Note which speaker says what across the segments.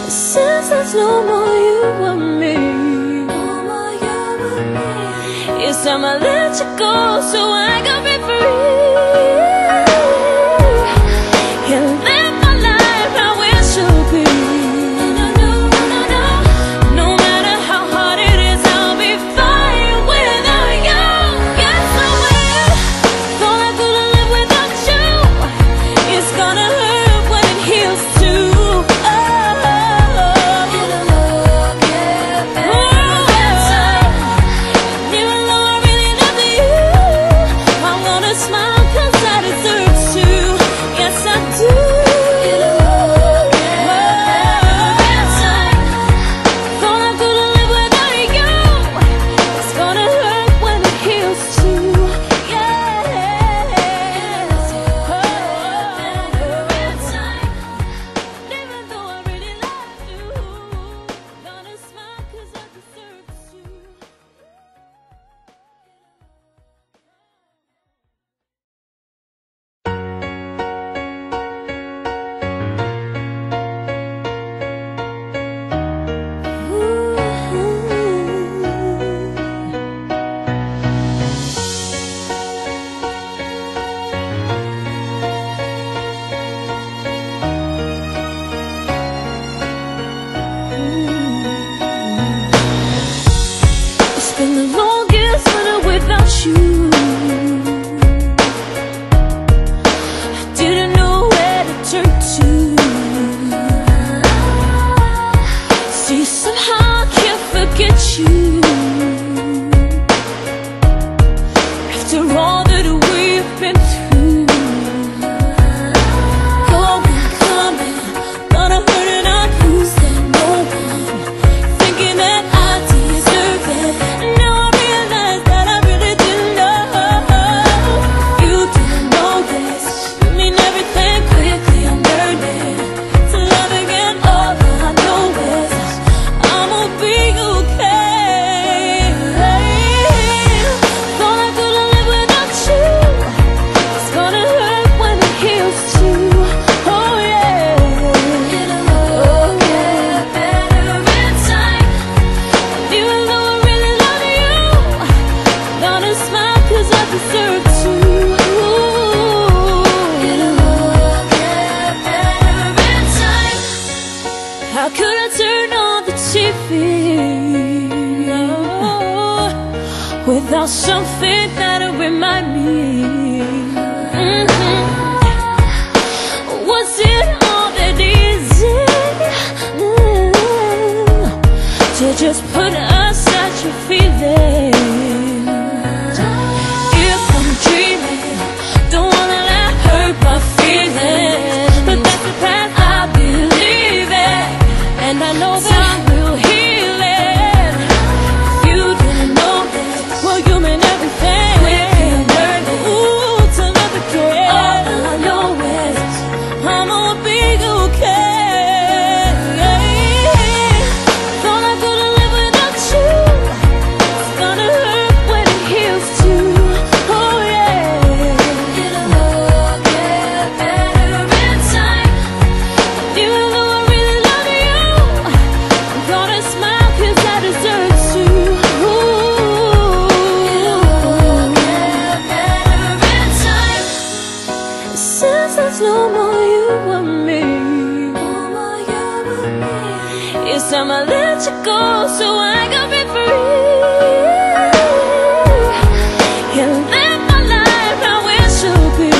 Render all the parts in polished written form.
Speaker 1: Since there's no more you and me, it's time I let you go so I can be free and live my life how it should be. No matter how hard it is, I'll be fine without you. Yes, I will. Thought I couldn't live without you. It's gonna hurt when it heals too. Without something that'll remind me. Was it all that easy to just put aside your feelings? If I'm dreaming, don't wanna let hurt my feelings, but that's the path I believe in, and I know that time will heal it. If you didn't know that, well, you mean everything. We can learn it. Ooh, to love again. All I know is I'ma be okay. Thought I couldn't live without you. It's gonna hurt when it heals too. Oh yeah. It'll all get better in time. Even though I really love you, I'm gonna smile 'cause I deserve to. Since there's no more you and me, it's time I let you go so I can be free and live my life how it should be.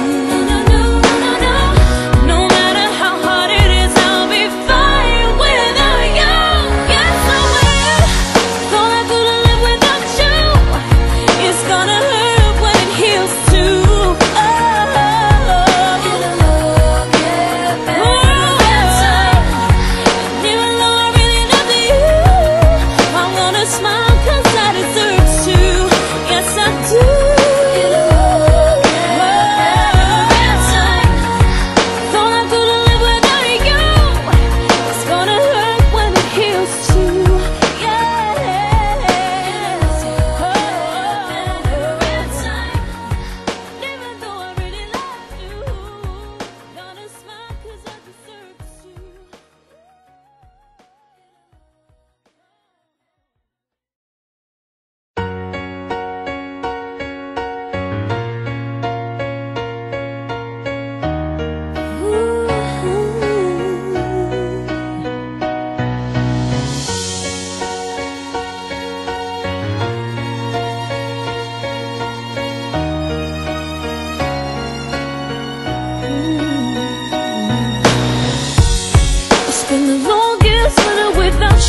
Speaker 1: No matter how hard it is, I'll be fine without you. Yes, I will. Thought I couldn't live without you. It's gonna hurt when it heals too. Even though I really love you, I'm gonna smile 'cause I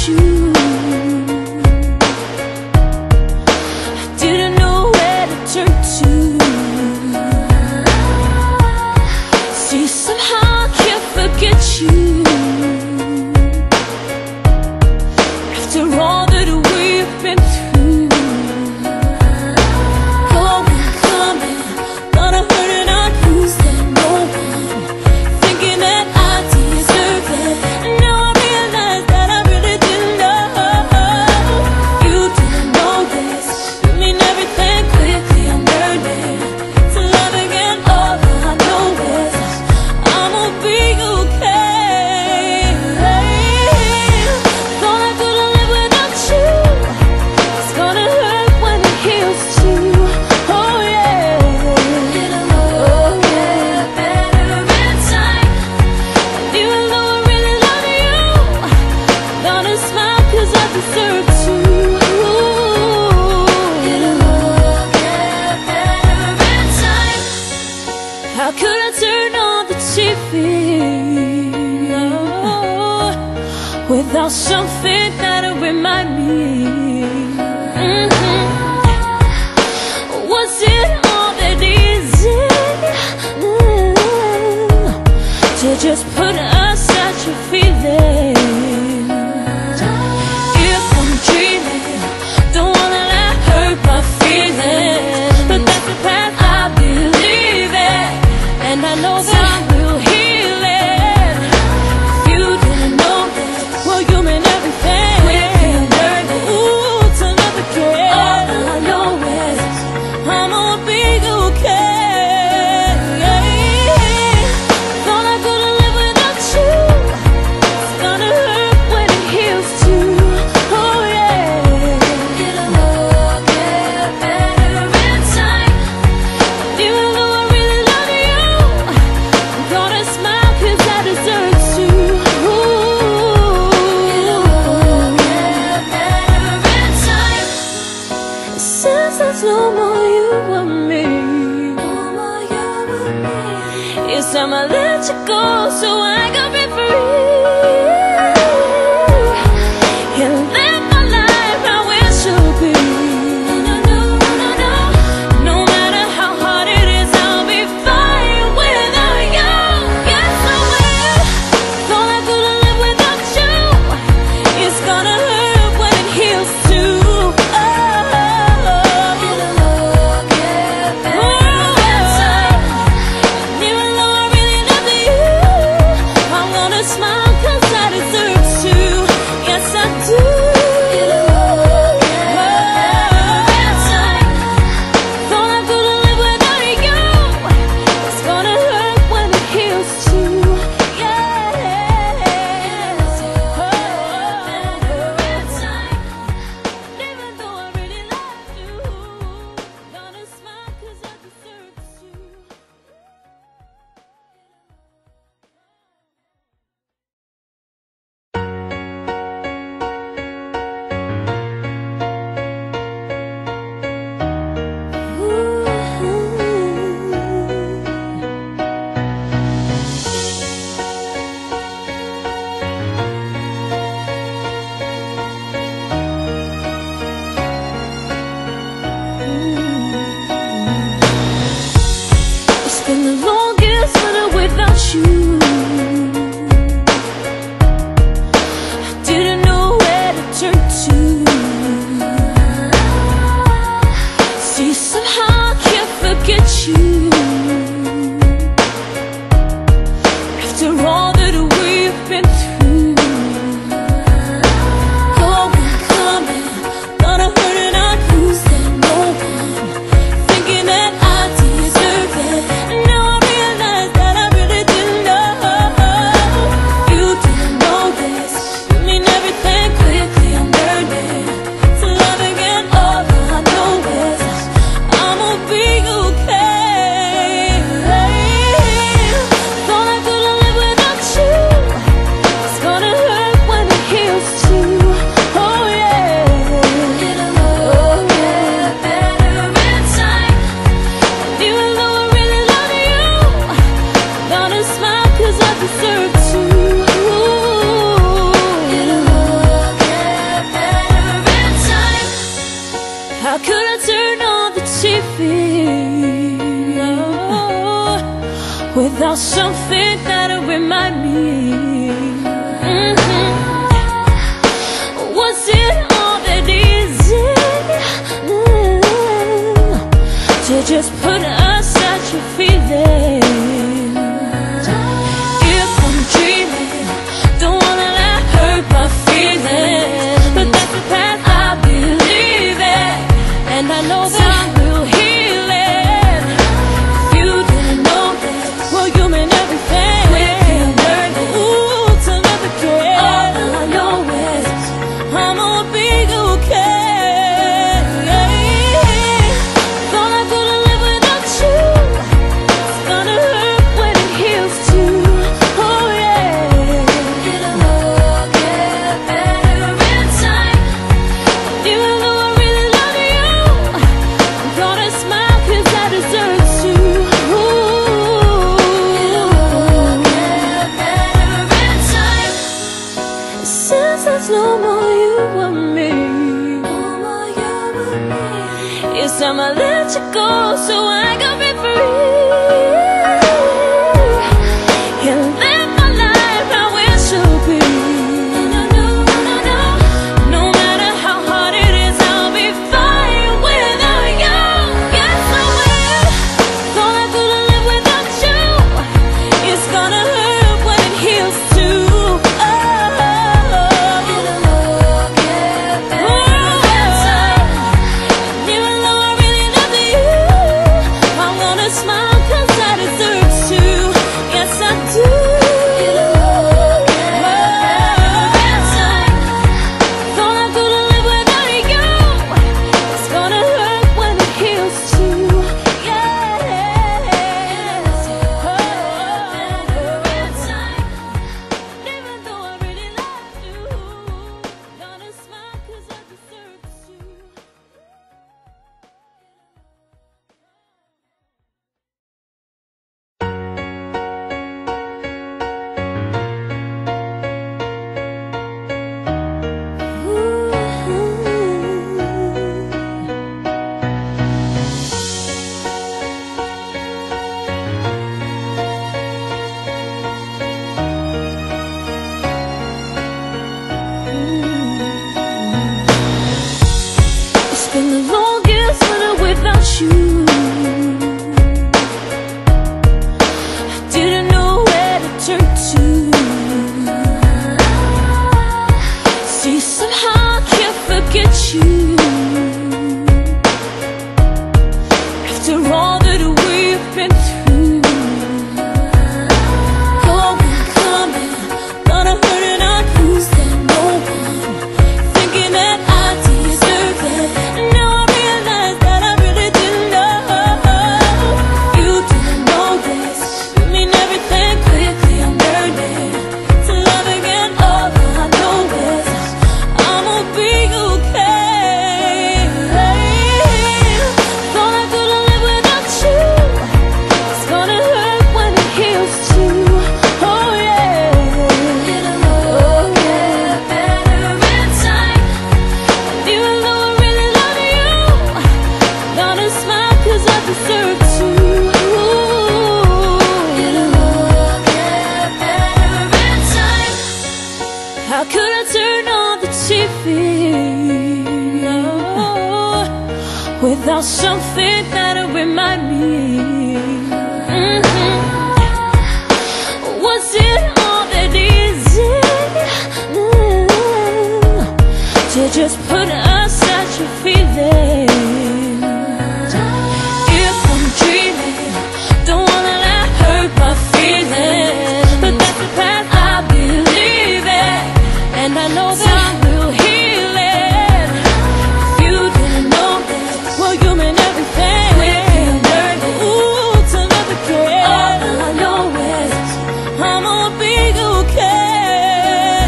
Speaker 1: you. I didn't know where to turn to. See, somehow I can't forget you. After all that we've been through, going, coming, but I'm hurting on who's that no one, thinking that I deserve it. And now I realize that I really didn't know. You didn't know this. You mean everything quickly. I'm learning to love again. All I know is I'm gonna be okay. Thought I couldn't live without you. It's gonna hurt when it heals too. Oh yeah. It'll get better in time. And even though I really love you, I'm gonna smile 'cause I deserve to. It'll get better in time. How could I turn on the TV without something that'll remind me? Was it all that easy to just put aside your feelings? If I'm dreaming, don't wanna let hurt my feelings, but that's the path I believe in, and I know time will heal it. If you didn't know that, well, you mean everything. Quickly I'm learning, ooh, to love again. All I know is I'm gonna be okay. Thought I couldn't live without you. It's gonna hurt when it heals too. Oh yeah. It'll get better in time. Even though I really love you, I'm gonna smile 'cause I deserve to. It'll get better in time. Since there's no more you and me, it's time I let you go so I can be free and live my life how it should be. No matter how hard it is, I'll be fine without you. Yes, I will. Thought I couldn't live without you. It's gonna hurt when it heals too. It'll get better in time. Even though I really love you, I'm gonna smile Since there's no more you and me, it's time I let you go so I can be free and live my life how it should be. No matter how hard it is, I'll be fine without you. Yes, I will. Thought I couldn't live without you. It's gonna hurt when it heals too. How could I turn on the TV without something that'll remind me? Was it all that easy to just put aside your feelings? If I'm dreaming, don't wanna let hurt my feelings, but that's the path I believe in, and I know that will heal it. If you didn't know this, well, you mean everything. Ooh, to love again. All I know is I'ma be okay.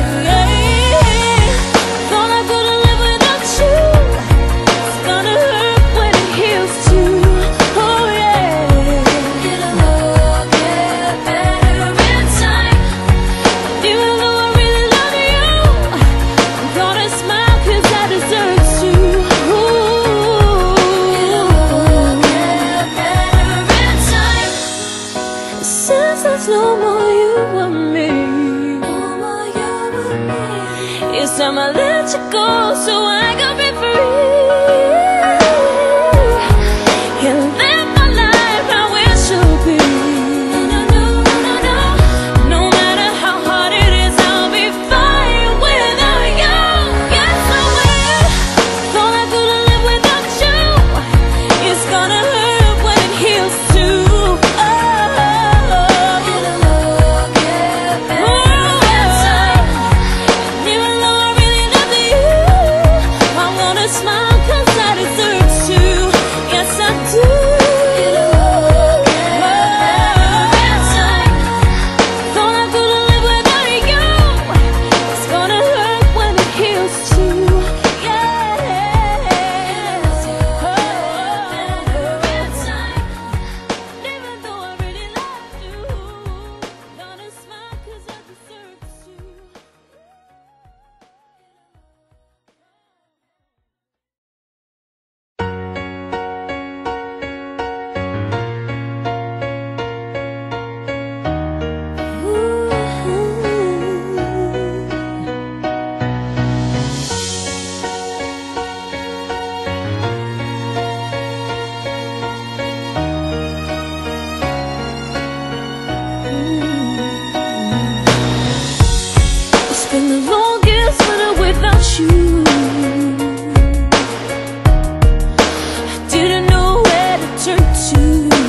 Speaker 1: Thought I couldn't live without you. It's gonna hurt when it heals too. Oh yeah. It'll all get better in time. Even though I really love you, I'm gonna smile 'cause I deserve to. It'll all get better in time. Since there's no more you and me, it's time I let you go so I can be free and live my life how it should be. No matter how hard it is, I'll be fine without you. Yes, I will. Thought I couldn't live without you. It's gonna hurt when it heals too. It'll all get better in time. Even though I really love you, I'm gonna smile 'cause I feels better without you. I didn't know where to turn to.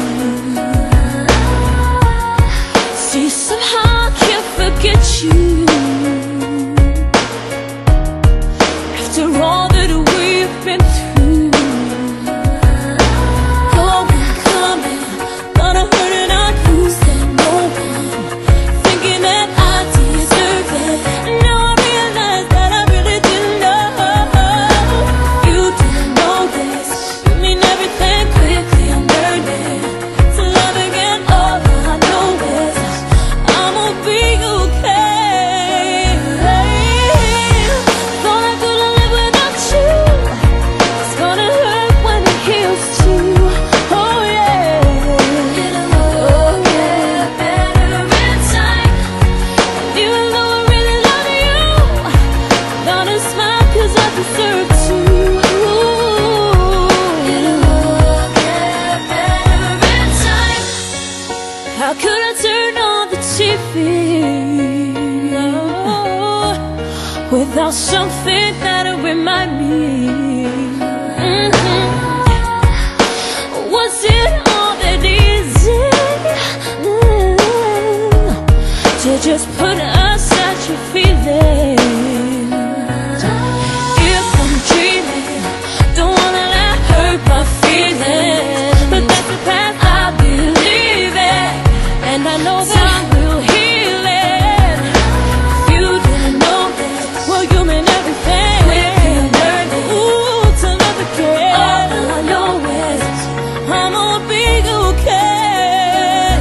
Speaker 1: See, somehow I can't forget you. After all that we've been through, going, coming, but I'm hurting on you. Said no one, thinking that I deserve it. Now I realize that I really didn't know. You didn't know this. You mean everything quickly. I'm learning to love again. All I know is I'm gonna be okay. Thought I couldn't live without you. It's gonna hurt when it heals too. Oh yeah. It'll get better in time. Even though I really love you, gonna smile 'cause I deserve to. It'll get better in time. How could I turn on the TV without something that'll remind me? Was it all that easy to just put aside your feelings? If I'm dreaming, don't wanna let hurt my feelings. But that's the path I believe in, and I know time will heal it. If you didn't know this, well, you mean everything. Quickly learning, ooh, to love again. All I know is I'm gonna be okay.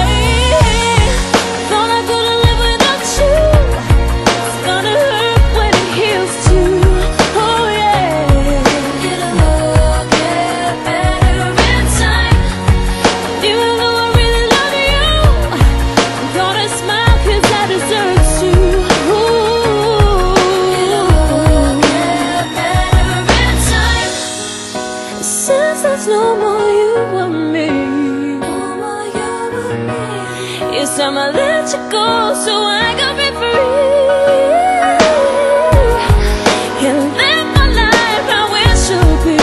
Speaker 1: Thought I couldn't live without you. It's gonna hurt when it heals too. Oh yeah. It'll get better in time. Even though I really love you, I'm gonna smile 'cause I deserve to. It'll get better in time. Since there's no more you and me, it's time I let you go so I can be free and live my life how it should be.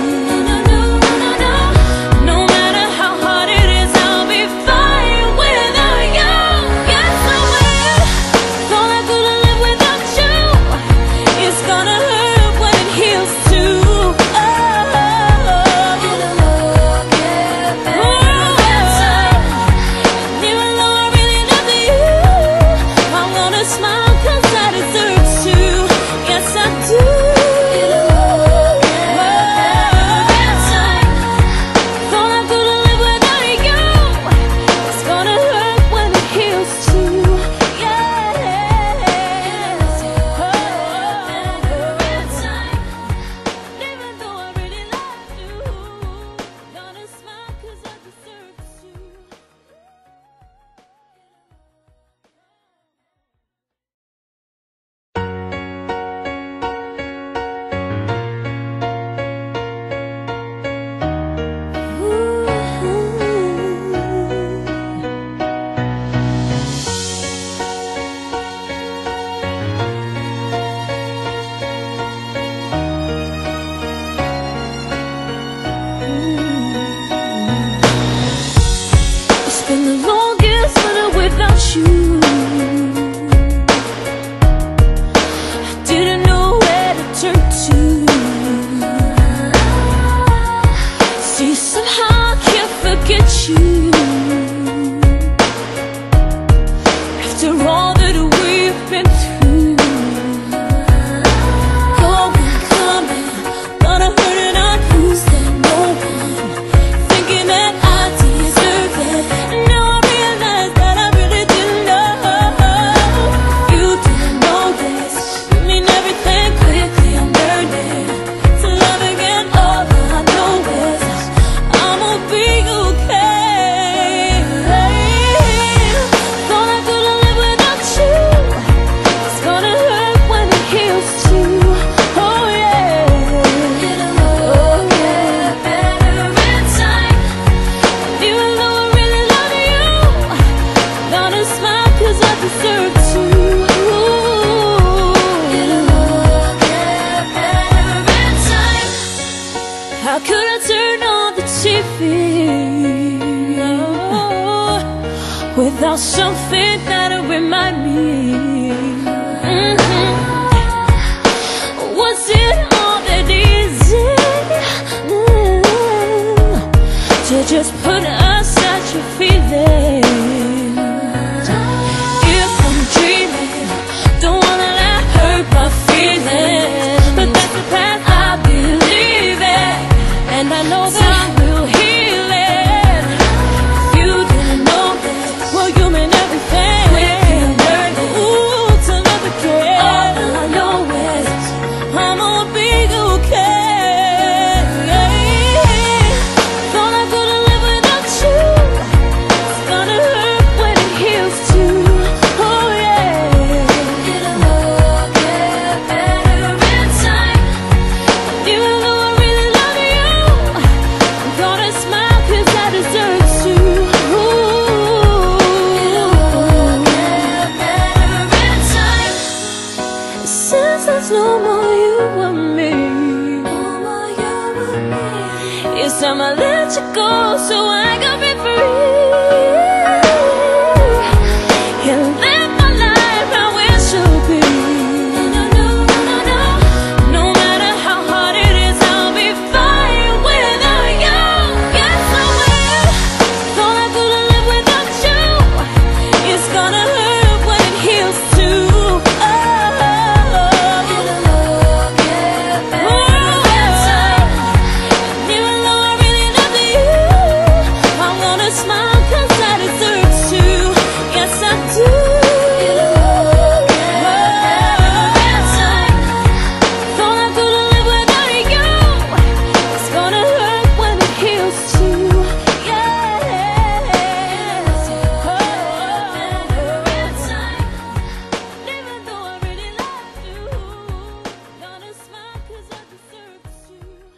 Speaker 1: No matter how hard it is, I'll be fine without you. Yes, I will. Thought I couldn't live without you. It's gonna hurt when it heals too. It'll get better in time. Even though I really love you, without something that'll remind me. Was it all that easy to just put aside your feeling? If I'm dreaming, don't wanna let hurt my feelings, but that's the path I believe in, and I know time will heal it. If you didn't know this, well, you mean everything. Ooh, to love again. All I know is I'ma be okay. Thought I couldn't live without you. It's gonna hurt when it heals too. Oh yeah. It'll all get better in time. Even though I really love you, I'm gonna smile 'cause I deserve to. It'll all get better in time. Since there's no more you and me, it's time I let you go so I can be free and live my life how it should be. No matter how hard it is, I'll be fine without you. Yes, I will. Thought I couldn't live without you. It's gonna hurt when it heals too. It'll all get better in time. Even though I really love you, I wanna smile 'cause I deserve to. Yes, I do. It'll all get better in time. Thought I couldn't live without you. It's gonna hurt when it heals too. Yeah. Better in time. Even though I really love you, gonna smile 'cause I deserve to.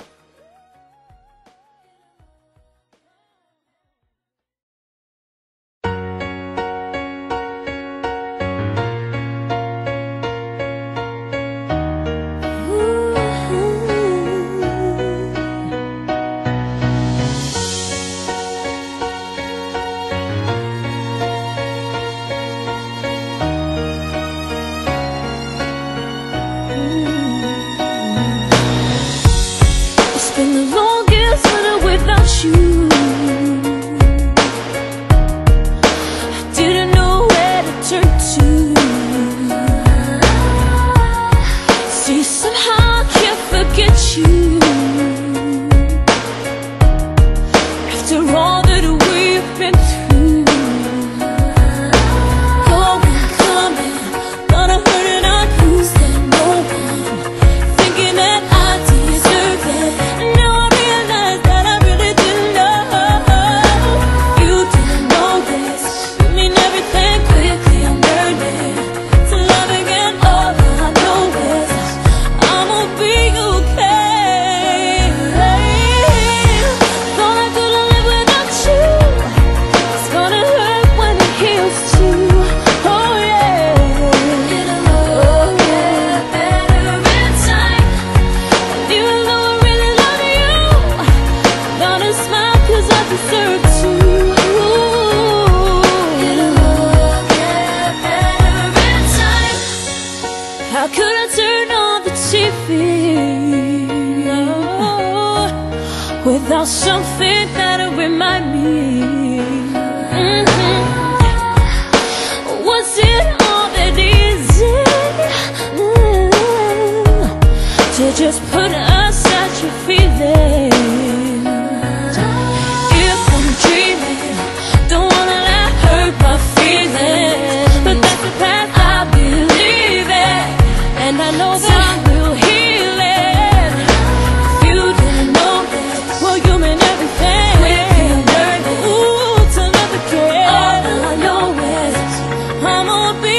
Speaker 1: It's been the longest winter without you. I didn't know where to turn to. See, somehow I can't forget you. After all that we've been through, going, coming, but I heard it on cruise that no one, thinking that I deserve it. And now I realize that I really didn't know. You didn't know this. You mean everything quickly. I'm learning to love again. All I know is I'ma be okay. Thought I couldn't live without you. It's gonna hurt when it heals too. Oh yeah. It'll all get better in time. Even though I really love you, gonna smile 'cause I deserve to. It'll all get better in time. How could I turn on the TV without something that'll remind me? Was it all that easy to just put aside your feelings? If I'm dreaming, don't wanna let hurt my feelings, but that's the path I believe in, and I know time will heal it. If you didn't know this, well, you mean everything. Ooh, to love again. All I know is I'ma be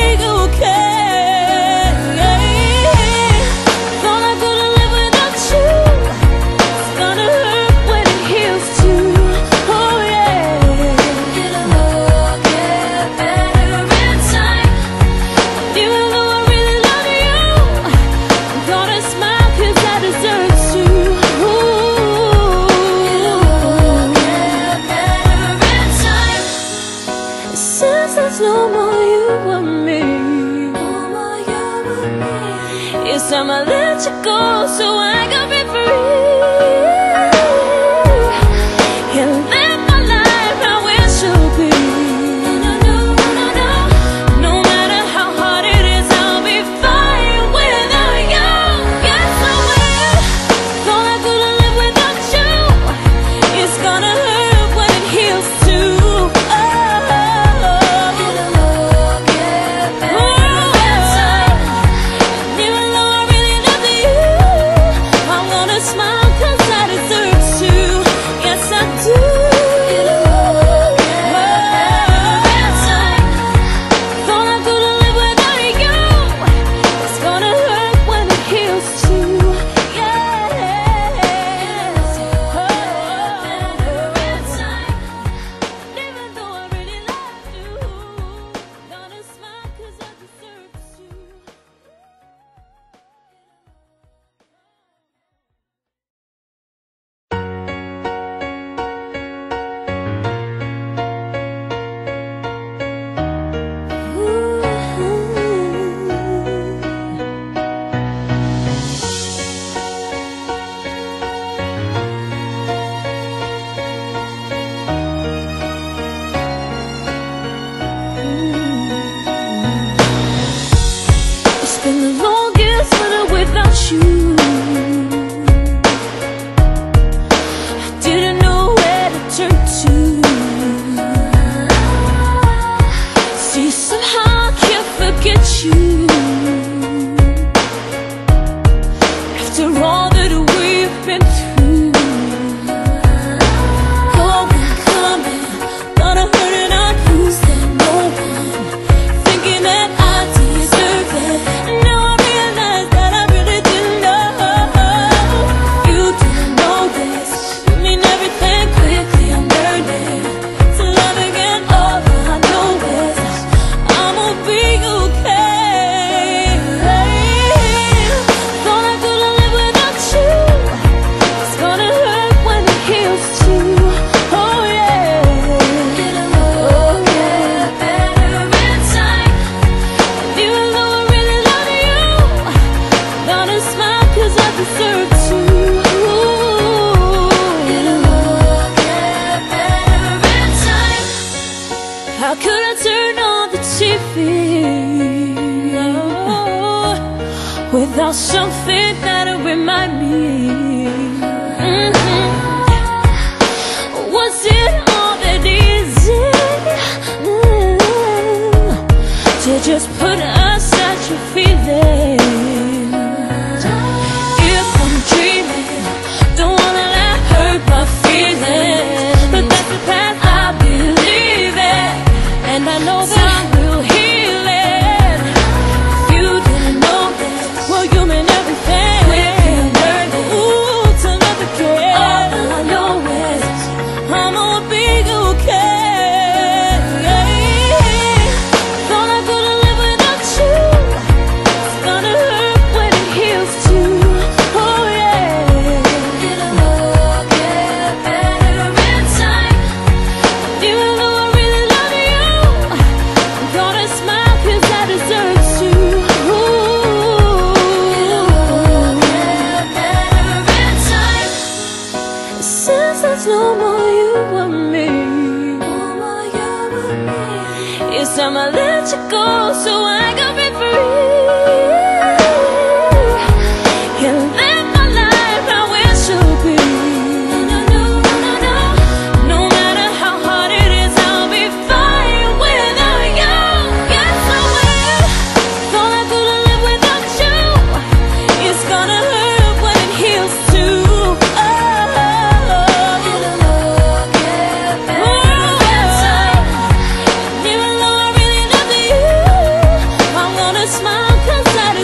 Speaker 1: okay. Thought I couldn't live without you. It's It's time I let you go so I can be free and live my life how it should be. No matter how hard it is, I'll be fine without you. Yes, I will. Thought I couldn't live without you. It's gonna hurt when it heals too. How could I turn on the TV without something that'll remind me? Was it all that easy to just put aside your feelings? If I'm dreaming, don't wanna let hurt my feelings, but that's the path I believe in. And I know that time will heal it. If you didn't know this, well, you mean everything. Quickly I'm learning, ooh, to never care. All I know is I'm gonna be okay. Thought I couldn't live without you. It's gonna hurt when it heals too. Oh yeah, it'll all get better in time. Even though I really love you, gonna smile 'cause I deserve to. It'll get better in time. Since there's no more you and me, it's time I let you go so I can be free and live my life how it should be. No matter how hard it is, I'll be fine without you. Yes, I will. Thought I couldn't live without you. It's gonna hurt when it heals too. It'll all get better in time. Even though I really love you, I'm gonna smile 'cause I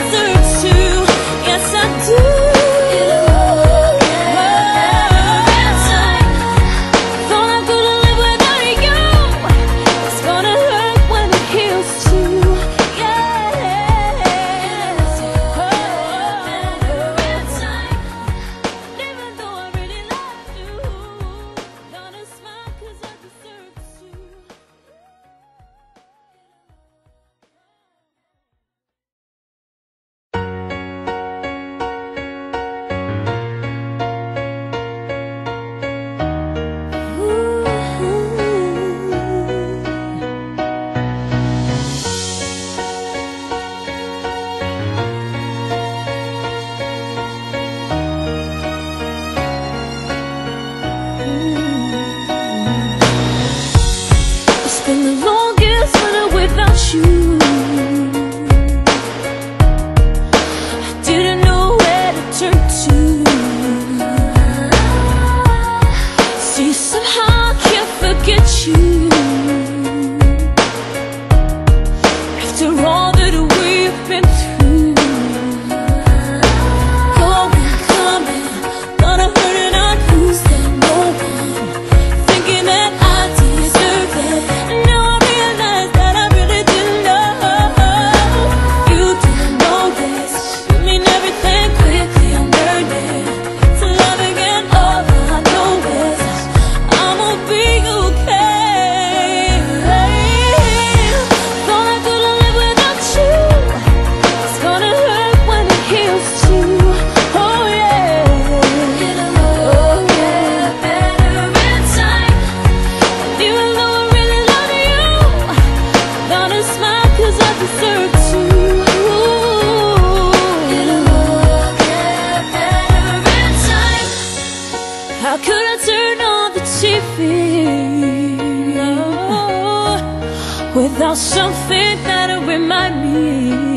Speaker 1: something that'll remind me.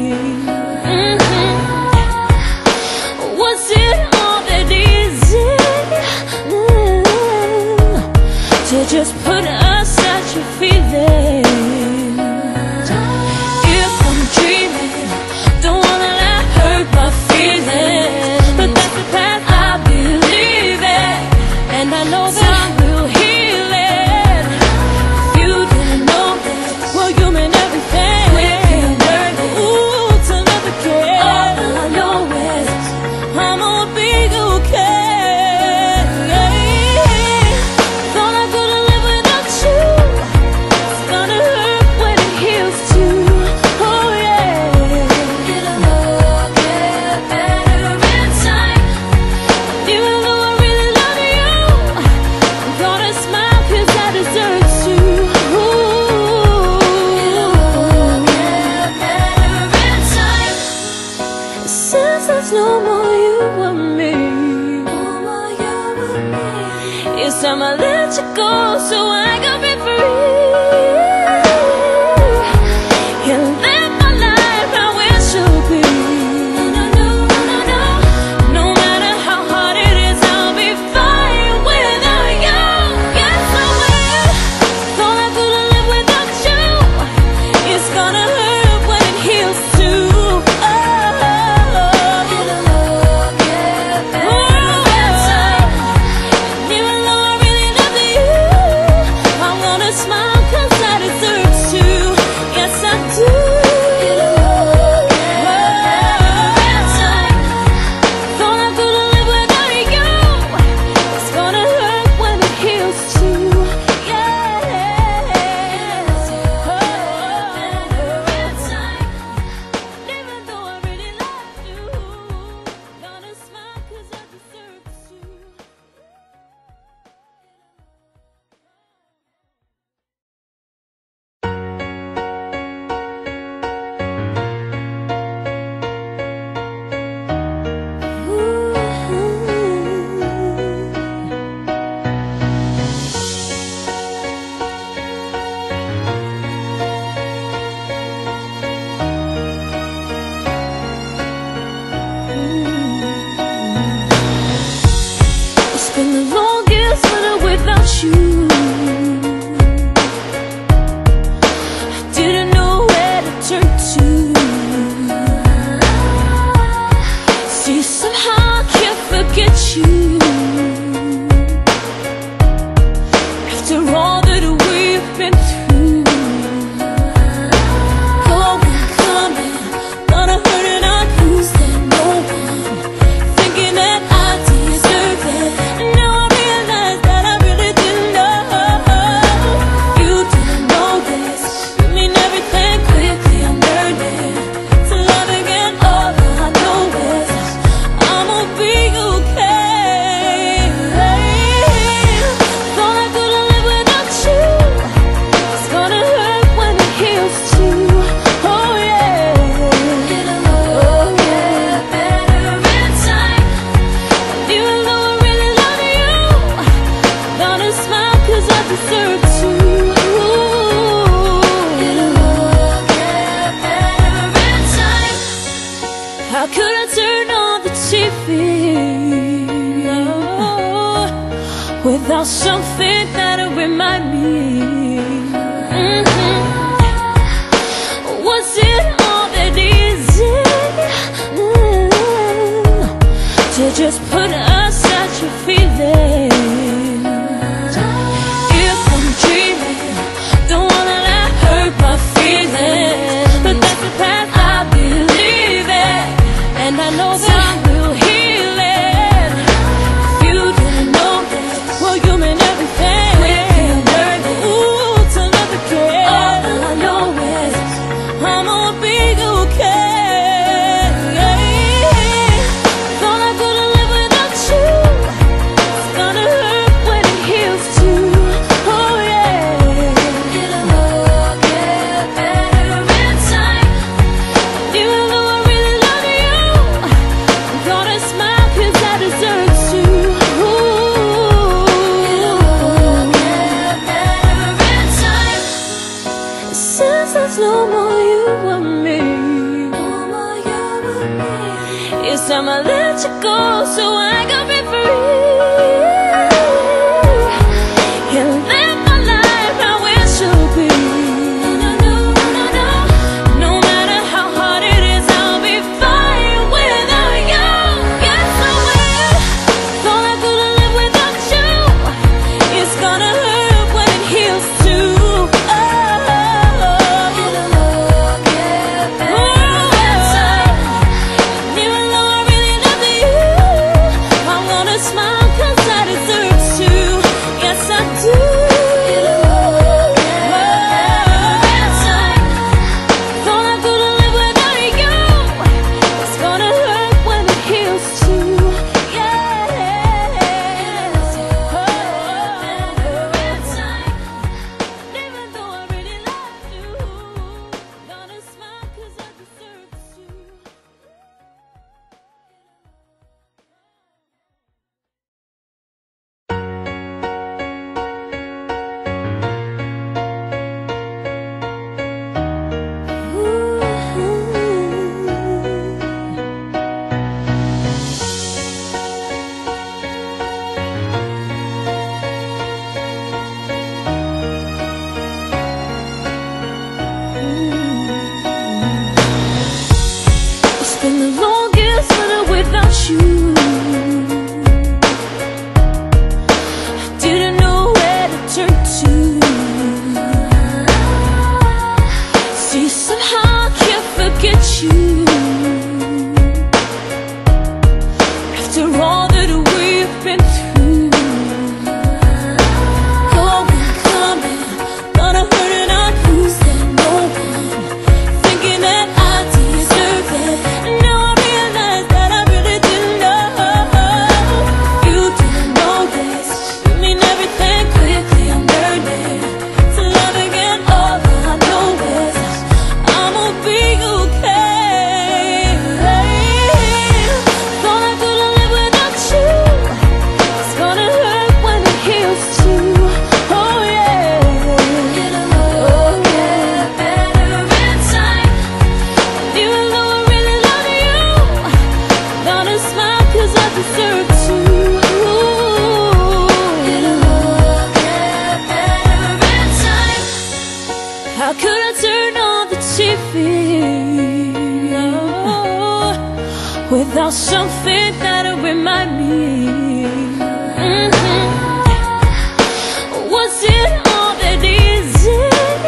Speaker 1: Was it all that easy to just put aside your feeling? If I'm dreaming, don't wanna let hurt my feelings, but that's the path I believe in, and I know that time will heal it. If you didn't know that, well, you mean everything. Quickly learn it. Ooh, to never care. All I know is I'ma be okay. Thought I couldn't live without you. It's gonna hurt when it heals too. Oh yeah. It'll all get better in time. Even though I really love you, I'm gonna smile 'cause I deserve to. It'll all get better in time. Since there's no more you and me, it's time I let you go so I can be free and live my life how it should be. No matter how hard it is, I'll be fine without you. Yes, I will. Thought I couldn't live without you. It's gonna hurt when it heals too. It'll all get better in time. Even though I really love you, I'm gonna smile 'cause I deserve to. Yes, I do. It'll all get better in time. Thought I couldn't live without you. It's gonna hurt when it heals too. Yeah. It'll all get better in time. Even though I really love you, gonna smile 'cause I deserve to. It's been the longest winter without you. I didn't know where to turn to. See, somehow I can't forget you. After all that we've been through, going, coming, gonna hurt and I lose that no one, thinking that I deserve it. And now I realize that I really didn't know. You didn't know this. You mean everything. Quickly I'm learning to love again. All I know is I'ma be okay. Thought I couldn't live without you. It's gonna hurt when it heals too. Oh yeah. It'll all get better in time. Even though I really love you, gonna smile 'cause I deserve to. It'll all get better in time. How could I turn on the TV without something that'll remind me? Was it all that easy to just put aside your feelings? If I'm dreaming, don't wanna let hurt my feelings, but that's the path I believe in, and I know that time will heal it. If you didn't know that, well, you mean everything. Quickly learn it. Ooh, to never care. All I know is I'ma be okay. Thought I couldn't live without you. It's gonna hurt when it heals too. Oh yeah. It'll all get better in time. Even though I really love you, I'm It's time I let you go so I can be free and live my life how it should be. No matter how hard it is, I'll be fine without you. Yes, I will. Thought I couldn't live without you. It's gonna hurt when it heals too. How could I turn on the TV without something that'll remind me? Was it all that easy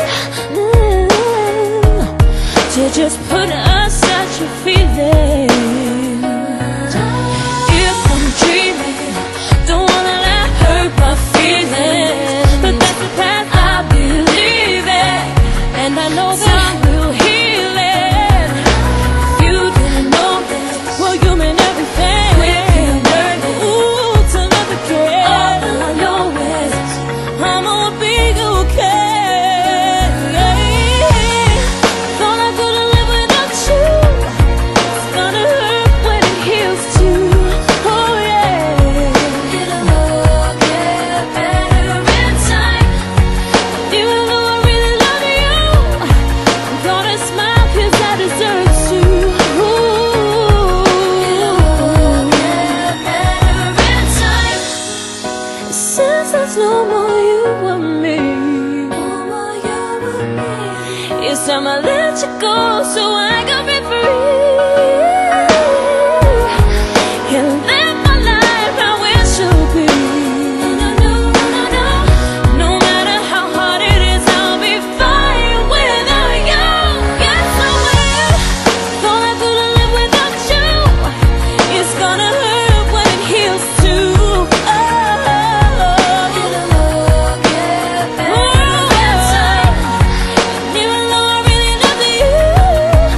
Speaker 1: to just put aside your feelings? If I'm dreaming, don't wanna let hurt my feelings, but that's the path I believe in, and I know that time will heal it. If you didn't know this, well, you mean everything. Quickly I'm learning, ooh, to love again. All I know is I'ma be okay. Thought I couldn't live without you. It's gonna hurt when it heals too. Oh yeah, it'll get better in time. Even though I really love you, I'm gonna smile 'cause I deserve to. It'll get better in time. Since there's no more you and me, it's time I let you go so I can be free and live my life how it should be. No matter how hard it is, I'll be fine without you. Yes, I will. Thought I couldn't live without you. It's gonna hurt when it heals too. Even though I really love you,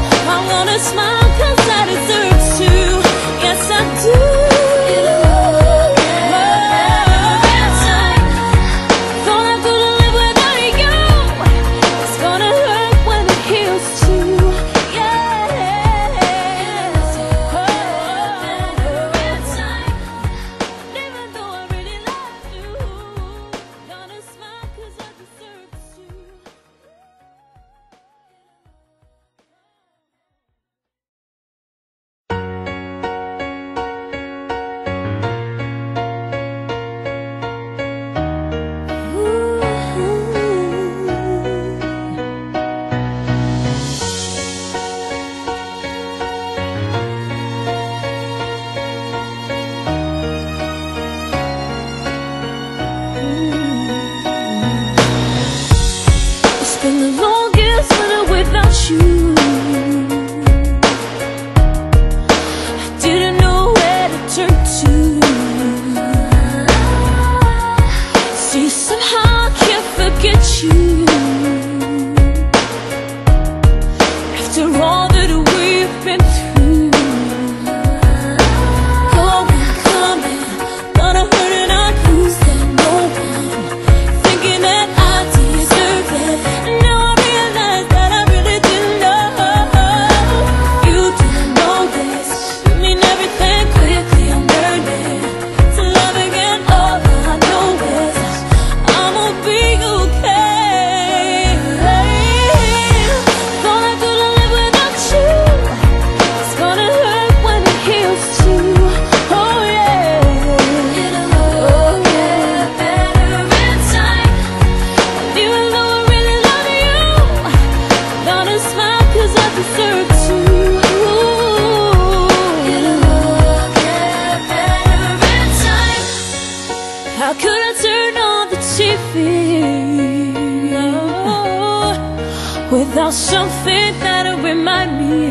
Speaker 1: without something that'll remind me.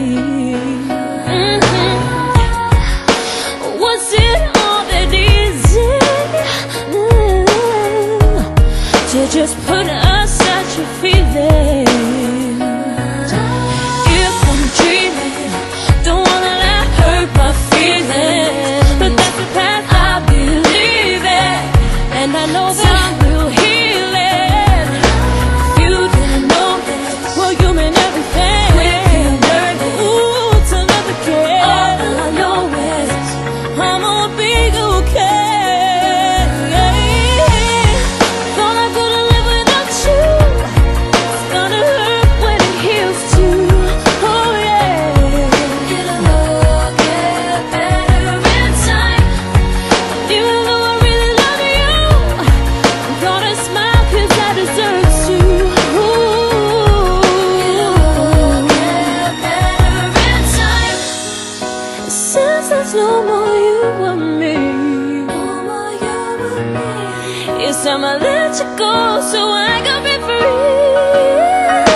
Speaker 1: Was it all that easy to just put aside your feeling? If I'm dreaming, don't wanna let hurt my feelings, but that's the path I believe in, and I know that time will heal it. If you didn't know this, well, you mean everything. Quickly learn it. Ooh, to never care. All I know is I'ma be okay. Thought I couldn't live without you. It's gonna hurt when it heals too. Oh yeah. It'll all get better in time. Even though I really love you, I'm gonna smile 'cause I deserve to. It'll all get better in time. Since there's no more you and me, it's time I let you go so I can be free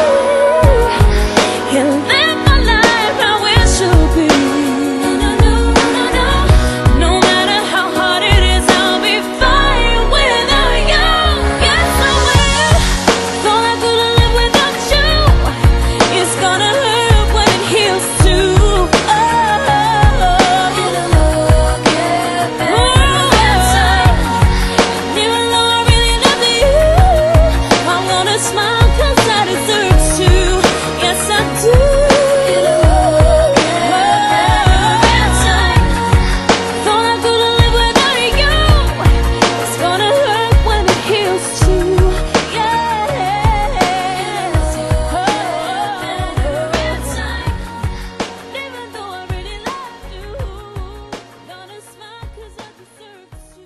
Speaker 1: and live my life how it should be. No matter how hard it is, I'll be fine without you. Yes, I will. Thought I couldn't live without you. It's gonna hurt when it heals too. It'll all get better in time. Even though I really love you, I'm gonna smile 'cause I deserve to. Yes, I do. It'll all get better in time. Thought I couldn't live without you. It's gonna hurt when it heals too. Yeah. It'll all get better in time. Even though I really love you, gonna smile 'cause I deserve to.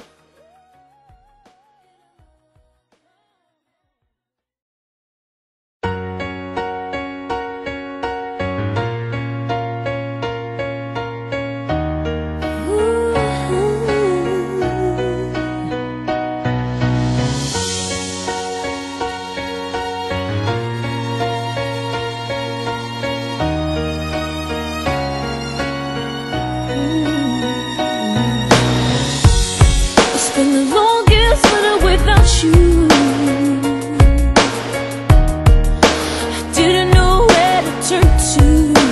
Speaker 1: It's been the longest winter without you. I didn't know where to turn to.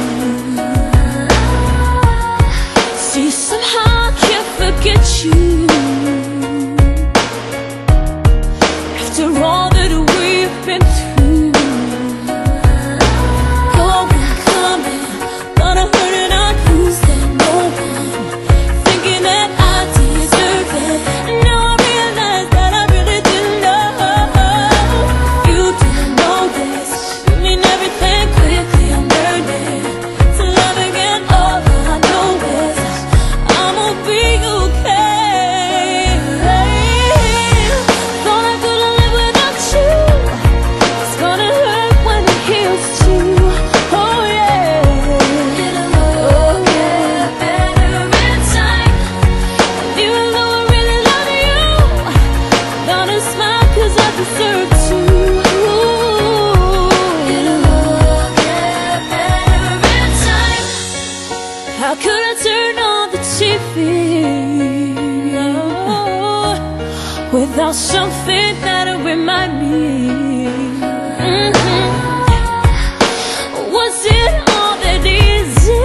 Speaker 1: See, somehow I can't forget you. After all that we've been through, going, coming, but I'm hurting on who's that no one, thinking that I deserve it. And now I realize that I really didn't know. You didn't know this. You mean everything. Quickly I'm learning to love again. All I know is I'ma be okay. Thought I couldn't live without you. It's gonna hurt when it heals too. Oh yeah. It'll all get better in time. Even though I really love you, gonna smile 'cause I deserve to. It'll all get better in time. How could I turn on the TV without something that'll remind me? Was it all that easy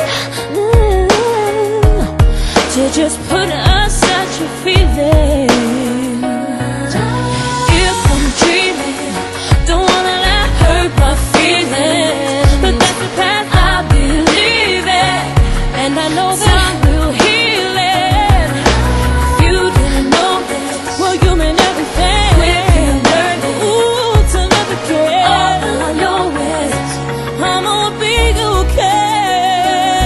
Speaker 1: to just put aside your feeling? If I'm dreaming, don't wanna let hurt my feelings, but that's the path I believe in, and I know that time will heal it. If you didn't know this, well, you mean everything. Quickly learn it. Ooh, to never care. All I know is I'ma be okay.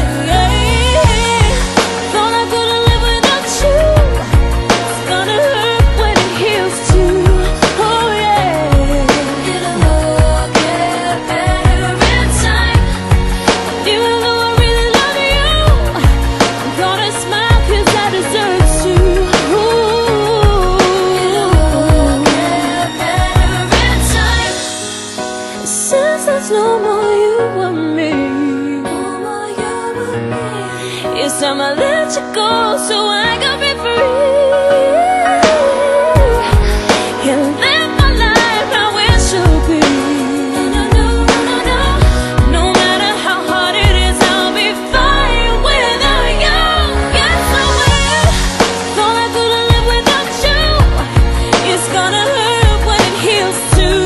Speaker 1: Thought I couldn't live without you. It's gonna hurt when it heals too. Oh yeah. It'll all get better in time. Even though I really love you, I'm gonna I'ma let you go so I can be free and live my life how it should be. No matter how hard it is, I'll be fine without you. Yes, I will. Thought I couldn't live without you. It's gonna hurt when it heals too.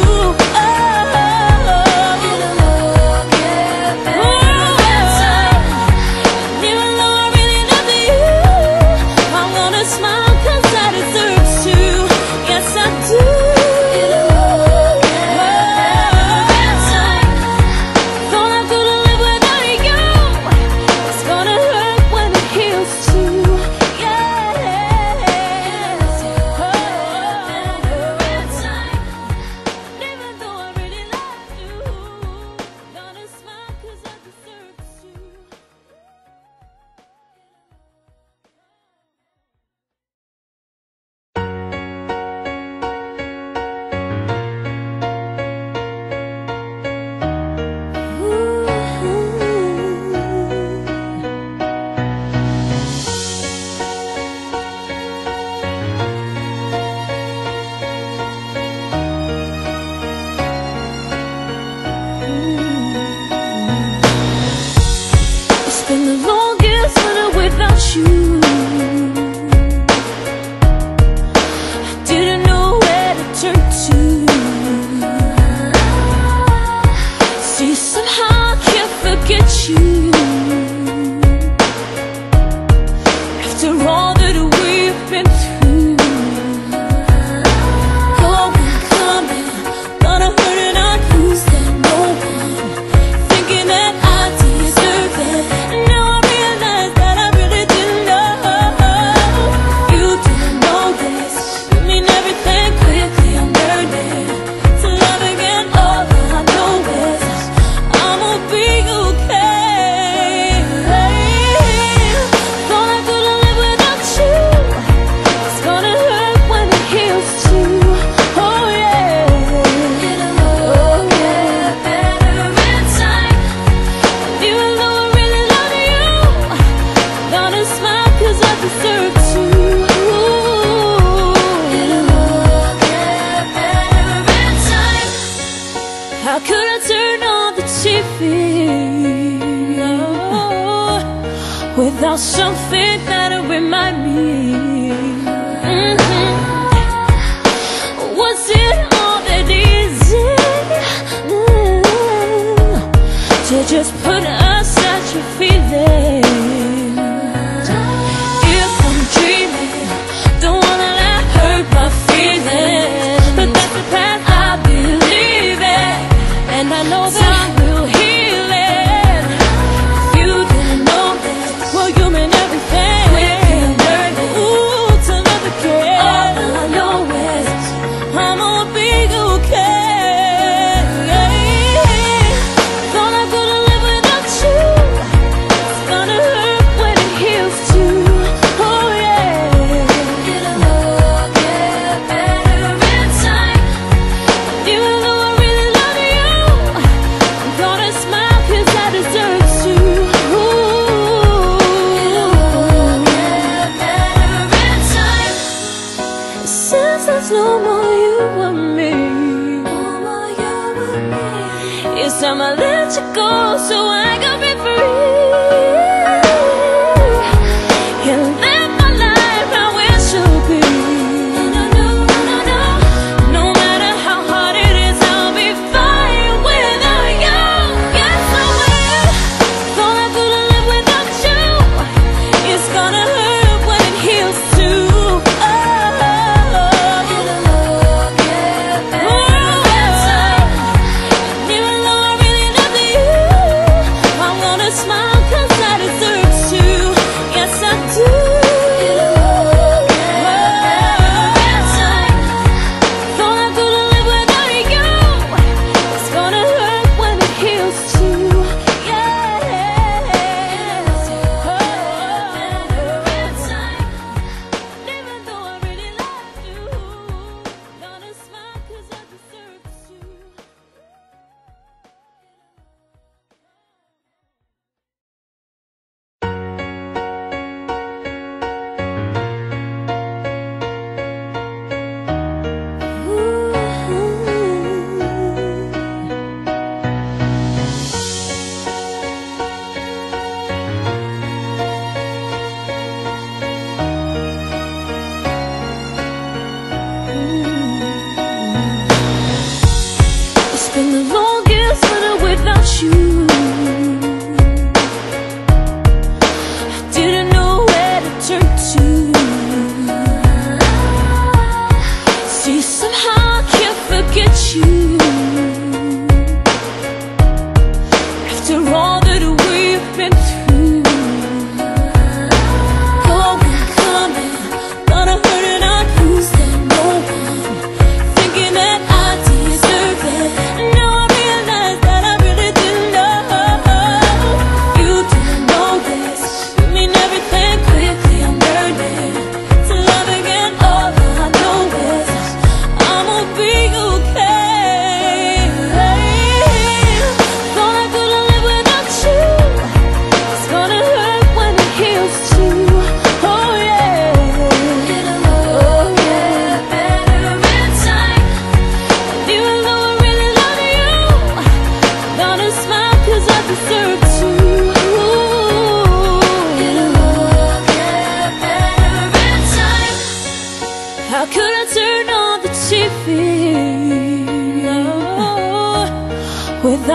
Speaker 1: How could I turn on the TV without something that'll remind me? Was it all that easy to just put aside your feelings? If I'm dreaming, don't wanna let hurt my feelings, but that's the path I believe in. And I know time will heal it. If you didn't know this, well, you mean everything. Quickly I'm learning, ooh, to love again. All I know is I'ma be okay. Thought I couldn't live without you. It's gonna hurt when it heals too. Oh yeah. It'll all get better in time. Even though I really love you, gonna smile 'cause I deserve to. It'll get better in time. Since there's no more you and me, it's time I let you go so I can be free and live my life how it should be. No matter how hard it is, I'll be fine without you. Yes, I will. Thought I couldn't live without you. It's gonna hurt when it heals too. It'll all get better in time. Even though I really love you, I'm gonna smile.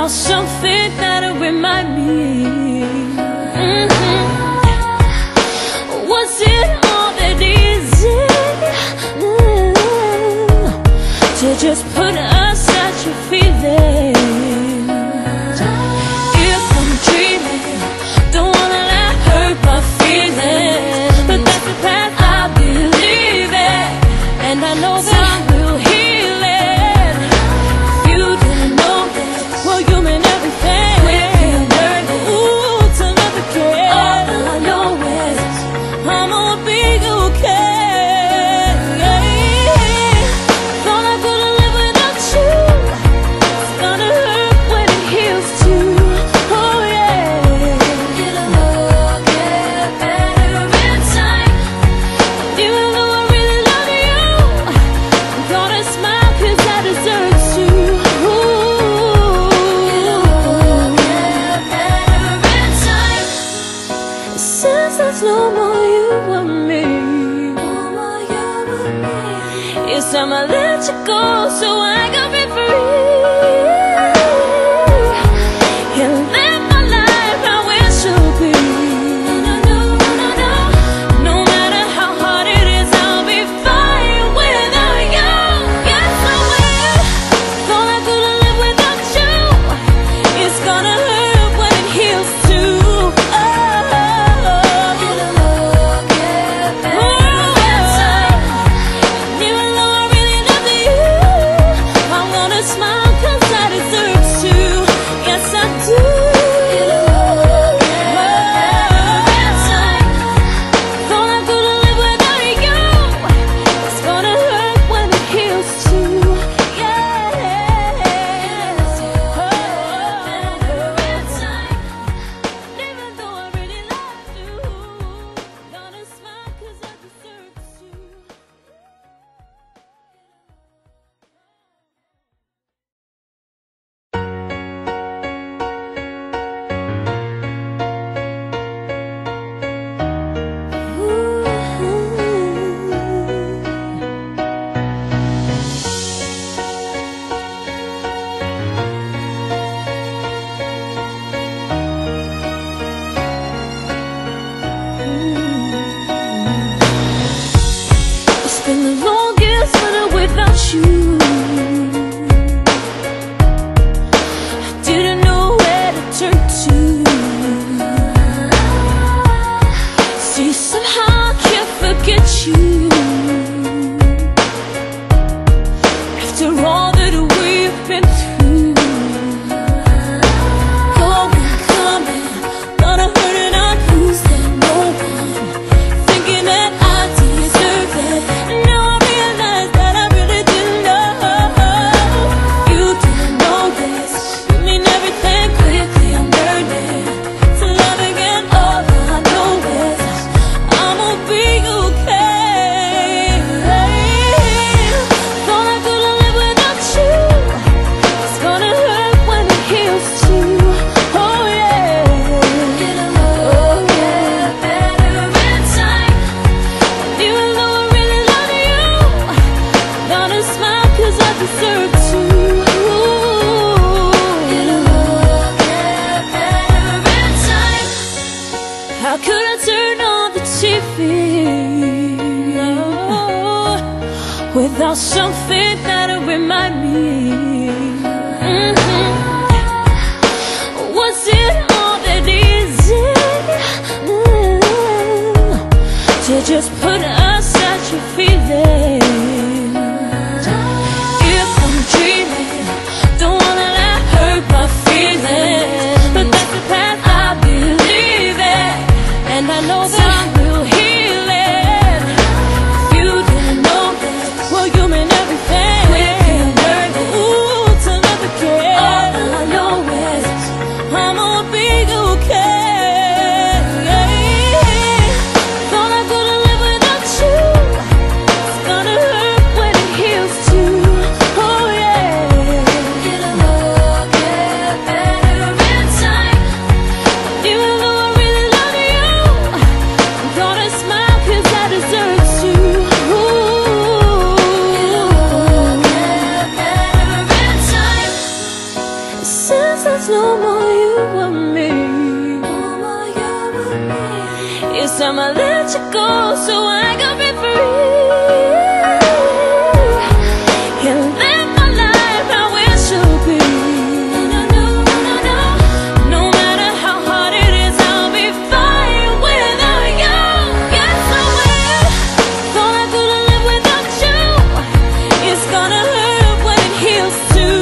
Speaker 1: without something that'll remind me. Was it all that easy to just put aside your feeling? If I'm dreaming, don't wanna let hurt my feelings, but that's the path I believe in, and I know that time will heal it. If you didn't know this, well, you mean everything. Quickly learn it. Ooh, to love again. All I know is I'ma be okay. Thought I couldn't live without you. It's gonna hurt when it heals too. Oh yeah. It'll all get better in time. Even though I really love you, I'm gonna smile 'cause I deserve to. Ooh. It'll all get better in time. Since there's no more you and me, it's time I let you go so I can be free and live my life how it should be. No matter how hard it is, I'll be fine without you. Yes, I will. Thought I couldn't live without you. It's gonna hurt when it heals too. It'll all get better in time. Even though I really love you, I'm gonna smile 'cause I deserve to. Yes, I do. It'll all get better in time. Thought I couldn't live without you. It's gonna hurt when it heals too. Yeah. It'll all get better in time. Even though I really love you, gonna smile 'cause I deserve to. It's been the longest winter without you. I didn't know where to turn to. See, somehow I can't forget you. After all that we've been through, going, coming, thought I heard it on who's that no one, thinking that I deserve it. Now I realize that I really didn't know. You didn't know this. You mean everything. Quickly I'm learning to love again. All I know is I'ma be okay. Thought I couldn't live without you. It's gonna hurt when it heals too. Oh yeah. It'll all get better in time. Even though I really love you, gonna smile 'cause I deserve to. It'll all get better in time. How could I turn on the TV without something that'll remind me? Was it all that easy to just put aside your feeling? If I'm dreaming, don't wanna let hurt my feelings, but that's the path I believe in, and I know that time will heal it. If you didn't know this, well, you mean everything. Quickly learn it. Ooh, to love again. All I know is I'ma be okay. Thought I couldn't live without I'ma let you go so I can be free and live my life how it should be. No matter how hard it is, I'll be fine without you. Yes, I will. Thought I couldn't live without you. It's gonna hurt when it heals too.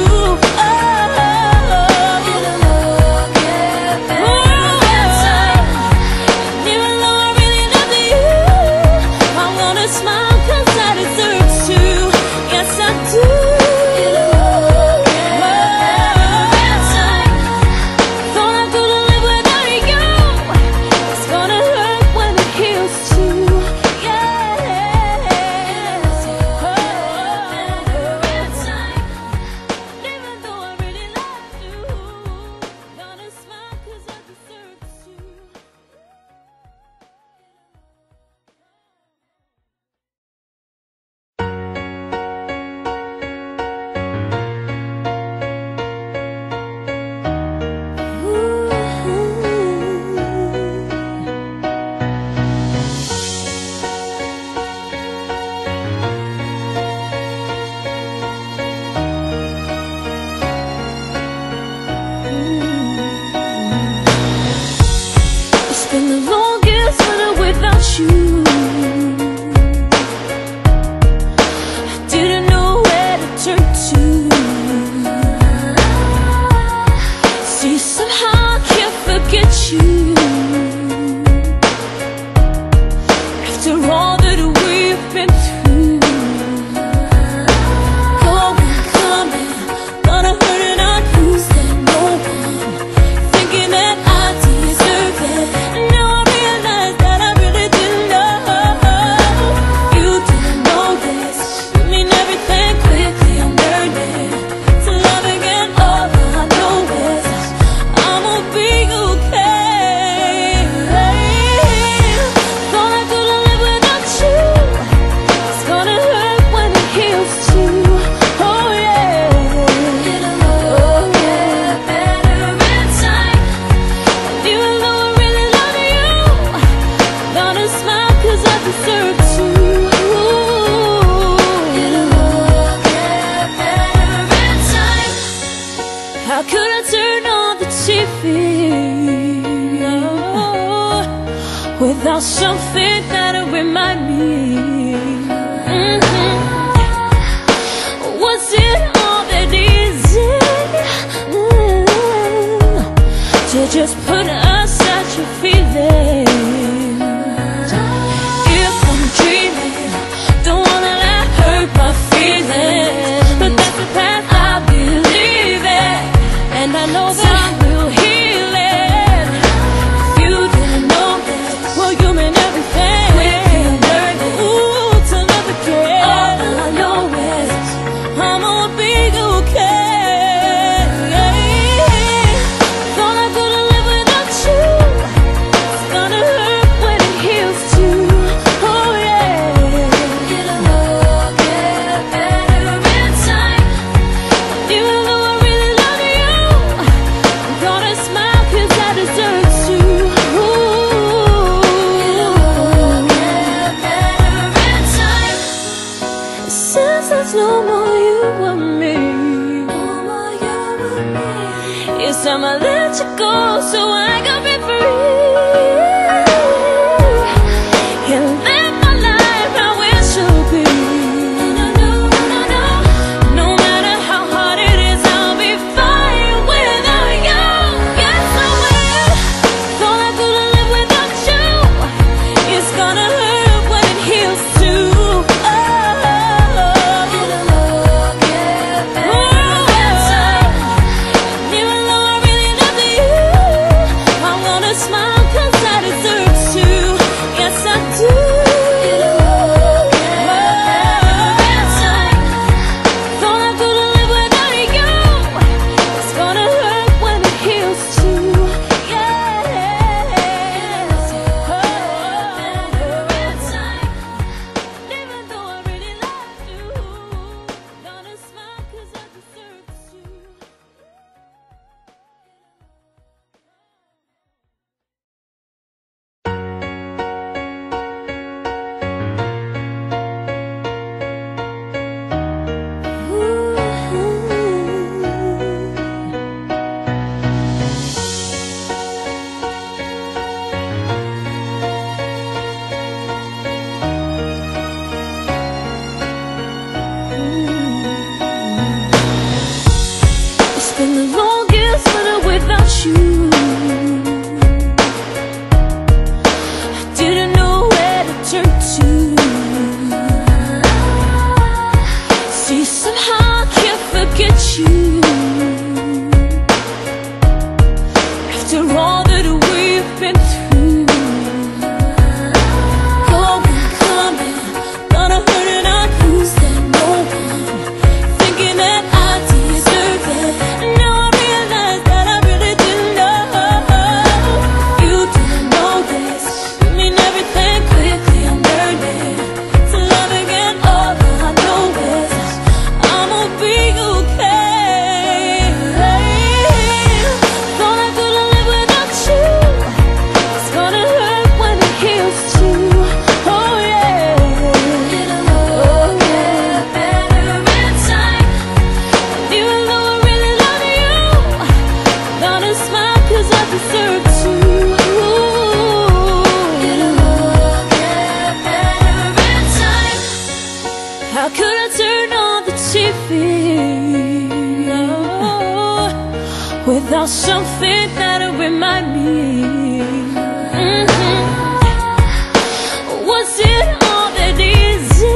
Speaker 1: Been the longest winter without you. I didn't know where to turn to. See, somehow I can't forget you. After all that we've been through, going, coming, gonna hurt and I'd lose that no one, thinking that I deserve it. How could I turn on the TV without something that'll remind me? Was it all that easy to just put aside your feelings? If I'm dreaming, don't wanna let hurt my feelings, but that's the path I believe in. And I know that I will heal it. If you didn't know that, well, you mean everything. Quickly I'm learning, ooh, to love again. All I know is I'ma be okay. Thought I couldn't live without you. It's gonna hurt when it heals too. Oh yeah, it'll get better in time. Even though I really love you, gonna smile 'cause I deserve to. It'll get better in time. Since there's no more you and me, yes, I'ma let you go so I can be free and live my life how it should be. No matter how hard it is, I'll be fine without you. Yes, I will. Thought I couldn't live without you. It's gonna hurt when it heals too. It'll get better in time. Even though I really love you, feel without something that'll remind me. Was it all that easy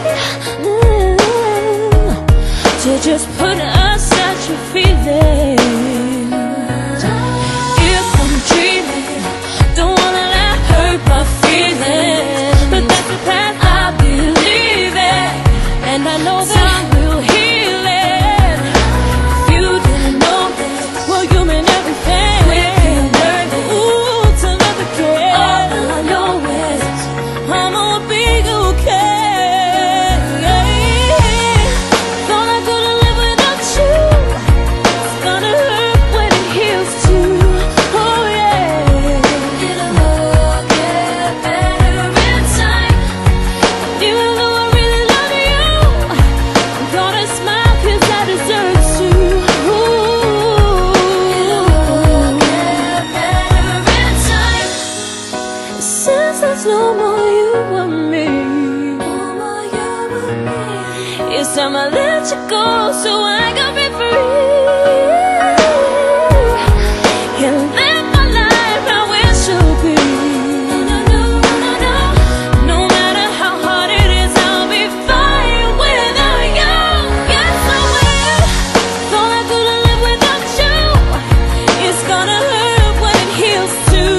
Speaker 1: to just put aside your feeling? If I'm dreaming, don't wanna let hurt my feelings, but that's the path I believe in, and I know that time will heal it. If you didn't know this, well, you mean everything. We can learn it. Ooh, to love again. All I know is I'm gonna be okay. Thought I couldn't live without you. It's gonna hurt when it heals too. Oh yeah. It'll all get better in time. Even though I really love you, I'm gonna smile 'cause I deserve to. It'll all get better in time. Since there's no more you and me, it's time I let you go so I can be free and live my life how it should be. No matter how hard it is, I'll be fine without you. Yes, I will. Thought I couldn't live without you. It's gonna hurt when it heals too.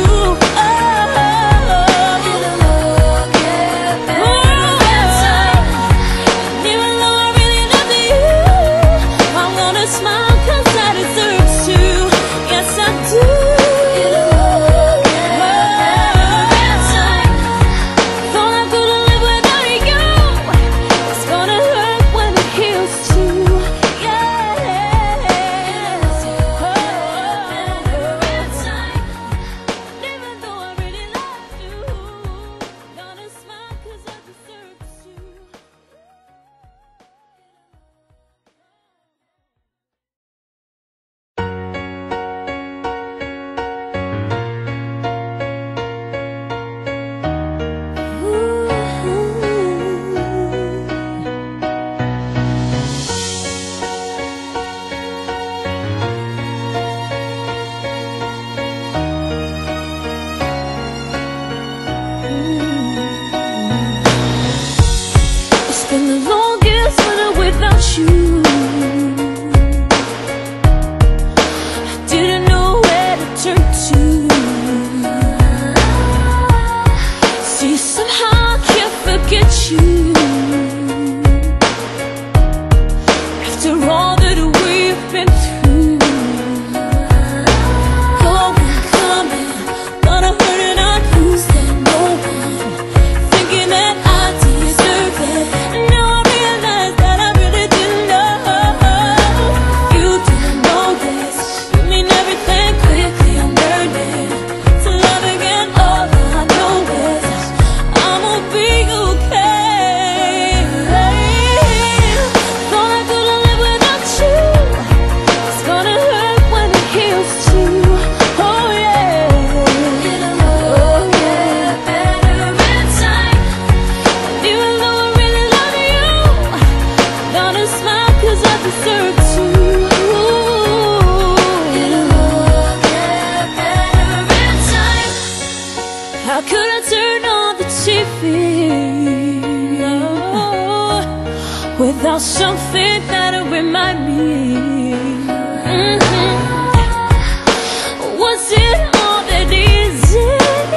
Speaker 1: It'll all get better in time. Even though I really love you, I'm gonna smile 'cause I deserve to. Yes, I do. It'll all get better in time. Thought I couldn't live without you. It's gonna hurt when it heals too. Yeah. It'll all get better in time. Even though I really love you, gonna smile 'cause I deserve to. It's been the longest winter without you. I didn't know where to turn to. See, somehow I can't forget you. After all that we've been through, going, coming, but I'm hurting, I lose that no one, thinking that I deserve it. Now I realize that I really didn't know. You didn't know this. You mean everything. Quickly I'm learning to love again. All I know is I'm gonna be okay. Thought I couldn't live without you. It's gonna hurt when it heals too. Oh yeah. It'll all get better in time. Even though I really love you, gonna smile 'cause I deserve to. It'll all get better in time. How could I turn on the TV without something that'll remind me? Was it all that easy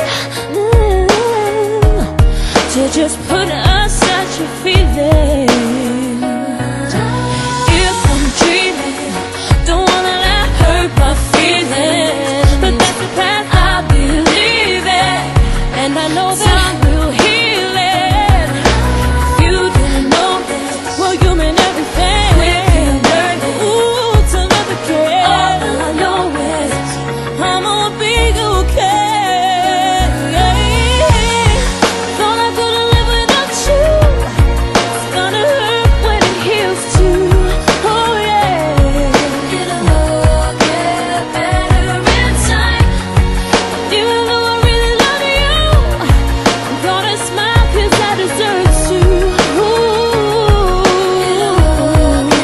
Speaker 1: to just put aside your feeling? If I'm dreaming, don't wanna let hurt my feelings, but that's the path I believe in, and I know that time will heal it. If you didn't know this, well, you mean everything. We can learn it. Ooh, to love again. All I know is I'm gonna be okay. Thought I couldn't live without you. It's gonna hurt when it heals too. Oh yeah. It'll all get better in time. Even though I really love you, I'm gonna smile 'cause I deserve to. It'll all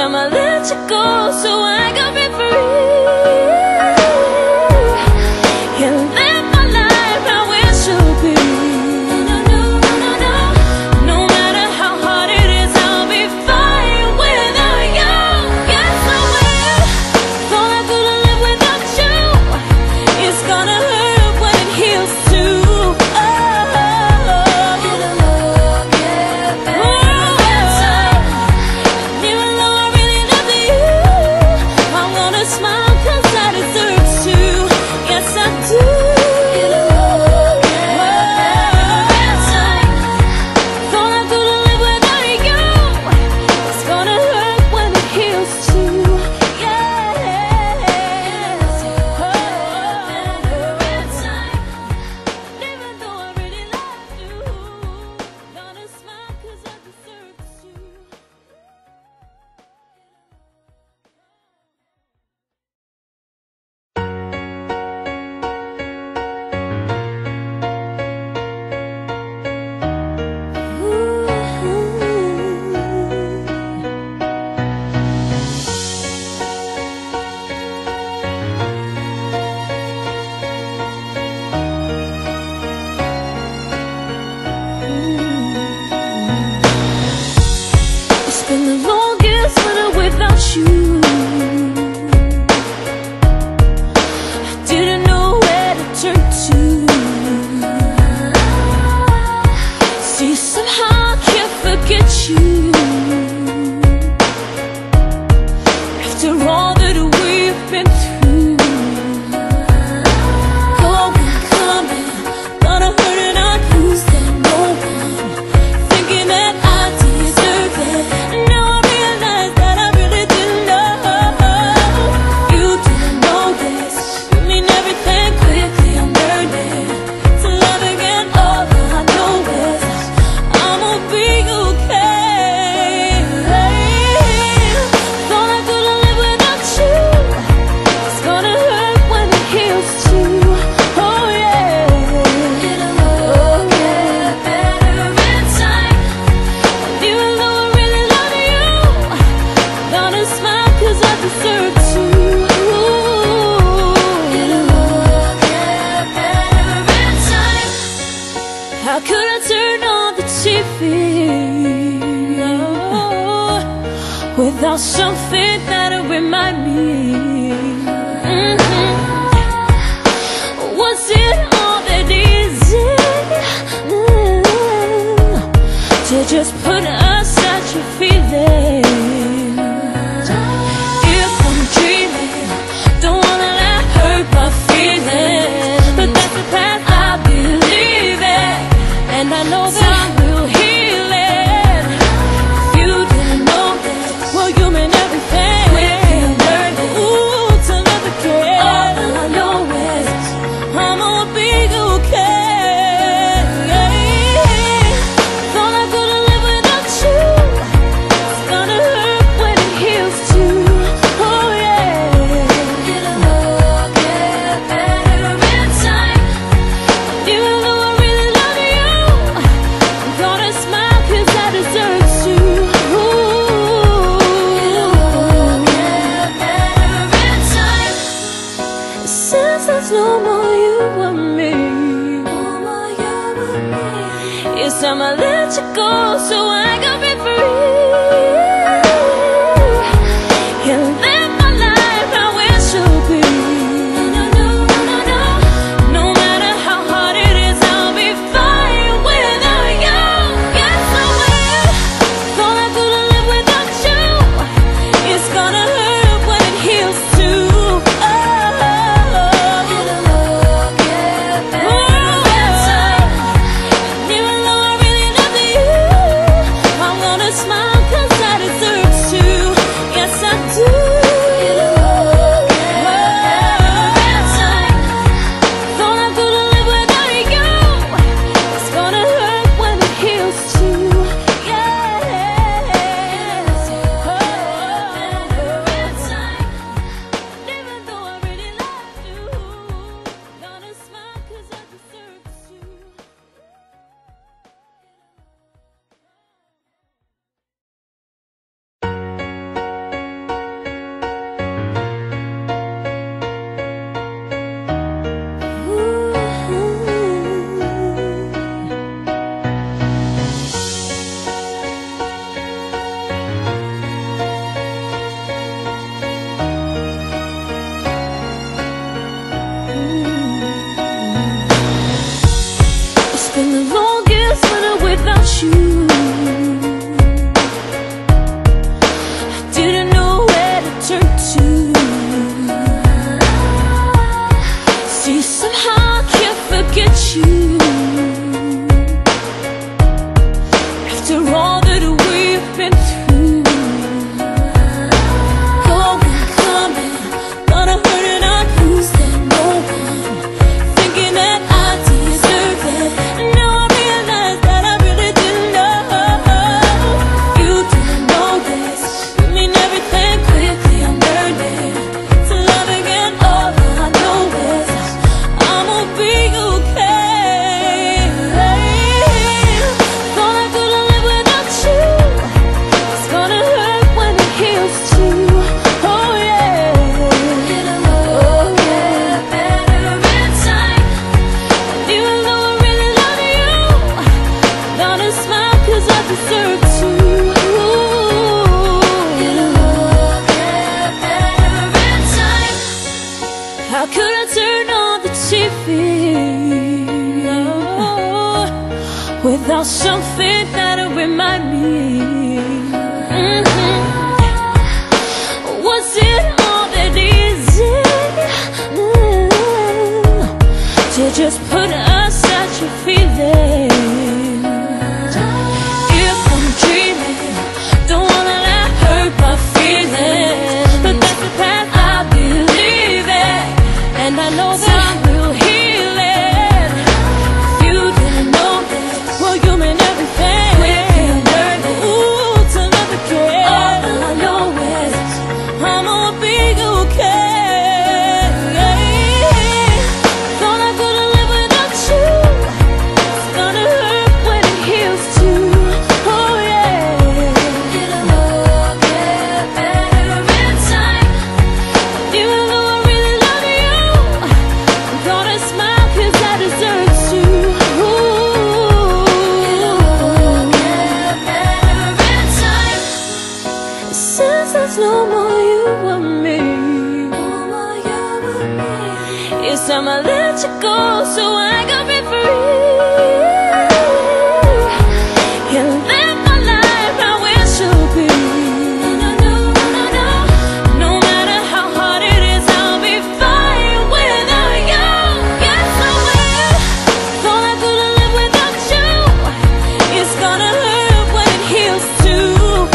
Speaker 1: I'ma let you go so I can be free and live my life how it should be. No matter how hard it is, I'll be fine without you. Yes, I will. Thought I couldn't live without you. It's gonna hurt when it heals too. How could I turn on the TV without something that'll remind me? Was it all that easy to just put aside your feelings? If I'm dreaming, don't wanna let hurt my feelings, but that's the path I believe in. And I know that I will heal it. If you didn't know this, well, you mean everything. Quickly learn it. Ooh, to love again. All I know is I'ma be okay. Thought I couldn't live without you. It's gonna hurt when it heals too. Oh yeah. It'll all get better in time. Even though I really love you, gonna smile 'cause I deserve to. It'll all get better in time. Since there's no more you and me, it's time I let you go so I can be free and live my life how it should be. No matter how hard it is, I'll be fine without you. Yes, I will. Thought I couldn't live without you. It's gonna hurt when it heals too. It'll all get better in time. Even though I really love you, I'm gonna smile 'cause I without something that'll remind me. Was it all that easy to just put aside your feeling? If I'm dreaming, don't wanna let hurt my feelings, but that's the path I believe in, and I know that time will heal it. If you didn't know this, well, you mean everything. Quickly learn it. Ooh, to love again. All I know is I'ma be okay. Thought I couldn't live without you. It's gonna hurt when it heals too. Oh yeah. It'll all get better in time. Even though I really love you, I'm gonna smile 'cause I deserve to. It'll all get better in time. Since there's no more you and me, it's time I let you go so I can be free and live my life how it should be. No matter how hard it is, I'll be fine without you. Yes, I will. Thought I couldn't live without you. It's gonna hurt when it heals too.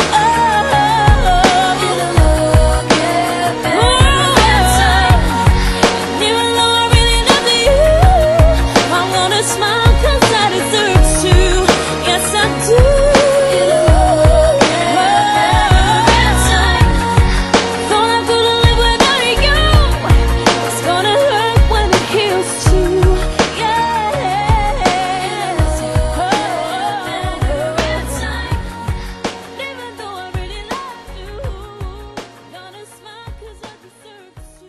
Speaker 1: It'll all get better in time. Even though I really love you, I'm gonna smile 'cause I deserve to. Yes, I do. It'll all get better in time. Thought I couldn't live without you. It's gonna hurt when it heals too. Yeah. It'll all get better in time. Even though I really love you, gonna smile 'cause I deserve to.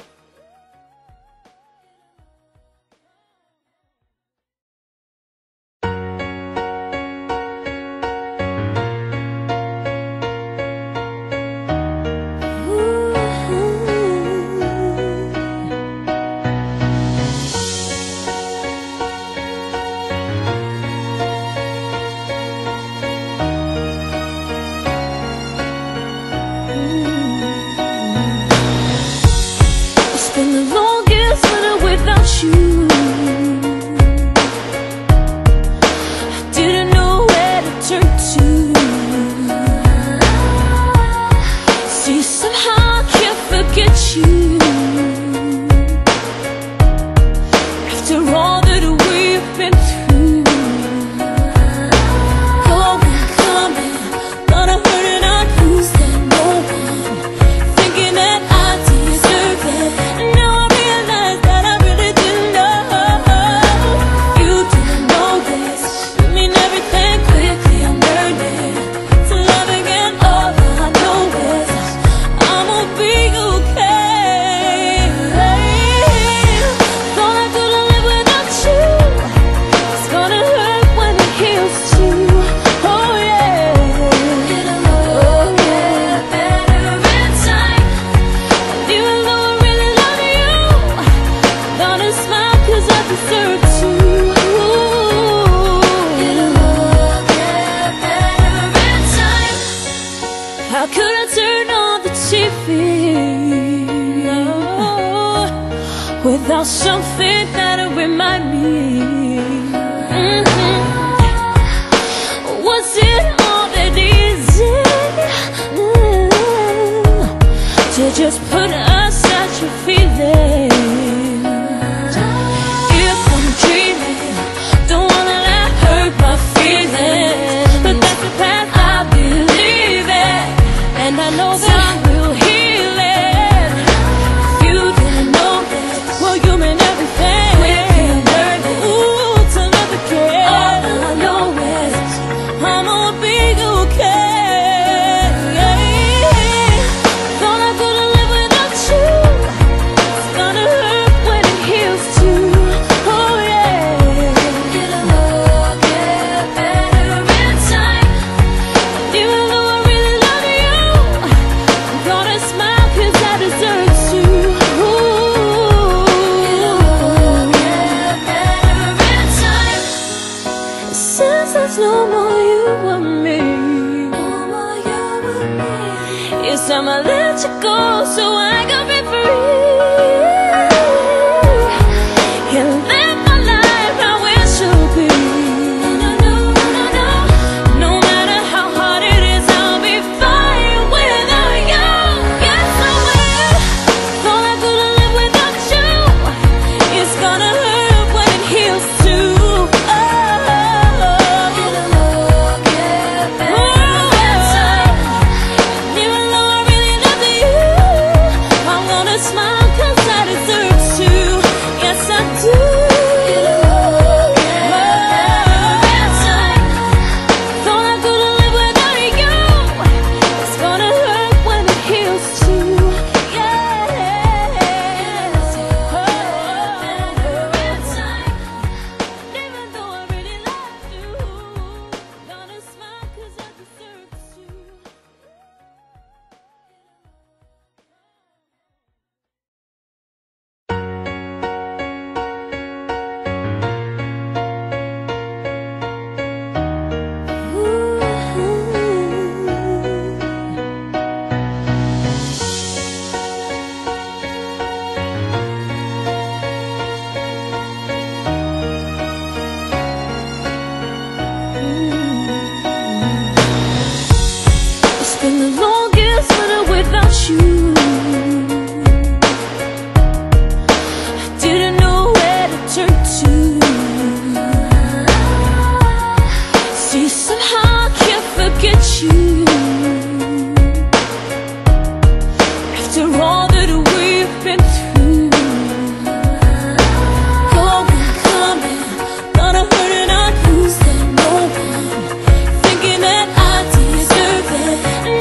Speaker 1: It's been the longest winter without you. I didn't know where to turn to. See, somehow I can't forget you. After all that we've been through, going, coming, but I'm hurting on who's that no one, thinking that I deserve it. And now I realize that I really didn't know. You didn't know this. You mean everything. Quickly I'm learning to love again. All I know is I'ma be okay. Thought I couldn't live without you. It's gonna hurt when it heals too. Oh yeah. It'll all get better in time. Even though I really love you, I'm gonna smile 'cause I deserve to. It'll all get better in time. How could I turn on the TV without something that'll remind me? Was it all that easy to just put aside your feeling? If I'm dreaming, don't wanna let hurt my feelings, but that's the path I believe in, and I know that time will heal it. If you didn't know this, well, you mean everything. Quickly learn it. Ooh, to love again. All I know is I'ma be okay. Thought I couldn't live without you. It's gonna hurt when it heals too. Oh yeah. It'll all get better in time. Even though I really love you, I'm gonna smile 'cause I deserve to. It'll all get better in time. Since there's there's no more you and me. It's time I let you go so I can be free and live my life how it should be. No matter how hard it is, I'll be fine without you. Yes, I will. Thought I couldn't live without you. It's gonna hurt when it heals too. Been the longest winter without you. I didn't know where to turn to. See, somehow I can't forget you. After all that we've been through, going, coming, gonna hurt and I'd lose that no one, thinking that I deserve it.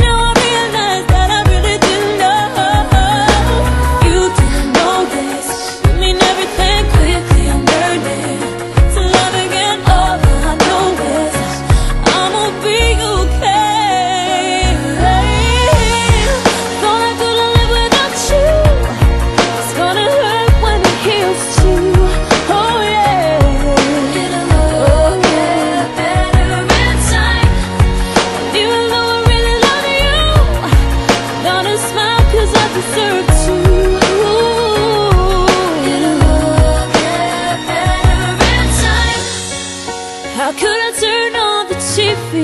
Speaker 1: How could I turn on the TV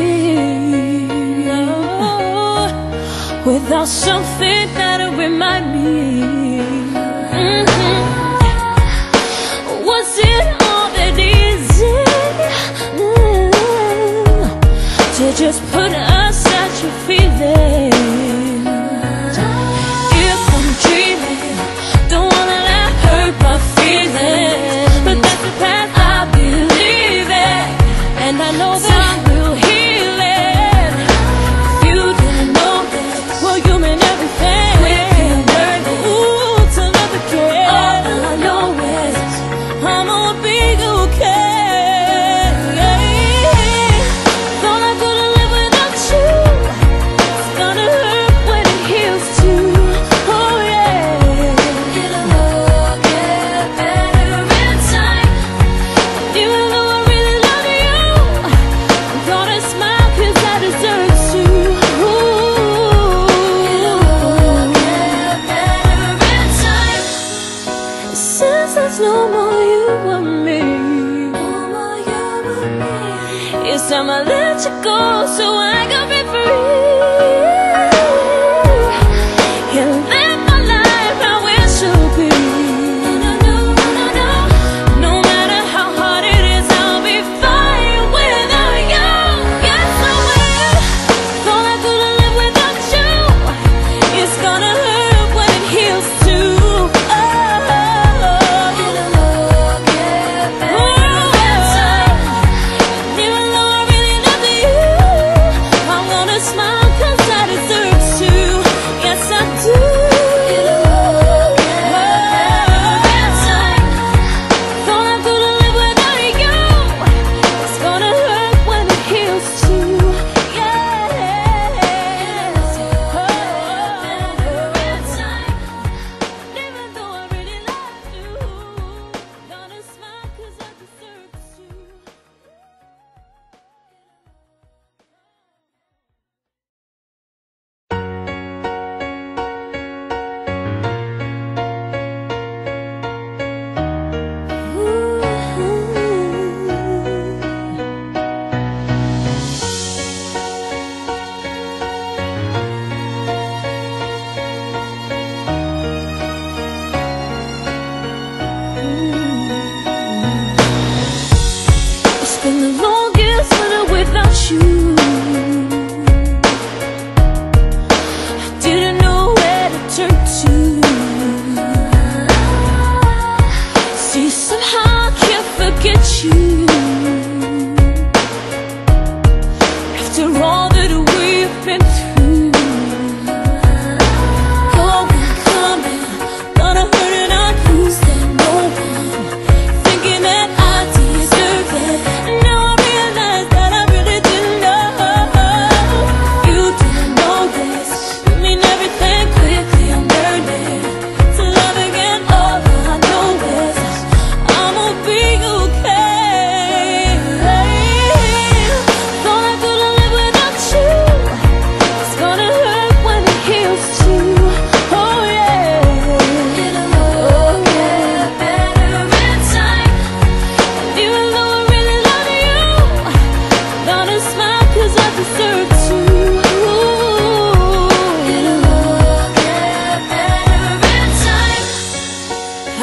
Speaker 1: without something that'll remind me? Was it all that easy to just put aside your feelings? If I'm dreaming, don't wanna let hurt my feelings, but that's the path I believe in. And I know that time will heal it. If you didn't know this, well, you mean everything. Quickly learning, ooh, to love again. All I know is I'ma be okay. Thought I couldn't live without you. It's gonna hurt when it heals too. Oh yeah. It'll all get better in time. Even though I really love you, gonna smile 'cause I deserve to. It'll all get better in time. Since there's no more you and me, it's time I let you go so I can be free and live my life how it should be. No matter how hard it is, I'll be fine without you. Yes, I will. Thought I couldn't live without you. It's gonna hurt when it heals too. It'll all get better in time. Even though I really love you, I'm gonna smile.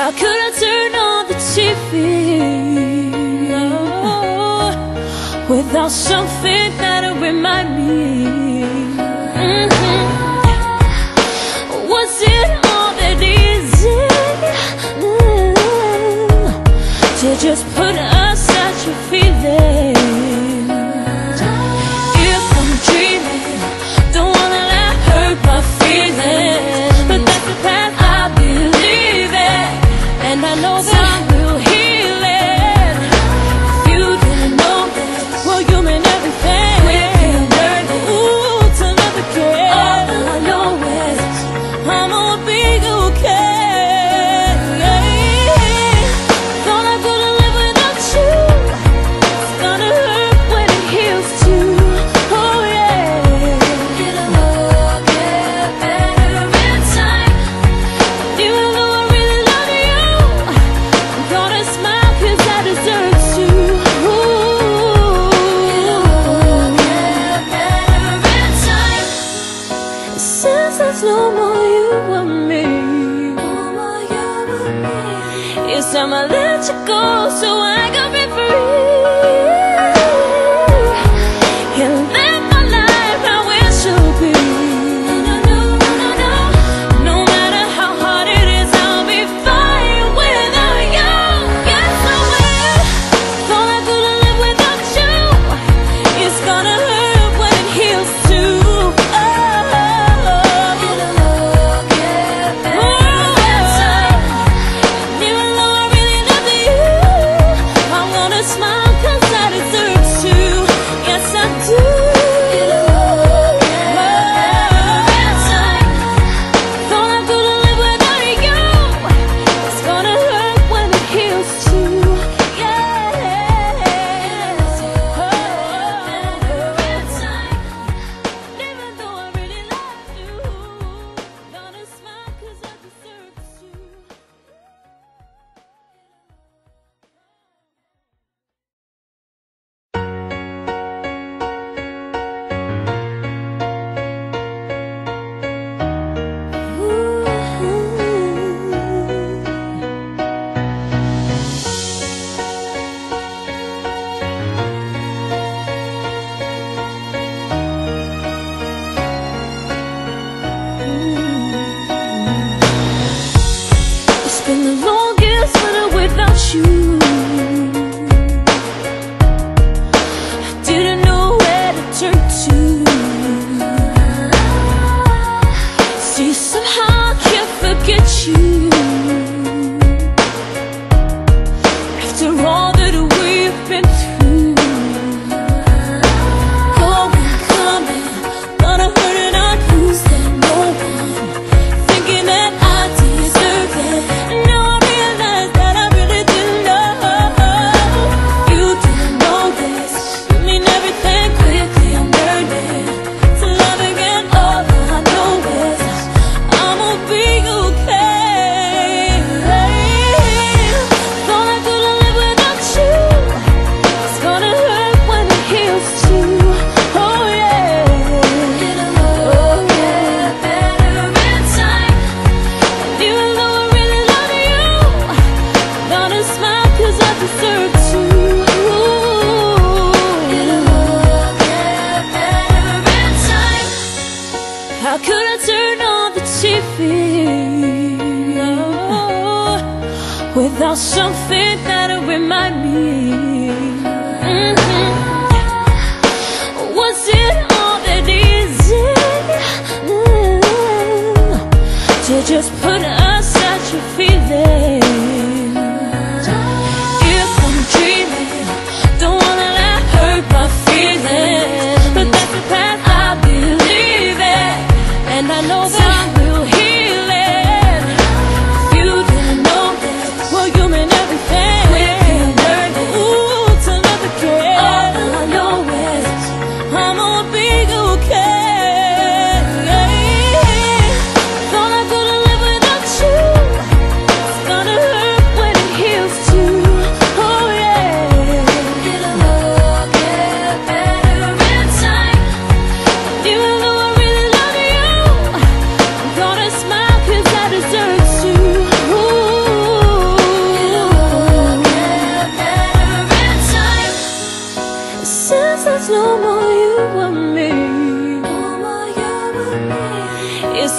Speaker 1: How could I turn on the TV without something that'll remind me? Was it all that easy to just put aside your feelings? If I'm dreaming, don't wanna let hurt my feelings, but that's the path I believe in, and I know that time will heal it. If you didn't know that, well, you mean everything. We'll learn it. Ooh, to love again. All I know is I'm gonna be okay. Thought I couldn't live without you. It's gonna hurt when it heals too. Oh yeah. It'll all get better in time. Even though I really love you, I'm gonna smile 'cause I deserve to. It'll all get better in time. Since there's no more you and me, it's time I let you go so I can be free and live my life how it should be. No matter how hard it is, I'll be fine without you. Yes, I will. Thought I couldn't live without you. It's gonna hurt when it heals too. Oh, it'll all get better in time. Even though I really love you, I'm gonna smile 'cause I deserve to. Yes, I do. It'll all get better in time. Thought I couldn't live without you. It's gonna hurt when it heals too. Yeah. Better in time. Even though I really love you, gonna smile 'cause I deserve to. It's been the longest winter without you. I didn't know where to turn to. See, somehow I can't forget you. After all that we've been through, going, coming, but I hurt and I lose that no one, thinking that I deserve it. And now I realize that I really didn't know. You didn't know this. You mean everything quickly. I'm learning to love again. All I know is I'm gonna be okay. Thought I couldn't live without you. It's gonna hurt when it heals too. Oh yeah. It'll all get better in time. Even though I really love you, I'm gonna smile 'cause I deserve to. It'll all get better in time. How could I turn on the TV without something that'll remind me? Was it all that easy to just put aside your feelings? If I'm dreaming, don't wanna let hurt my feelings, but that's the path I believe in, and I know that time will heal it. If you didn't know that, well, you mean everything. We'll learn it. Ooh, to love again. All I know is I'm gonna be okay. Thought I couldn't live without you. It's gonna hurt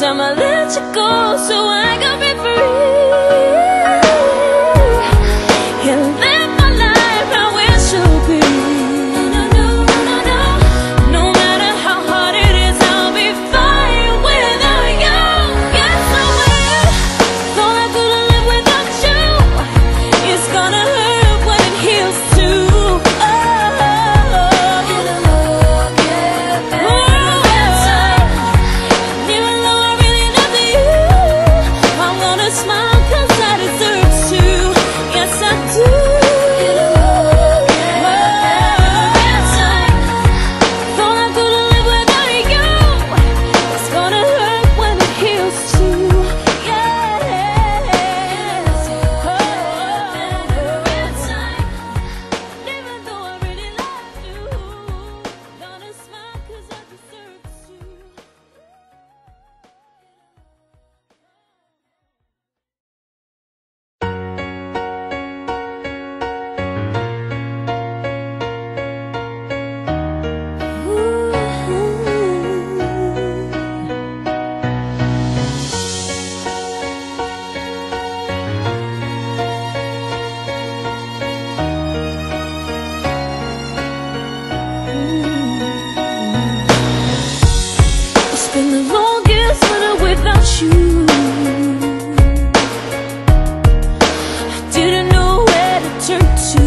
Speaker 1: time I let you go so I can be free and live my life how it should be. No matter how hard it is, I'll be fine without you. Yes, I will. Thought I couldn't live without you. It's gonna hurt when it heals too. Been the longest winter without you. I didn't know where to turn to.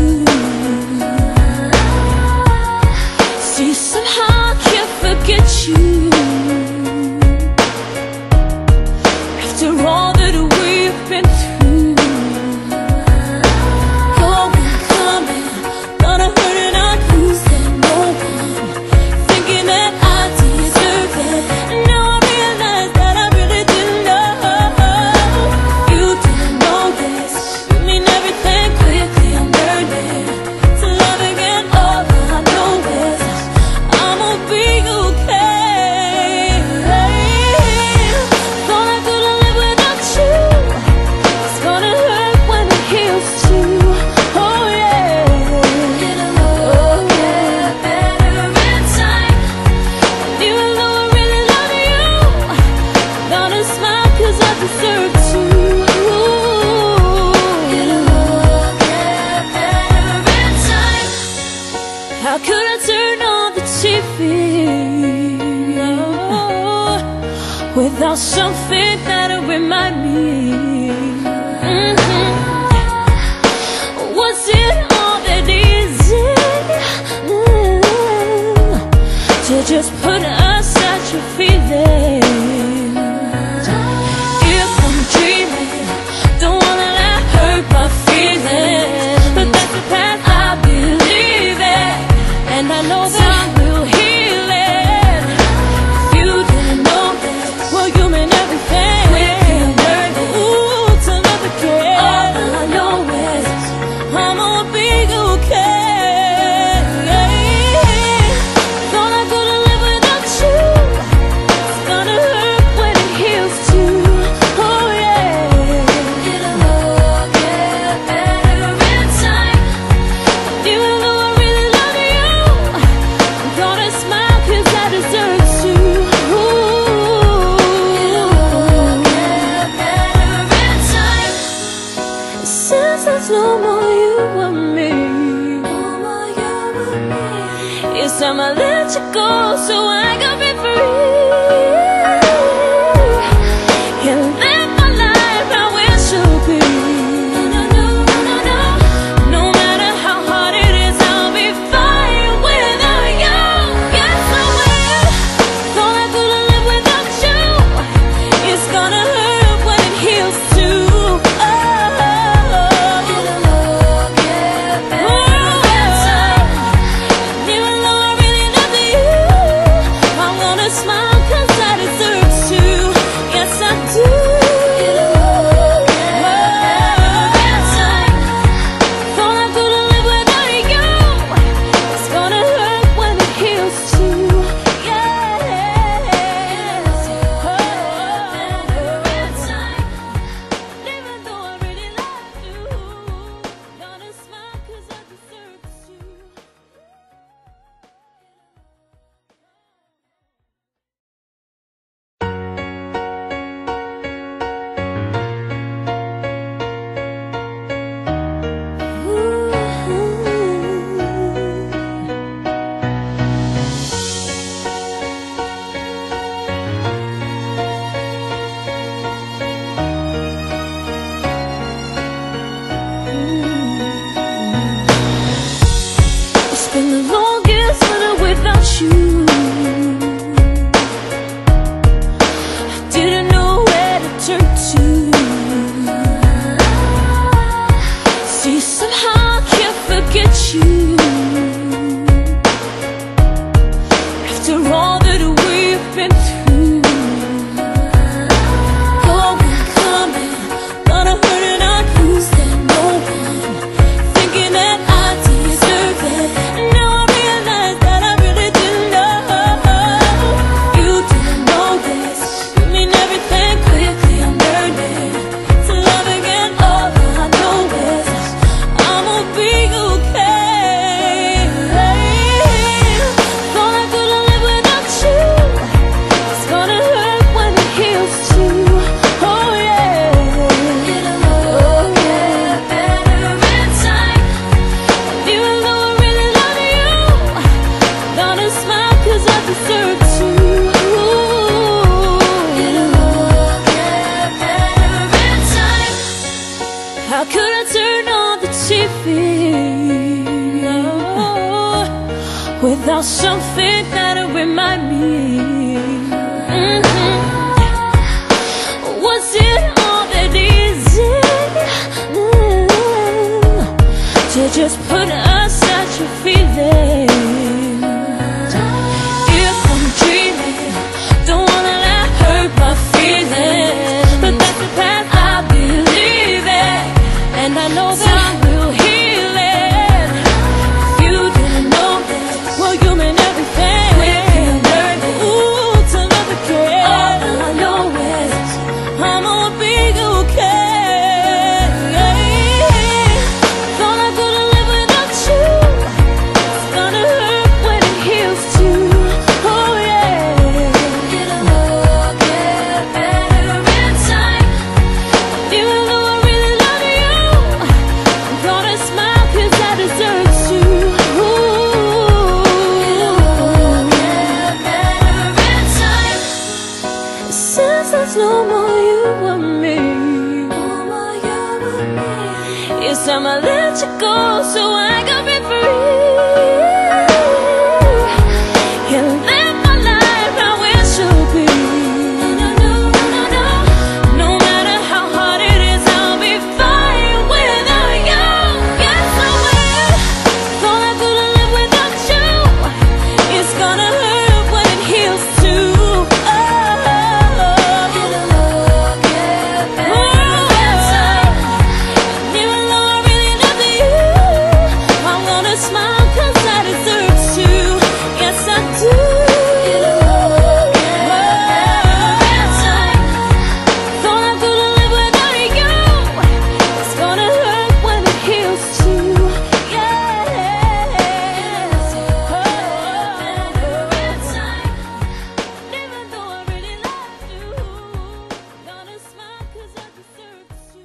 Speaker 1: See, somehow I can't forget you. After all that we've been through, going, coming, gonna hurt and I'd lose that no one, thinking that I deserve it. How could I turn on the TV without something that'll remind me? Was it all that easy to just put aside your feelings? If I'm dreaming, don't wanna let hurt my feelings, but that's the path I believe in. And I know that time will heal it. If you didn't know this, well, you mean everything. We can learn it. Ooh, to love again. All I know is I'm gonna be okay. Thought I couldn't live without you. It's gonna hurt when it heals too. Oh yeah. It'll all get better in time. Even though I really love you, gonna smile 'cause I deserve to. It'll all get better in time. Since there's no more you and me, it's time I let you go so I can be free and live my life how it should be. No matter how hard it is, I'll be fine without you. Yes, I will. Thought I couldn't live without you. It's gonna hurt when it heals too. It'll all get better in time. Even though I really love you, I'm gonna smile 'cause I deserve without something that'll remind me. Was it all that easy to just put aside your feeling? If I'm dreaming, don't wanna let hurt my feelings, but that's the path I believe in, and I know that time will heal it. You didn't know that, well, you mean everything. We can learn it, ooh, to love again. All I know is I'm gonna be okay. Thought I couldn't live without you. It's gonna hurt when it heals too. Oh yeah, it'll get better in time. Even though I really love you, I'm gonna smile 'cause I deserve to. It'll get better in time. Since there's no more you and me, it's time I let you go so I can be free and live my life how it should be. No matter how hard it is, I'll be fine without you. Yes, I will. Thought I couldn't live without you. It's gonna hurt when it heals too. Oh, it'll get better in time. Even though I really love you, I'm gonna smile 'cause I deserve to. Yes, I do. It'll get better in time. Thought I couldn't live without you. It's gonna hurt when it heals too. Yeah. Better in time. Even though I really love you, gonna smile 'cause I deserve to.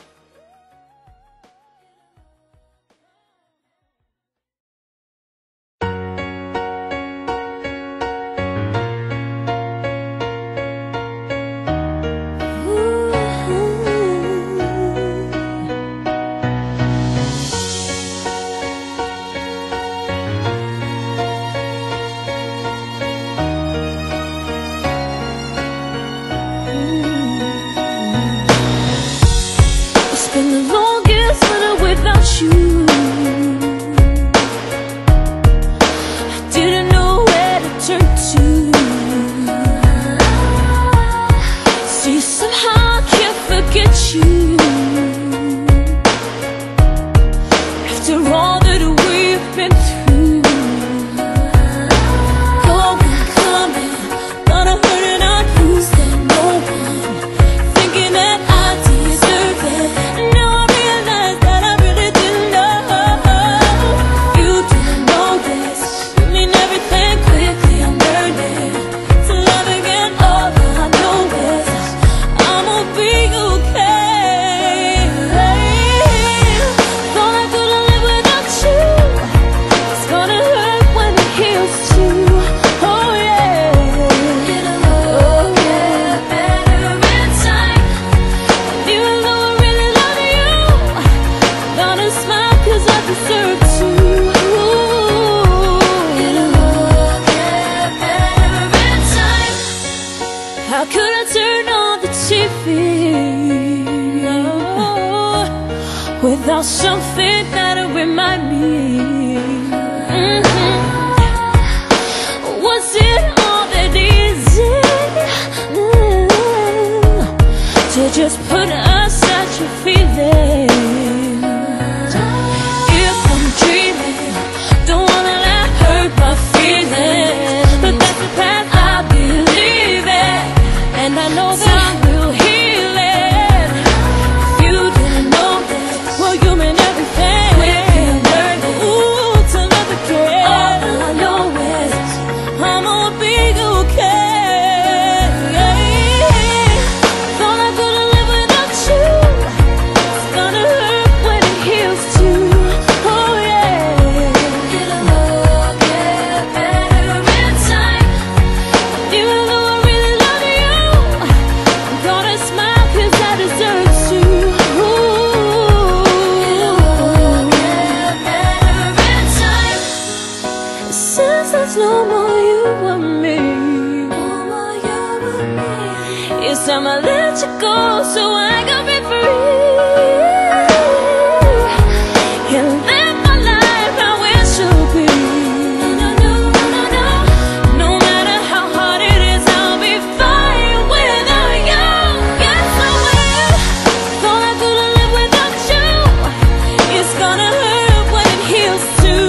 Speaker 1: It's been the longest winter without you. I didn't know where to turn to. See, somehow I can't forget you. After all that we've been through, going, coming, gonna hurt and I'd lose that no one, thinking that I deserve it. Now I realize that I really didn't know. You didn't know this. You mean everything. Quickly I'm learning to love again. All I know is I'm gonna be okay. Thought I couldn't live without you. It's gonna hurt when it heals too. Oh yeah, it'll get better in time. Even though I really love you, I'm gonna smile 'cause I deserve to. It'll get better in time. How could I turn on the TV without something that'll remind me? Was it all that easy to just put aside your feelings? If I'm dreaming, don't wanna let hurt my feelings, but that's the path I believe in, and I know that time will heal it. You didn't know that, well, you mean everything. We can learn it, ooh, to love again. All I know is I'm gonna be okay. Thought I couldn't live without you. It's gonna I'ma let you go so I can be free and live my life how it should be. No matter how hard it is, I'll be fine without you. Yes, I will. Thought I couldn't live without you. It's gonna hurt when it heals too.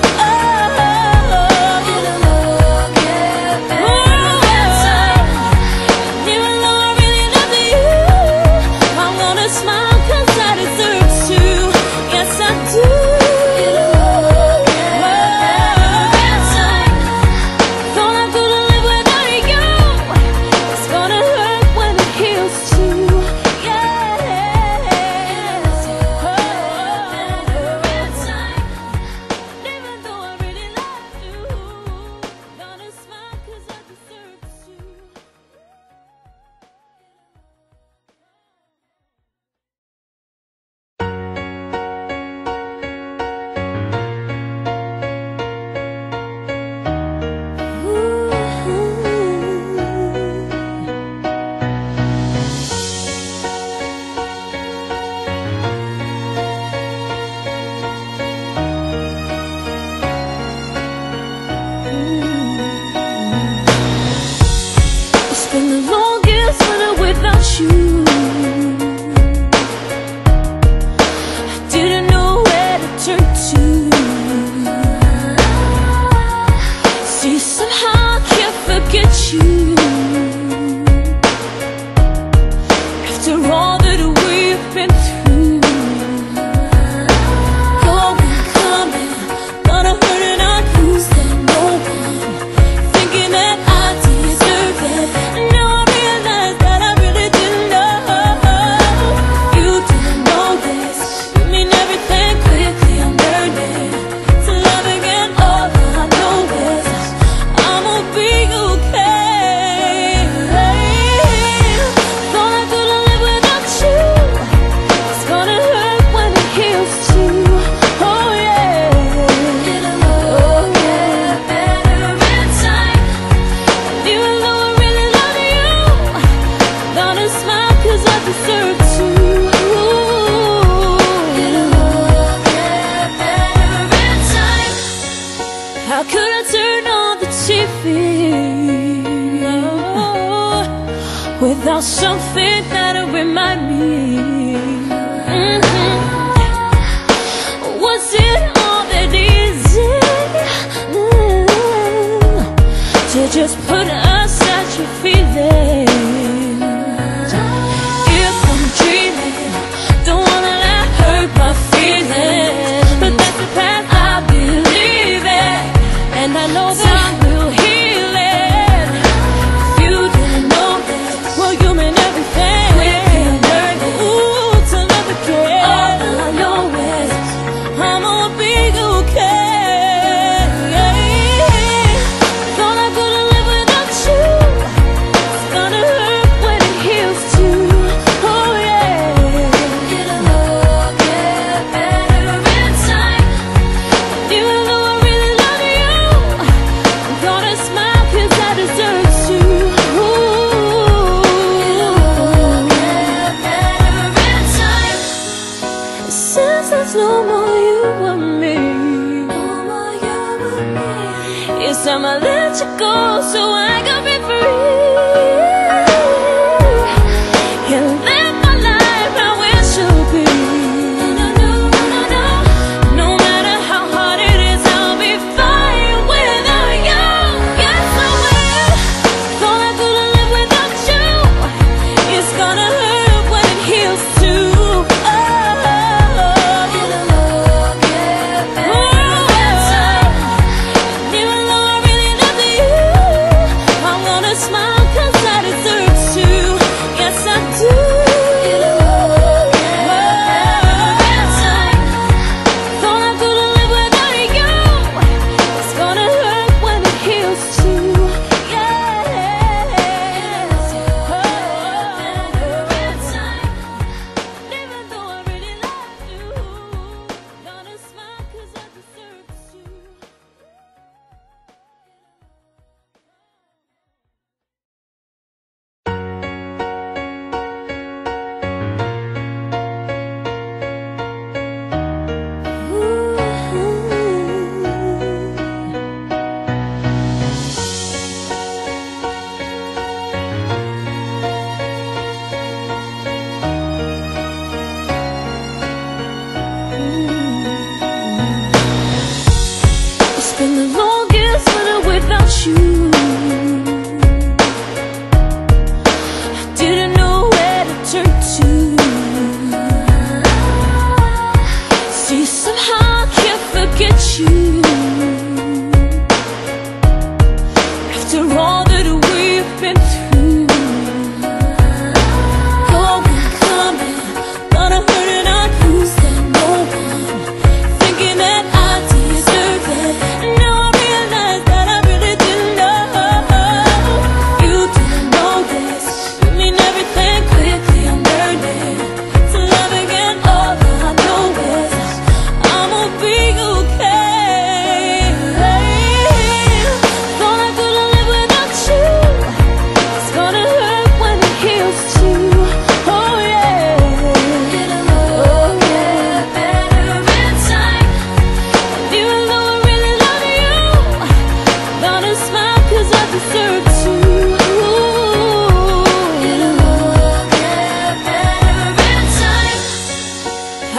Speaker 1: How could I turn on the TV without something that'll remind me? Was it all that easy to just put aside your feelings? If I'm dreaming, don't wanna let hurt my feelings, but that's the path I believe in. And I know time will heal it. If you didn't know this, well, you mean everything. We can learn it. Ooh, to love again. All I know is I'ma be okay. Thought I couldn't live without you. It's gonna hurt when it heals too. Oh yeah. It'll all get better in time. Even though I really love you, I'm gonna smile 'cause I deserve to. It'll all get better in time. Since there's no more you and me, yes, I'ma let you go so I can be free and live my life how it should be. No matter how hard it is, I'll be fine without you. Yes, I will. Thought I couldn't live without you. It's gonna hurt when it heals too. It'll all get better in time. Even though I really love you, I'm gonna smile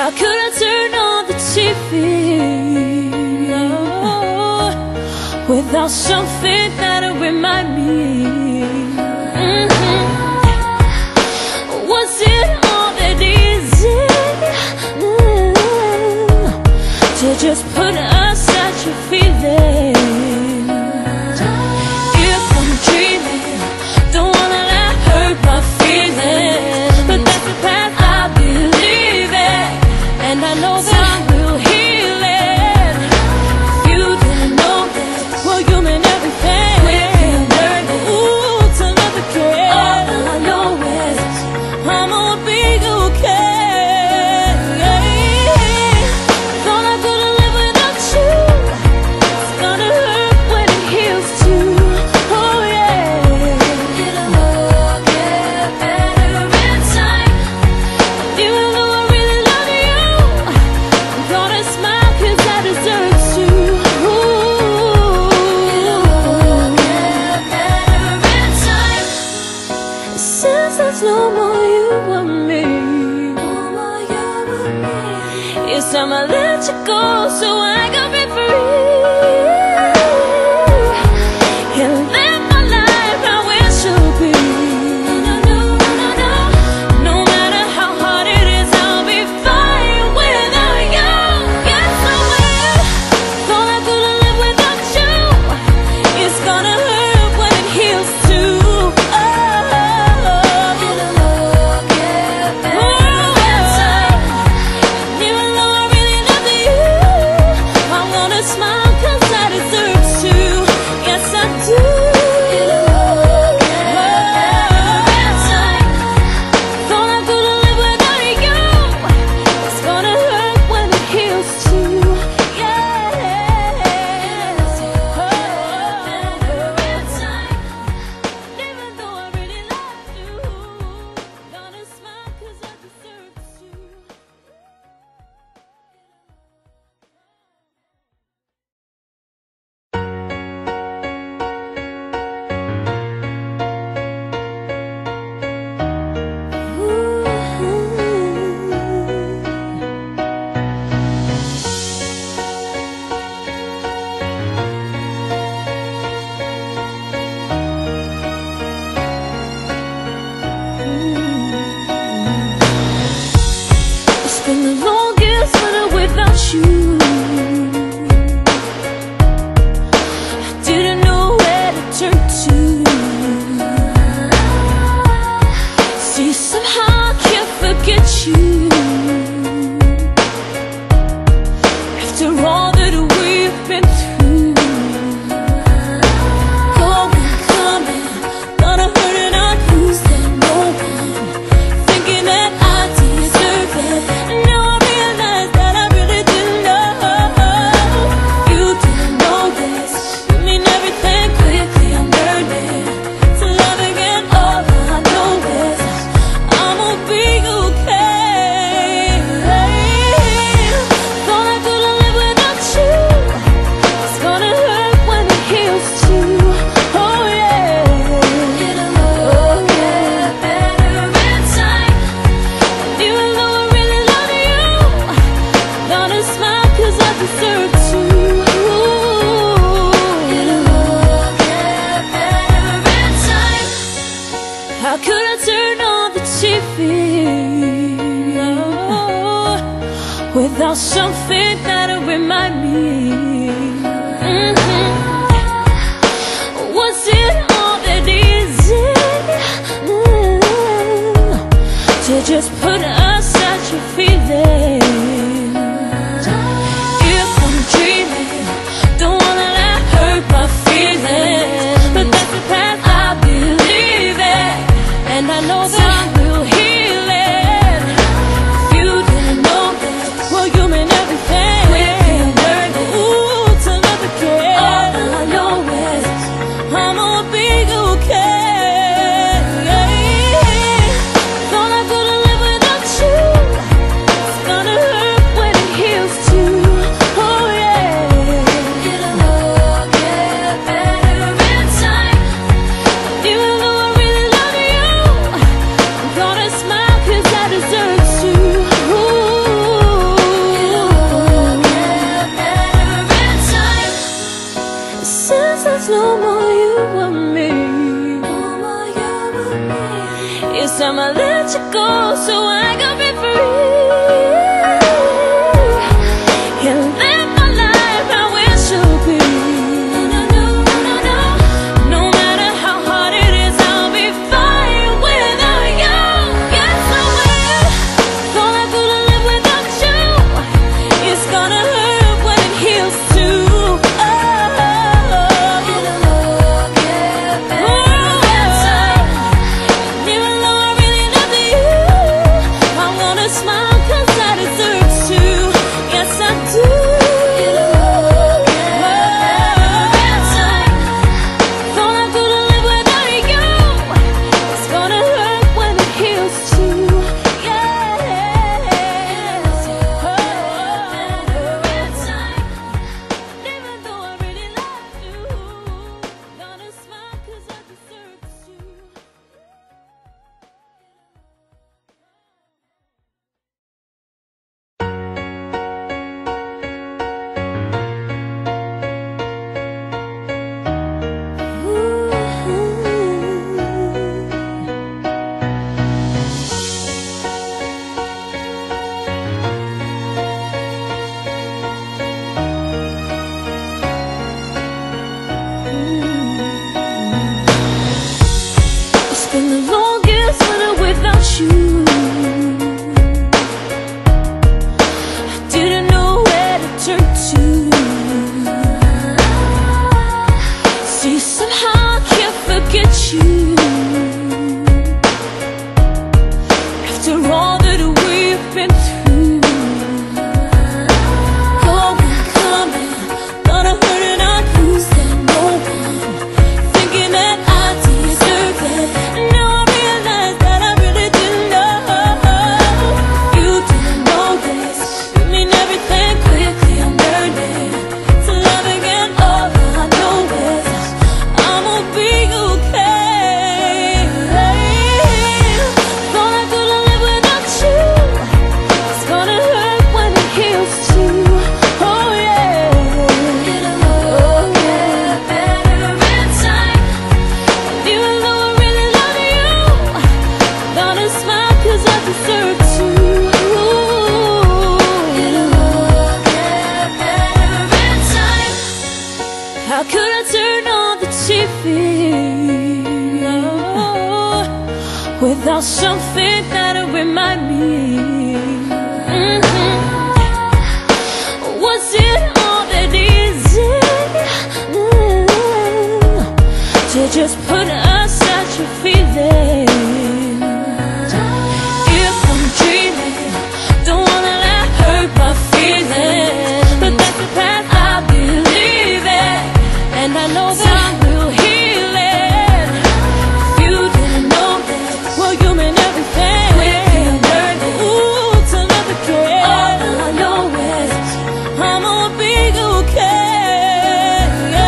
Speaker 1: How could I turn on the TV without something that'll remind me? Was it all that easy to just put aside your feelings? If I'm dreaming, don't wanna let hurt my feelings, but that's the path I believe in, and I know that time will heal it. You didn't know that, well, you mean everything. Quickly I'm learning, ooh, to love again. All I know is I'm gonna be okay. Thought I couldn't live without you. It's gonna hurt when it heals too. Oh yeah, it'll get better in time. Even though I really love you, I'm gonna smile 'cause I deserve to. It'll get better in time. Since there's no more you and me, it's time I let you go so I can be free and live my life how it should be. No matter how hard it is, I'll be fine without you. Yes, I will. Thought I couldn't live without you. It's gonna hurt when it heals too. Oh, it'll get better in time. Even though I really love you, I'm gonna smile 'cause I deserve to. Yes, I do. It'll get better in time. Thought I couldn't live without you. It's gonna hurt when it heals too. Yeah. Better in time. Even though I really love you, gonna smile 'cause I deserve to. It's been the longest winter without you. I didn't know where to turn to. See, somehow I can't forget you. After all that we've been through, going, coming, gonna hurt and I'll lose that no one, thinking that I deserve it. Now I realize that I really didn't know. You didn't know this, you mean everything. Quickly I'm learning to love again. All I know is I'm gonna be okay. Thought I couldn't live without you. It's gonna hurt when it heals too. Oh yeah, it'll get better in time. Even though I really love you, gonna smile 'cause I deserve to. It'll get better in time. How could I turn on the TV without something that'll remind me? Was it all that easy to just put aside your feelings? If I'm dreaming, don't wanna let hurt my feelings, but that's the path I believe in, and I know that time will heal it. You didn't know that, well, you mean everything. Quickly I'm learning, ooh, to love again. All I know is I'm gonna be okay. Thought I couldn't live without you. It's gonna hurt so I can be free and live my life how it should be. No matter how hard it is, I'll be fine without you. Yes, I will. Thought I couldn't live without you. It's gonna hurt when it heals too. How could I turn on the TV without something that'll remind me? Was it all that easy to just put aside your feeling? If I'm dreaming, don't wanna let hurt my feelings, but that's the path I believe in, and I know time will heal it. If you didn't know this, well, you mean everything. Quickly learn it, ooh, to love again. All I know is I'm gonna be okay.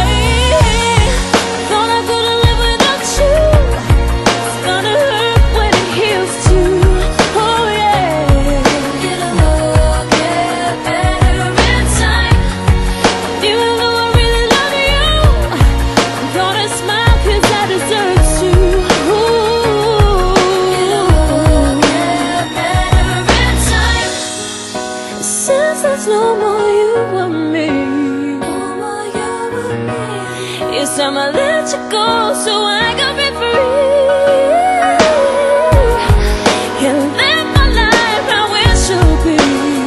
Speaker 1: Thought I couldn't live without you. It's gonna hurt when it heals too. Oh yeah, it'll get better in time. Even though I really love you, I'm gonna smile 'cause I deserve to. It'll get better in time. Since there's no more you and me, it's time I let you go so I can be free and live my life how it should be.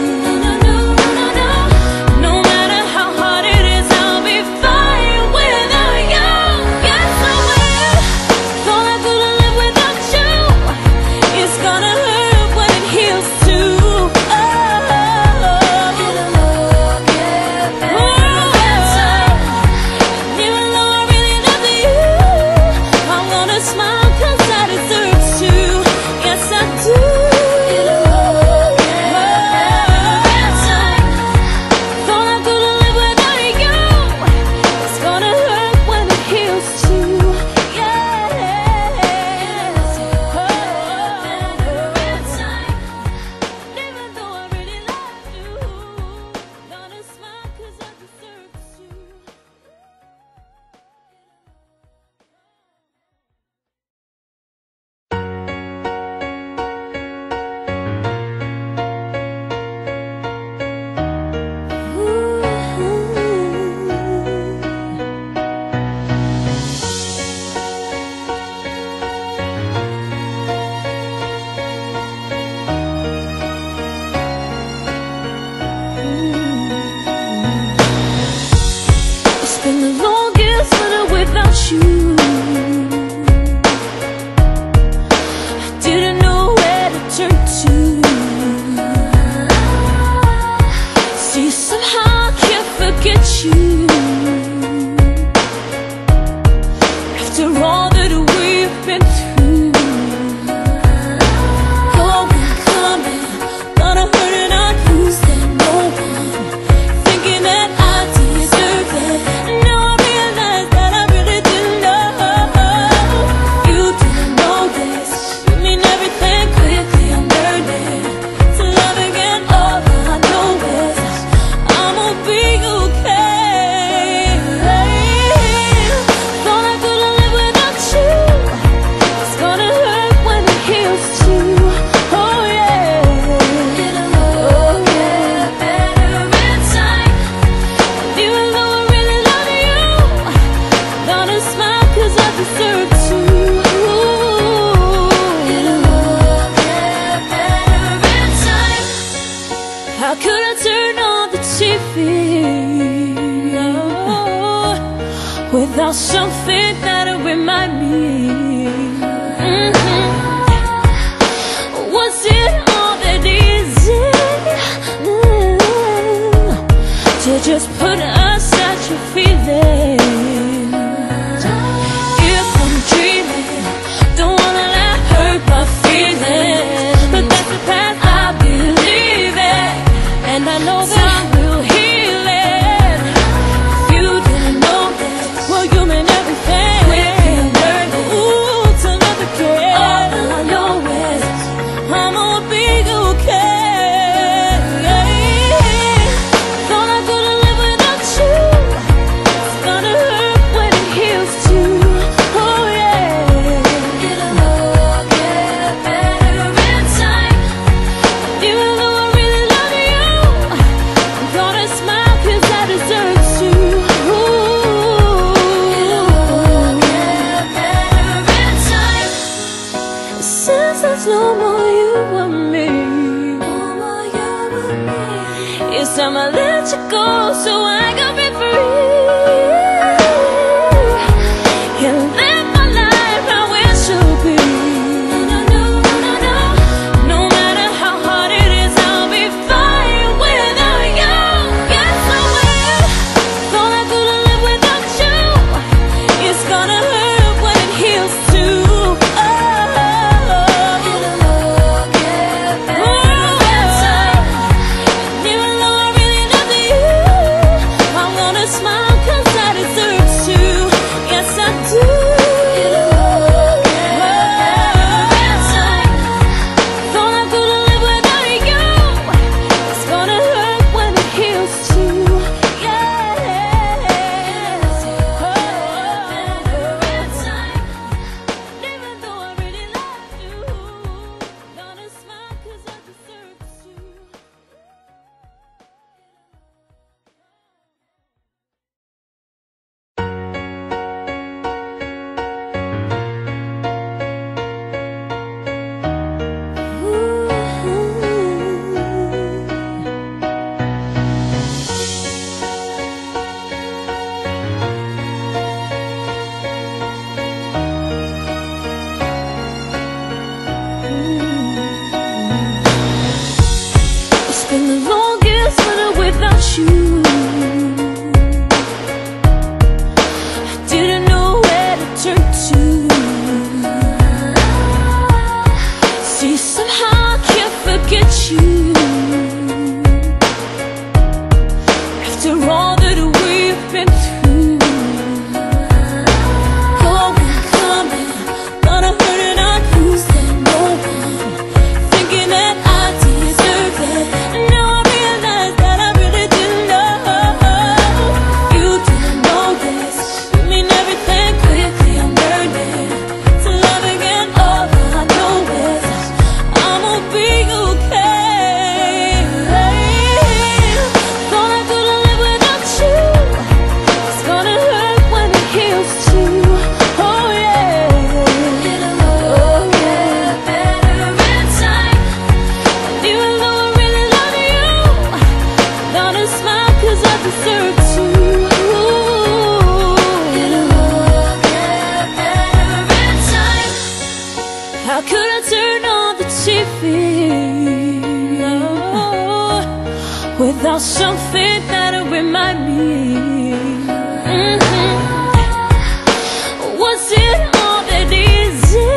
Speaker 1: No matter how hard it is, I'll be fine without you. Yes, I will. Thought I couldn't live without you. It's gonna hurt when it heals too. Even though I really love you, I'm gonna smile 'cause I deserve without something that'll remind me. Was it all that easy to just put aside your feeling? If I'm dreaming, don't wanna let hurt my feelings, but that's the path I believe in, and I know that time will heal it. If you didn't know that, well, you mean everything. Quickly I'm learning, ooh, to never care. All I know is I'm gonna be okay. Thought I couldn't live without you. It's gonna hurt when it heals too. Oh yeah, it'll all get better in time. Even though I really love you, I'm gonna smile 'cause I deserve to. It'll all get better in time. Since there's no more you and me, it's time I let you go so I can be free and live my life how it should be. No matter how hard it is, I'll be fine without you. Yes, I will. Thought I couldn't live without you. It's gonna hurt when it heals too. It'll all get better in time. Even though I really love you, I'm gonna smile 'cause I deserve to. Yes, I do. It'll all get better in time. Thought I couldn't live without you. It's gonna hurt when it heals too. Yeah. Better in time. Even though I really love you, gonna smile 'cause I deserve to. It's been the longest winter without you. I didn't know where to turn to. See, somehow I can't forget you. After all that we've been through, going, coming, gonna hurt and I'll lose that no one, thinking that I deserve it. And now I realize that I really didn't know. You didn't know this. You mean everything. Quickly I'm learning to love again. All I know is I'm gonna be okay. Thought I couldn't live without you. It's gonna hurt when it heals too. Oh yeah, it'll all get better in time. Even though I really love you, gonna smile 'cause I deserve to. It'll all get better in time. How could I turn on the TV without something that'll remind me? Was it all that easy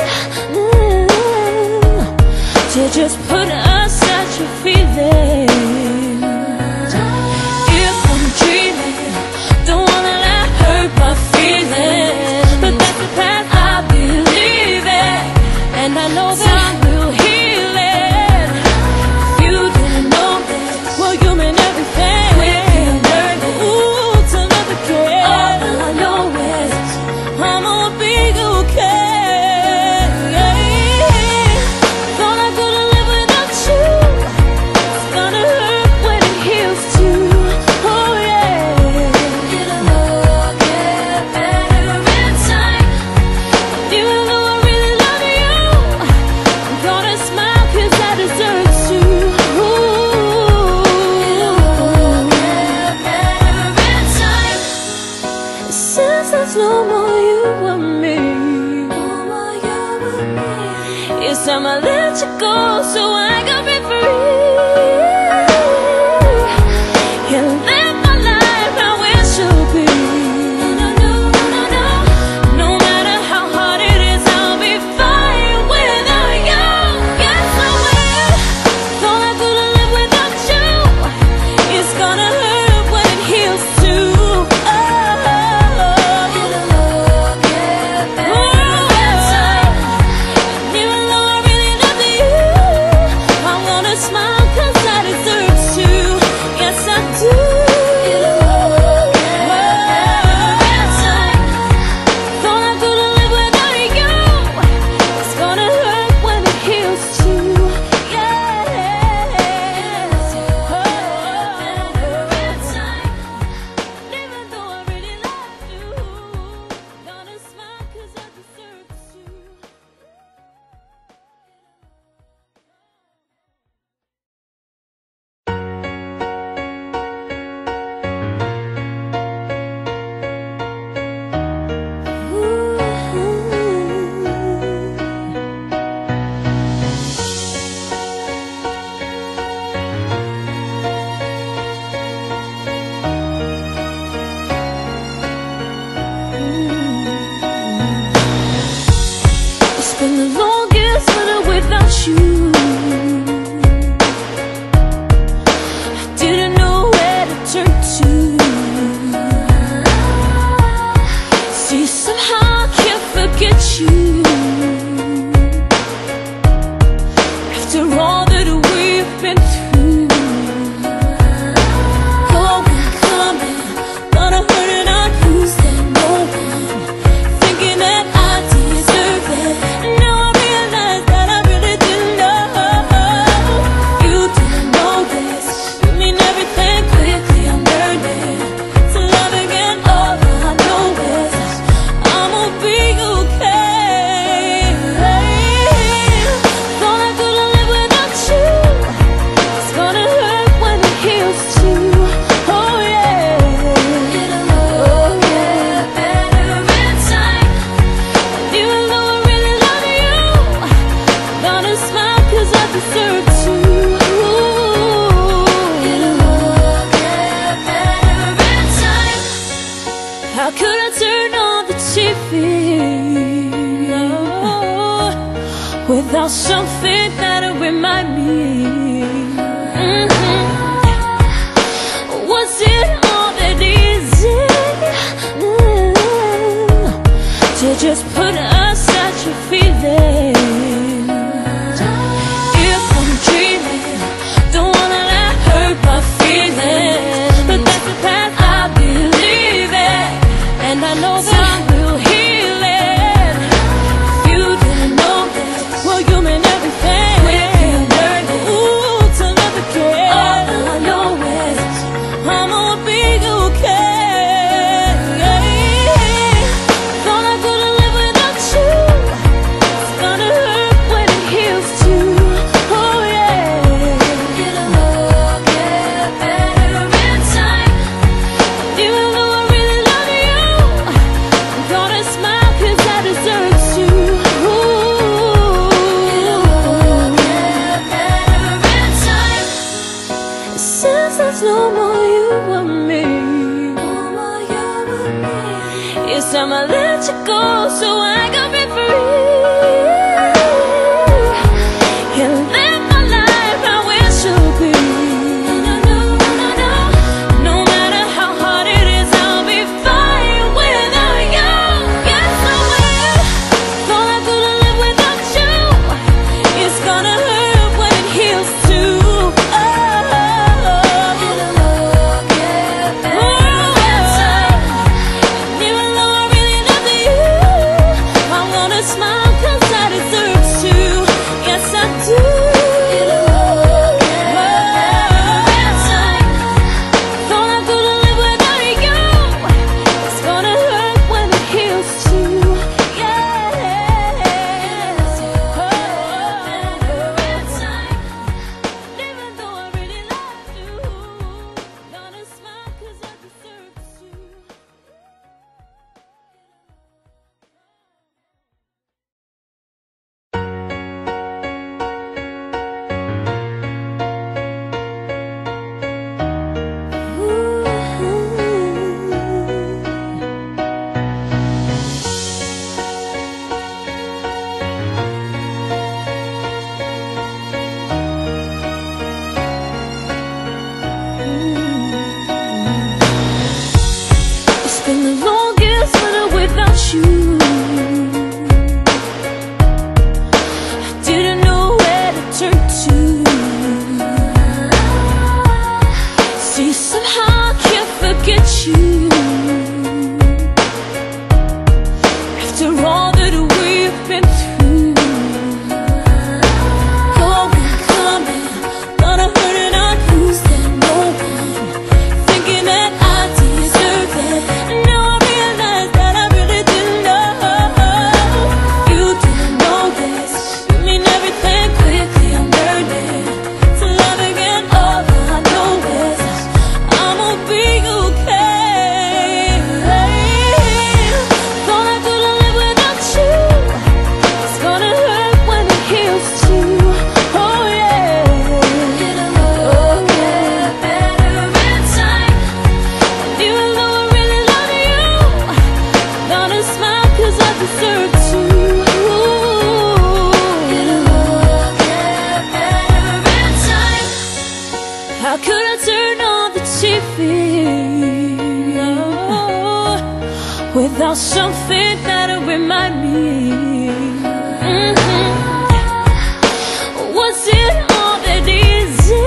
Speaker 1: to just put aside your feeling? If I'm dreaming, don't wanna let hurt my feelings, but that's the path I believe in, and I know that time will heal it. If you didn't know that, well, you mean everything. Quickly I'm learning, ooh, to never care. All I know is I'm gonna be okay. Thought I couldn't live without time I let you go so I can be free and live my life how it should be. No matter how hard it is, I'll be fine without you. Yes, I will. Thought I couldn't live without you. It's gonna hurt when it heals too. Been the longest winter without you. I didn't know where to turn to. See, somehow I can't forget you. After all that we've been through, going, coming, but I'm hurting, I lose that no one, thinking that I deserve it. How could I turn on the TV without something that'll remind me? Was it all that easy to just put aside your feelings? If I'm dreaming, don't wanna let hurt my feelings, but that's the path I believe in. And I know that time will heal it. If you didn't know this, well, you mean everything. We can learn it. Ooh, to love again. All I know is I'm gonna be okay. Thought I couldn't live without you. It's gonna hurt when it heals too. Oh yeah. It'll all get better in time. Even though I really love you, gonna smile 'cause I deserve to. It'll all get better in time. Since there's no more you and me, it's time I let you go so I can be free and live my life how it should be. No matter how hard it is, I'll be fine without you. Yes, I will. Thought I couldn't live without you. It's gonna hurt when it heals too. It'll all get better in time. Even though I really love you, I'm gonna smile. How could I turn on the TV without something that'll remind me? Was it all that easy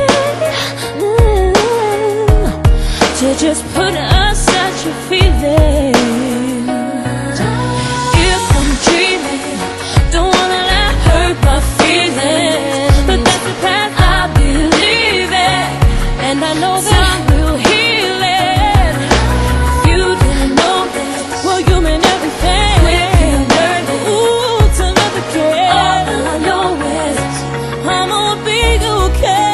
Speaker 1: to just put aside your feelings? If I'm dreaming, don't wanna let hurt my feelings, but that's the path I believe in, and I know that time will heal it. If you didn't know this, well, you mean everything. Quickly I'm learning, ooh, to love again. All I know is I'm gonna be okay.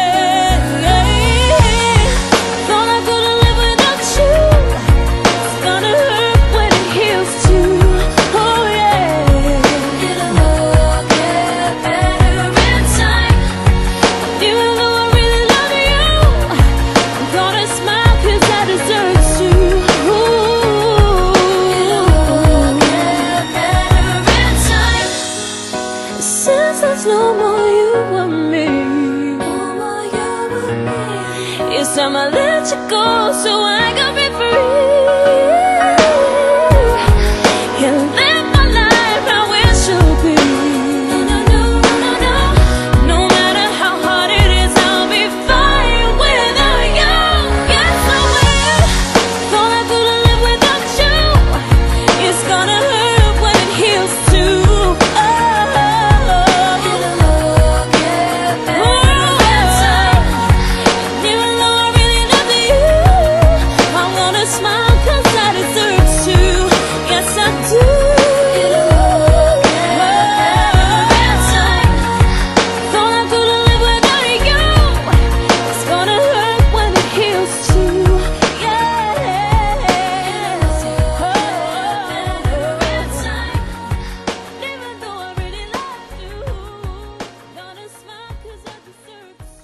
Speaker 1: Thought I couldn't live without you. It's gonna hurt when it heals too. Oh yeah, it'll all get better in time. Even though I really love you, I'm gonna smile 'cause I deserve to. It'll all get better in time. Since there's no more you and me, it's time I let you go so I can be free and live my life how it should be. No matter how hard it is, I'll be fine without you. Yes, I will. Thought I couldn't live without you. It's gonna hurt when it heals too. It'll all get better in time. Even though I really love you, I wanna smile 'cause I deserve to. Yes, I do. It'll all get better in time. Thought I couldn't live without you. It's gonna hurt when it heals too. Yeah. It'll all get better in time. Even though I really love you, gonna smile 'cause I deserve to.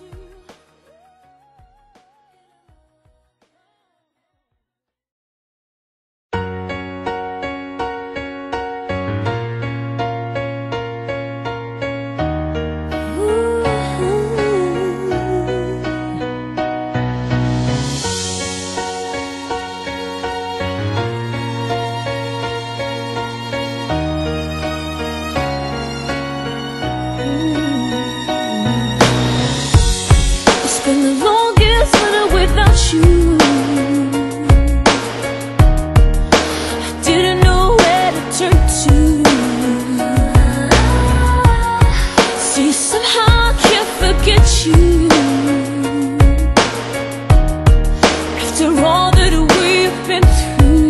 Speaker 1: It's been the longest winter without you. I didn't know where to turn to. See, somehow I can't forget you. After all that we've been through,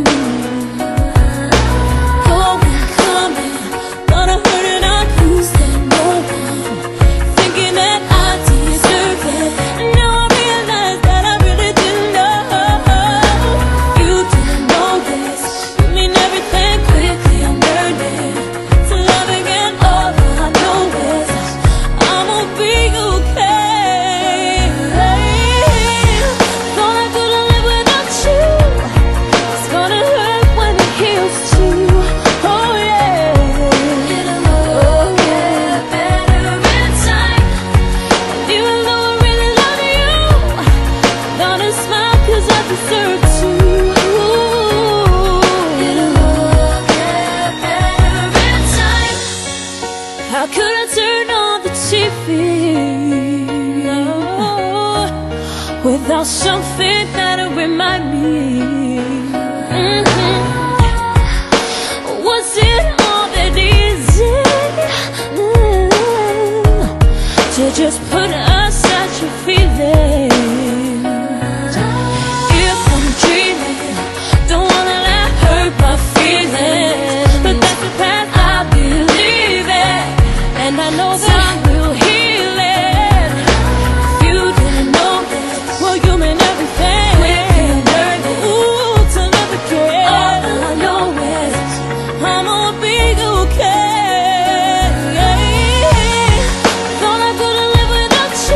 Speaker 1: going, coming, gonna hurt and I'll lose that no one, thinking that I deserve it. And now I realize that I really didn't know. You didn't know this, you mean everything. Quickly I'm learning to love again. All I know is I'm gonna be okay. Thought I couldn't live without you. It's gonna hurt when it heals too. Oh yeah, it'll all get better in time. Even though I really love you, gonna smile 'cause I deserve to. It'll all get better in time. How could I turn on the TV without something that'll remind me? Was it all that easy to just put aside your feelings? If I'm dreaming, don't wanna let hurt my feelings, but that's the path I believe in, and I know that time will heal it. If you didn't know this, well, you mean everything. Quickly I'm learning, ooh, to love again. All I know is I'm gonna be okay. Thought I couldn't live without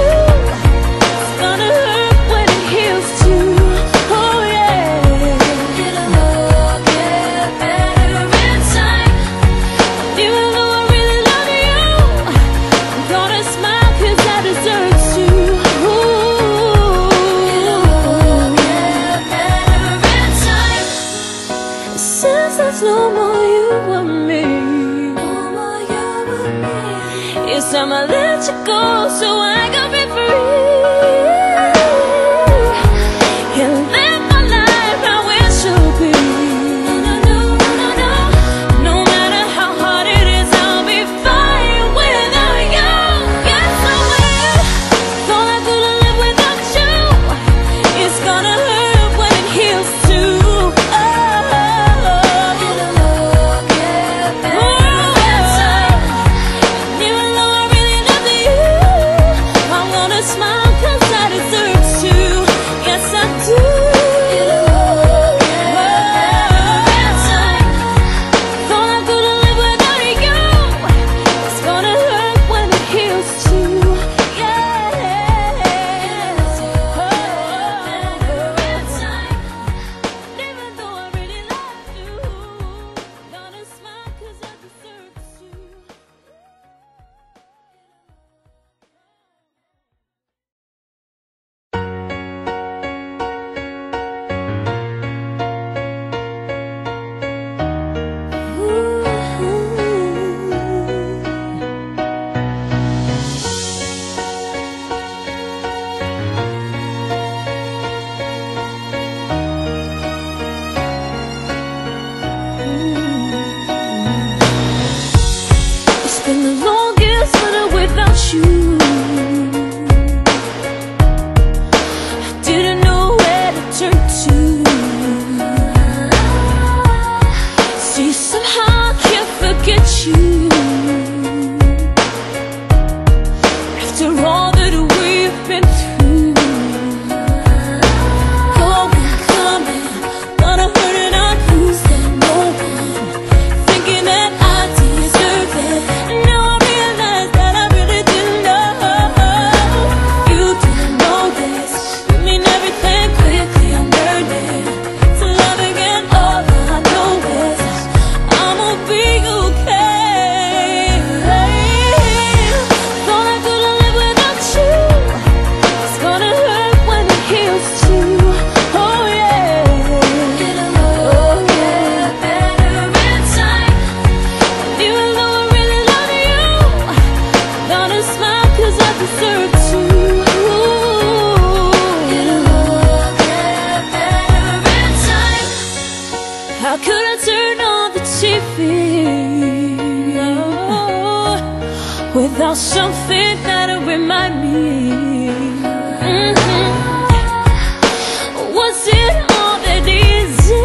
Speaker 1: Was it all that easy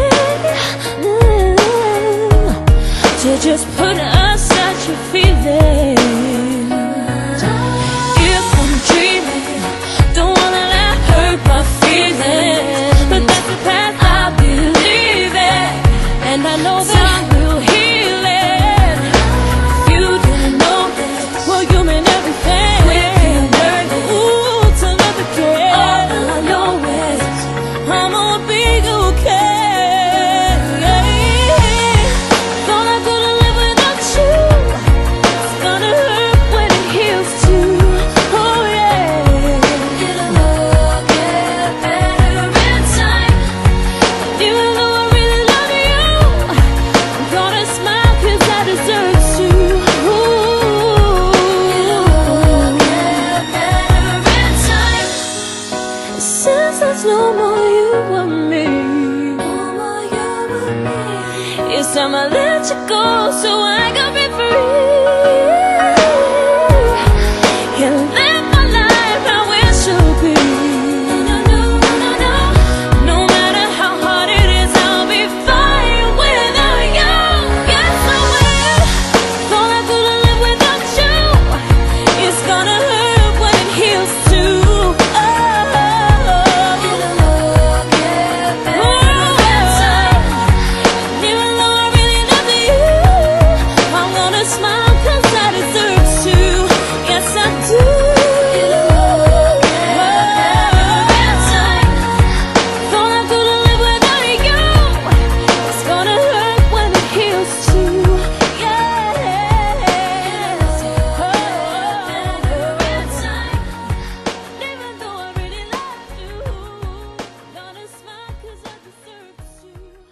Speaker 1: to just put aside your feelings? If I'm dreaming, don't wanna let hurt my feelings, but that's the path I believe in, and I know that time will heal it. You didn't know that, well, you mean everything. Ooh, to love again. All I know is I'm gonna be okay. Thought I couldn't live without you. It's gonna hurt when it heals too. Oh yeah. It'll get better in time. Even though I really love you, I'm gonna smile 'cause I deserve to. It'll get better in time. Since there's no more you and me, it's time I let you go so I can be free and live my life how it should be. No matter how hard it is, I'll be fine without you. Yes, I will. Thought I couldn't live without you. It's gonna hurt when it heals too. Oh, it'll get better in time. Even though I really love you, I'm gonna smile 'cause I deserve to. Yes, I do. It'll get better in time. Thought I couldn't live without you. It's gonna hurt when it heals too. Yeah. Better in time. Even though I really love you, gonna smile 'cause I deserve to.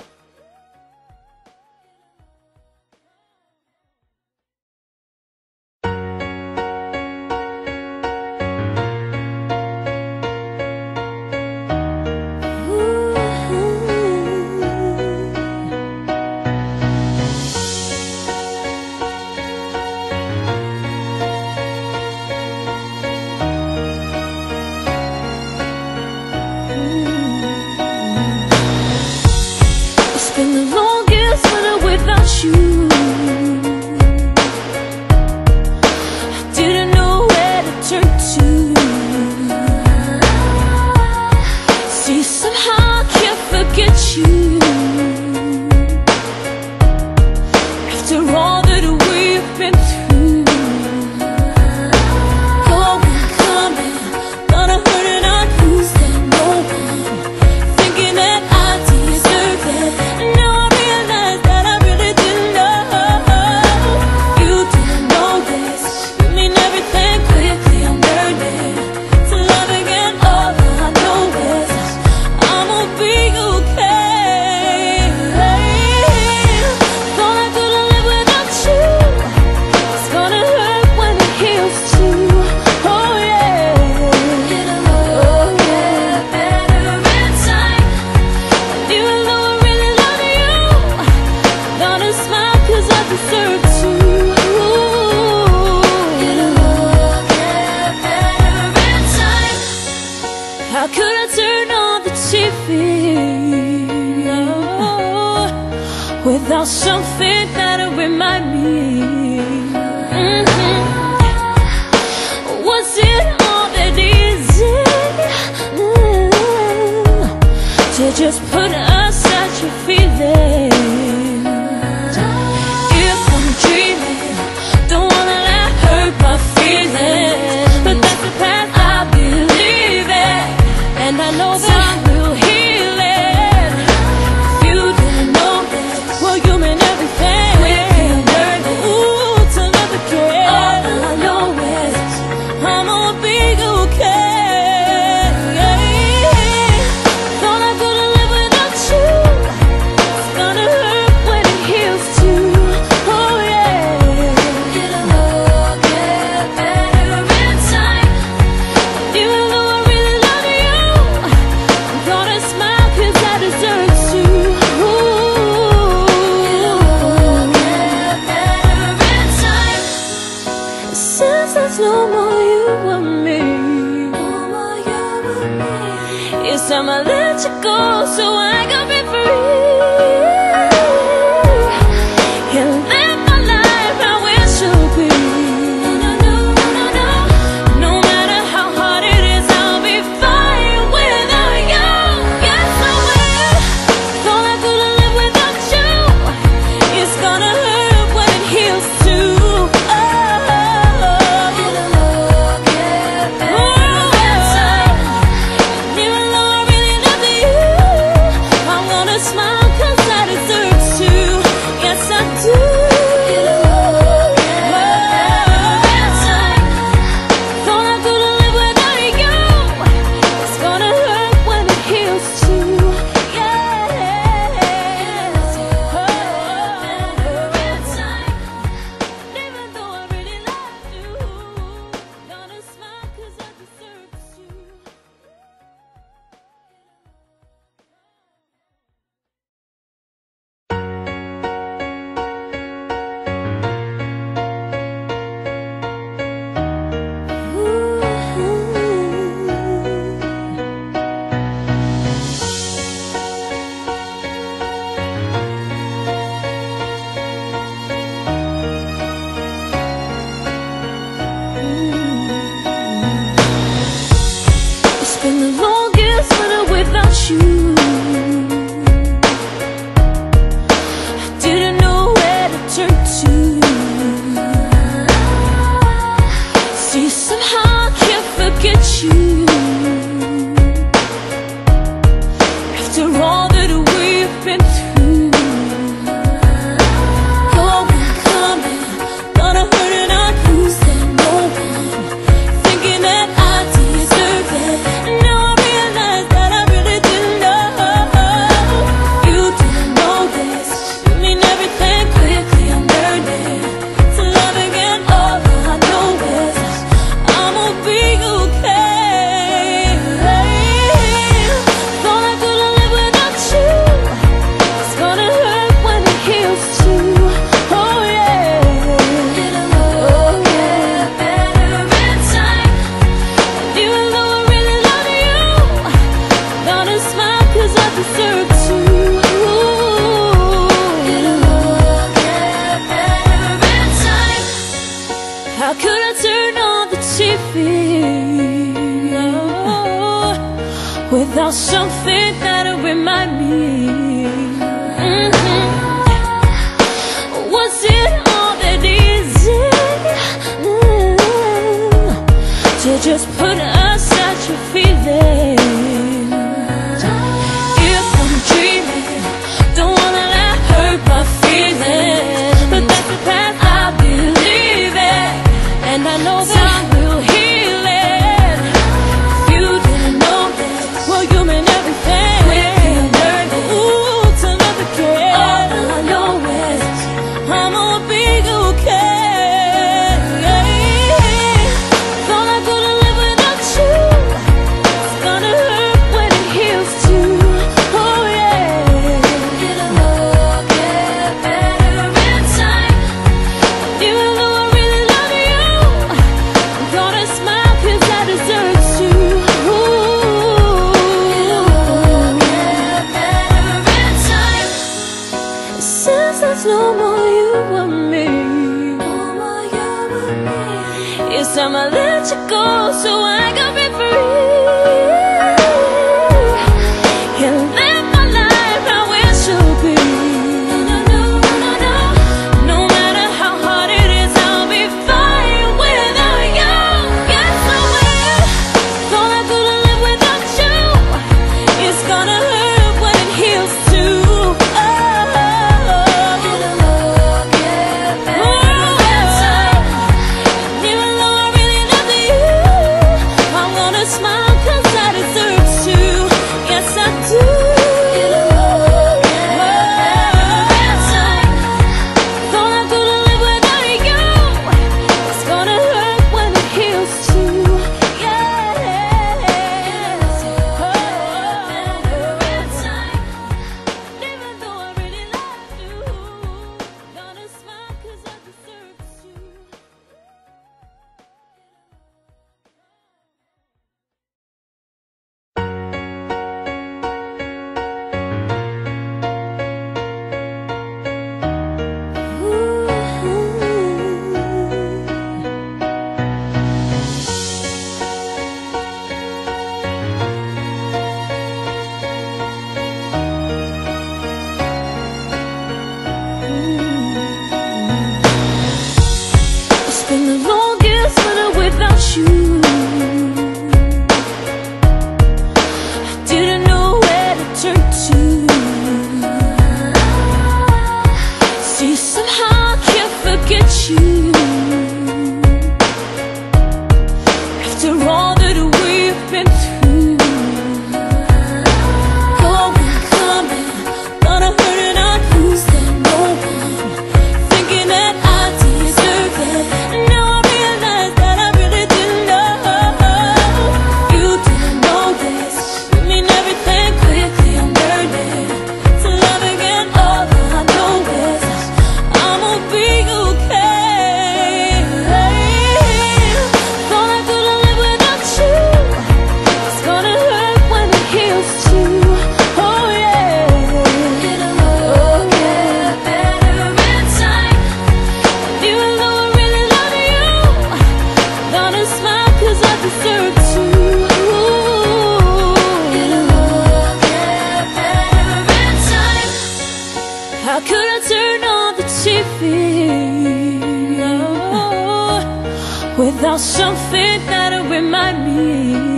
Speaker 1: It's been the longest winter without you. I didn't know where to turn to. See, somehow I can't forget you. After all that we've been through, going, coming, gonna hurt and I lose that no one, thinking that I deserve it. Now I realize that I really didn't know. You didn't know this. You mean everything. Quickly I'm learning to love again. All I know is I'm gonna be okay. Thought I couldn't live without you. It's gonna hurt when it heals too. Oh yeah. It'll get better in time. Even though I really love you, gonna smile 'cause I deserve to. It'll get better in time. How could I turn on the TV without something that'll remind me? Was it all that easy to just put aside your feelings? If I'm dreaming, don't wanna let hurt my feelings, but that's the path I believe in, and I know that time will heal it. You didn't know that, well, you mean everything. Ooh, to It's time I let you go so I can be free and live my life how it should be. No matter how hard it is, I'll be fine without you. Yes, I will. Thought I couldn't live without you. It's gonna hurt when it heals too. Smile 'cause I deserve to. Yes, I do. Thought I couldn't live without you. It's gonna hurt when it heals too. Yes. Even though I really love you, gonna smile 'cause I deserve to. It's been the longest winter without you. I didn't know where to turn to. See, somehow I can't forget you. After all that we've been through, going, coming, gonna hurt and I'm losing no one, thinking that I deserve it. And now I realize that I really didn't know. You didn't know this. You mean everything quickly, I'm learning to love again. All I know is I'ma be okay. Thought I couldn't live without you. It's gonna hurt when it heals too. Oh yeah. It'll get better in time. Even though I really love you, gonna smile 'cause I deserve to. It'll get better in time. How could I turn on the TV without something that'll remind me? Was it all that easy to just put aside your feelings? If I'm dreaming, don't wanna let hurt my feelings, but that's the path I believe in, and I know time will heal it. If you didn't know this, well, you mean everything. Ooh, to love again. All I know is I'ma be okay. Thought I couldn't live without you. It's gonna hurt when it heals too. Oh yeah. It'll get better in time. Even though I really love you, I'm gonna smile 'cause I deserve to. It'll get better in time. Since there's no more you and me, it's time I let you go so I can be free and live my life how it should be. No matter how hard it is, I'll be fine without you. Yes, I will. Thought I couldn't live without you. It's gonna hurt when it heals too. It'll get better in time. Even though I really love you, I'm something that'll remind me.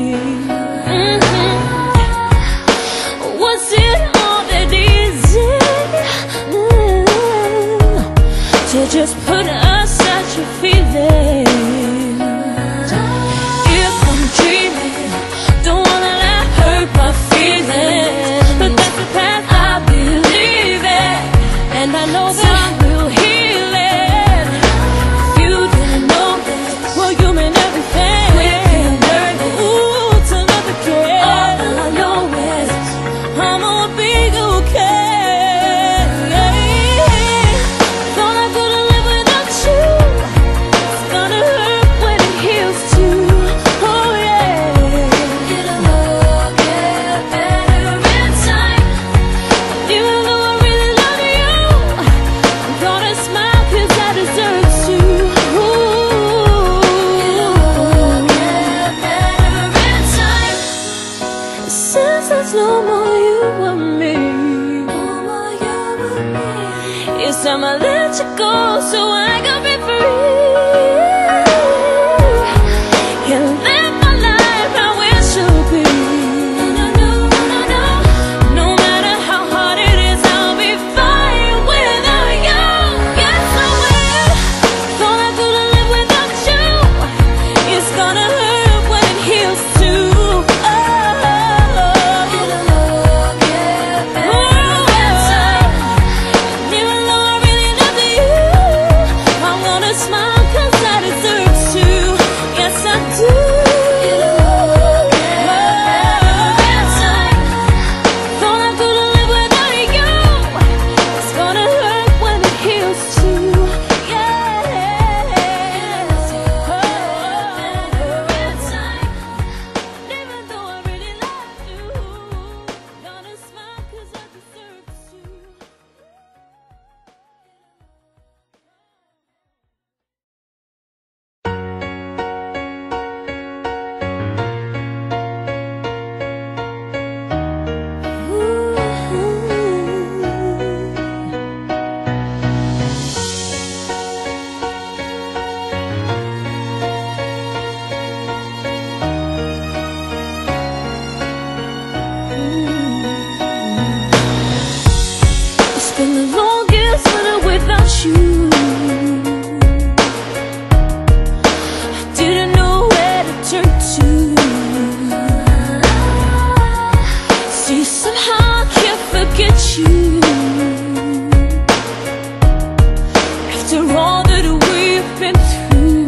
Speaker 1: Was it all that easy to just put aside your feelings? If I'm dreaming, don't wanna let hurt my feelings, but that's the path I believe in, and I know that time will heal it. You didn't know that, well, you mean everything. Quickly I'm learning, ooh, to love again. All I know is I'm gonna be okay. Thought I couldn't live without you. It's gonna hurt when it heals too. Oh yeah. It'll all get better in time. Even though I really love you, I'm gonna smile 'cause I deserve to. It'll all get better in time. Since there's no more you and me, it's time I let you go so I can be free and live my life how it should be. No matter how hard it is, I'll be fine without you. Yes, I will. Thought I couldn't live without you. It's gonna hurt when it heals too. Oh, it'll all get better in time. Even though I really love you, I'm gonna smile 'cause I deserve to. Yes, I do. It'll all get better in time. Thought I couldn't live without you. It's gonna hurt when it heals too. Yeah. Better in time. Even though I really love you, gonna smile 'cause I deserve to. It's been the longest winter without you. I didn't know where to turn to. See, somehow I can't forget you. After all that we've been through,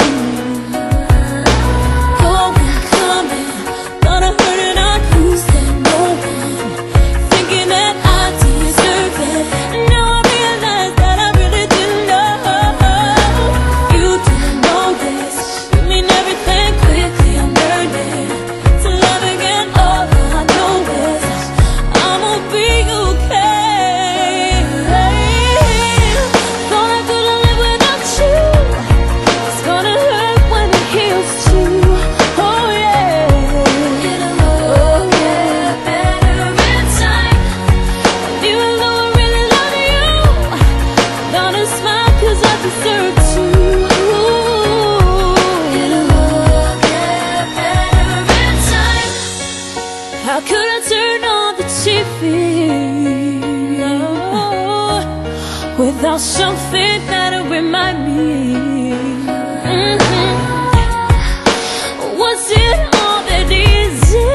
Speaker 1: going, coming, gonna hurt and I lose that no one, thinking that I deserve it. Now I realize that I really didn't know. You didn't know this. You mean everything. Quickly I'm learning to love again. All I know is I'm gonna be okay. Thought I couldn't live without you. It's gonna hurt when it heals too. Oh yeah. It'll all get better in time. Even though I really love you, gonna smile 'cause I deserve to. It'll all get better in time. How could I turn on the TV without something that'll remind me? Was it all that easy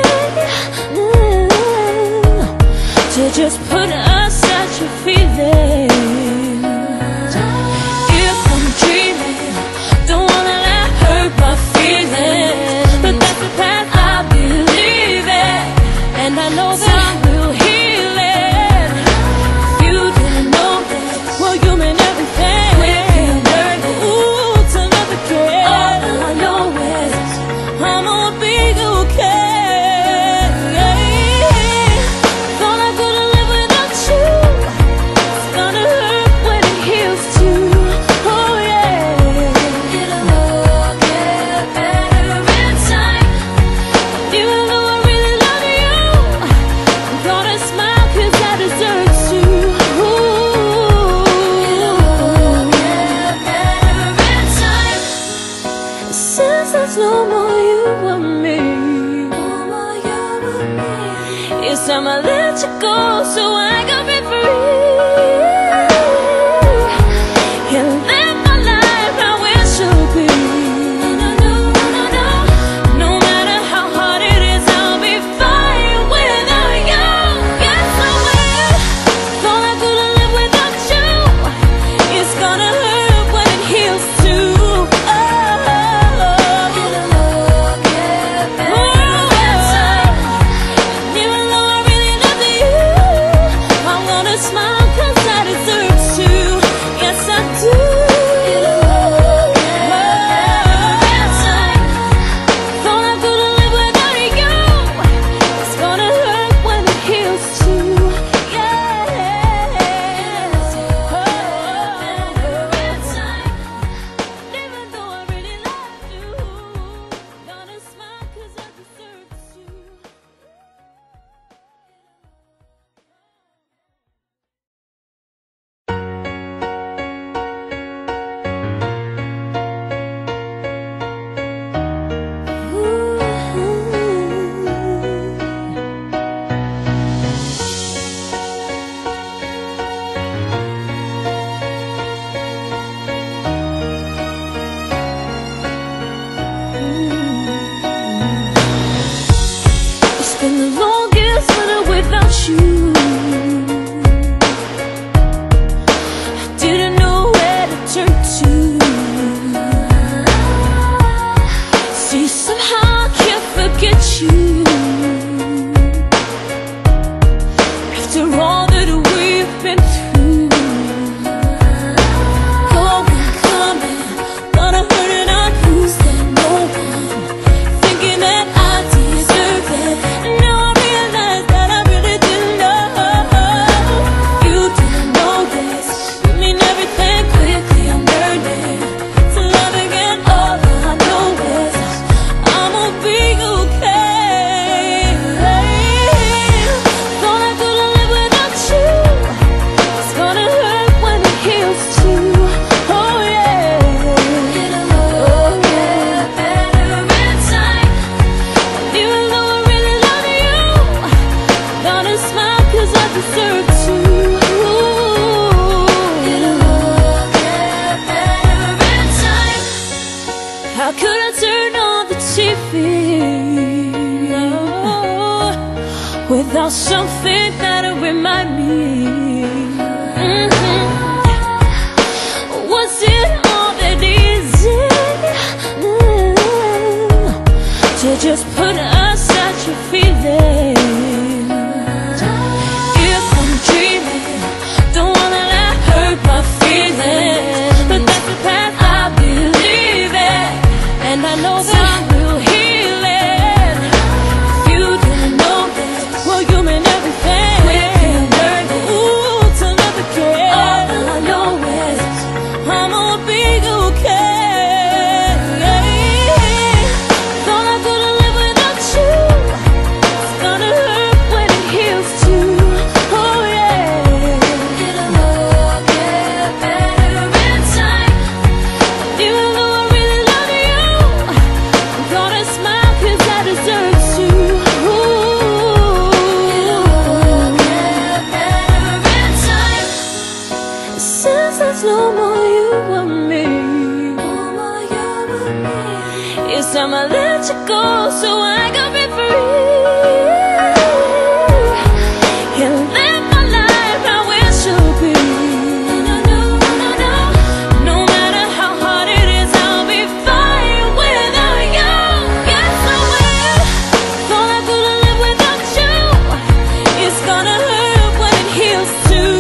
Speaker 1: to just put aside your feelings? If I'm dreaming, don't wanna let hurt my feelings, but that's the path I believe in, and I know that time will heal it. You didn't know that, well, you mean everything. Quickly I'm learning, ooh, to Yes, I'ma let you go so I can be free and live my life how it should be. No matter how hard it is, I'll be fine without you. Yes, I will. Thought I couldn't live without you. It's gonna hurt when it heals too. How could I turn on the TV without something that'll remind me? Was it all that easy to just put aside your feelings? If I'm dreaming, don't wanna let hurt my feelings, but that's the path I believe in. And I know time will heal it. If you didn't know this, well, you mean everything. We can learn it. Ooh, to love again. All I know is I'ma be okay. Thought I couldn't live without you. It's gonna hurt when it heals too. Oh yeah. It'll all get better in time. Even though I really love you, smile 'cause I deserve to. It'll all get better in time. Since there's no more you and me, yes, I'ma let you go so I can be free and live my life how it should be. No matter how hard it is, I'll be fine without you. It's gonna hurt when it heals too.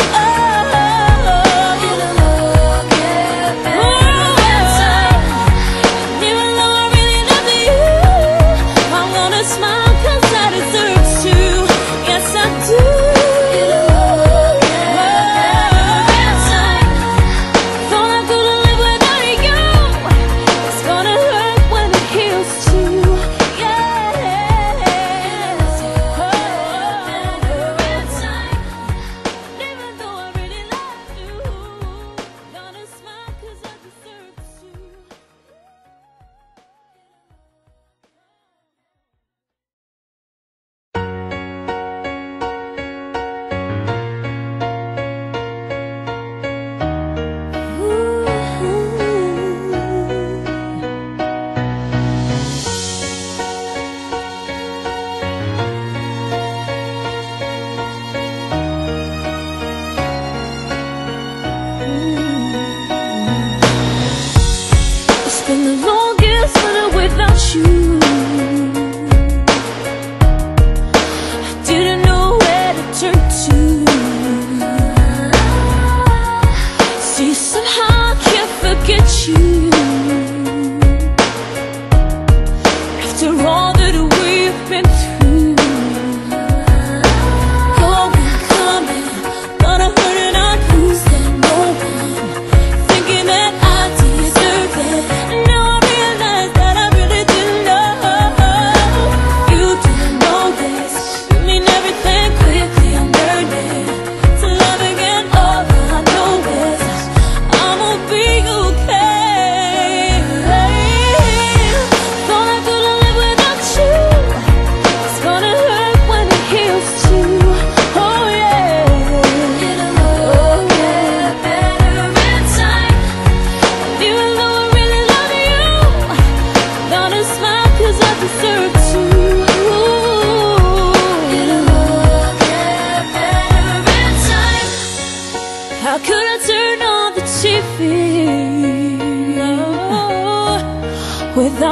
Speaker 1: It'll all get better in time. Even though I really love you,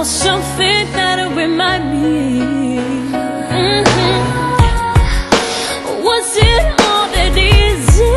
Speaker 1: without something that'll remind me. Was it all that easy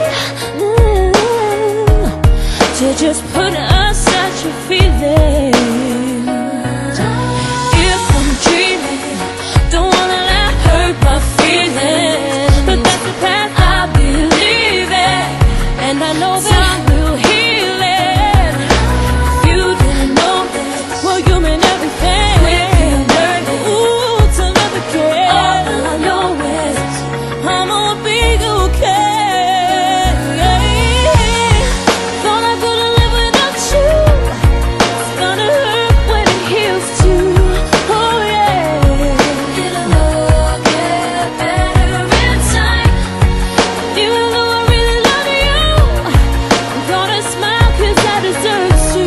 Speaker 1: to just put aside your feelings? If I'm dreaming, don't wanna let hurt my feelings, but that's the path I believe in, and I know that time will heal it. If you didn't know that, well, you mean everything. Quickly I'm learning, ooh, to love again. All I know is I'm gonna be okay. Thought I couldn't live without you. It's gonna hurt when it heals too. Oh yeah. It'll all get better in time. Even though I really love you, I'm gonna smile 'cause I deserve to.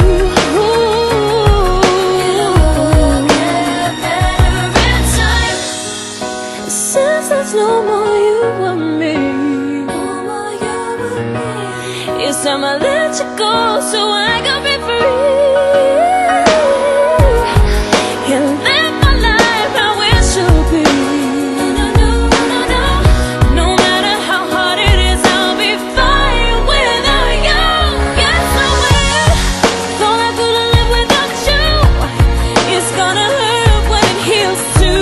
Speaker 1: It'll all get better in time. Since there's no more you and me, it's time I let you go so I can be free and live my life how it should be. No matter how hard it is, I'll be fine without you. Yes, I will. Thought I couldn't live without you. It's gonna hurt when it heals too.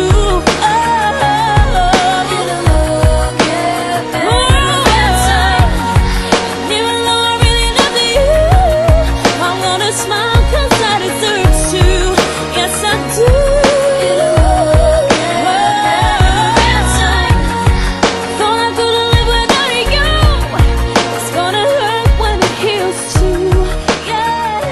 Speaker 1: It'll all get better in time. Even though I really love you, I'm gonna smile 'cause I deserve to. Yes, I do. It'll all get better in time. Thought I couldn't live without you. It's gonna hurt when it heals too. Yeah.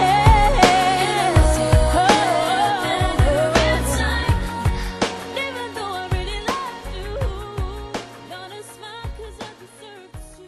Speaker 1: Better in time. Even though I really love you, gonna smile 'cause I deserve to.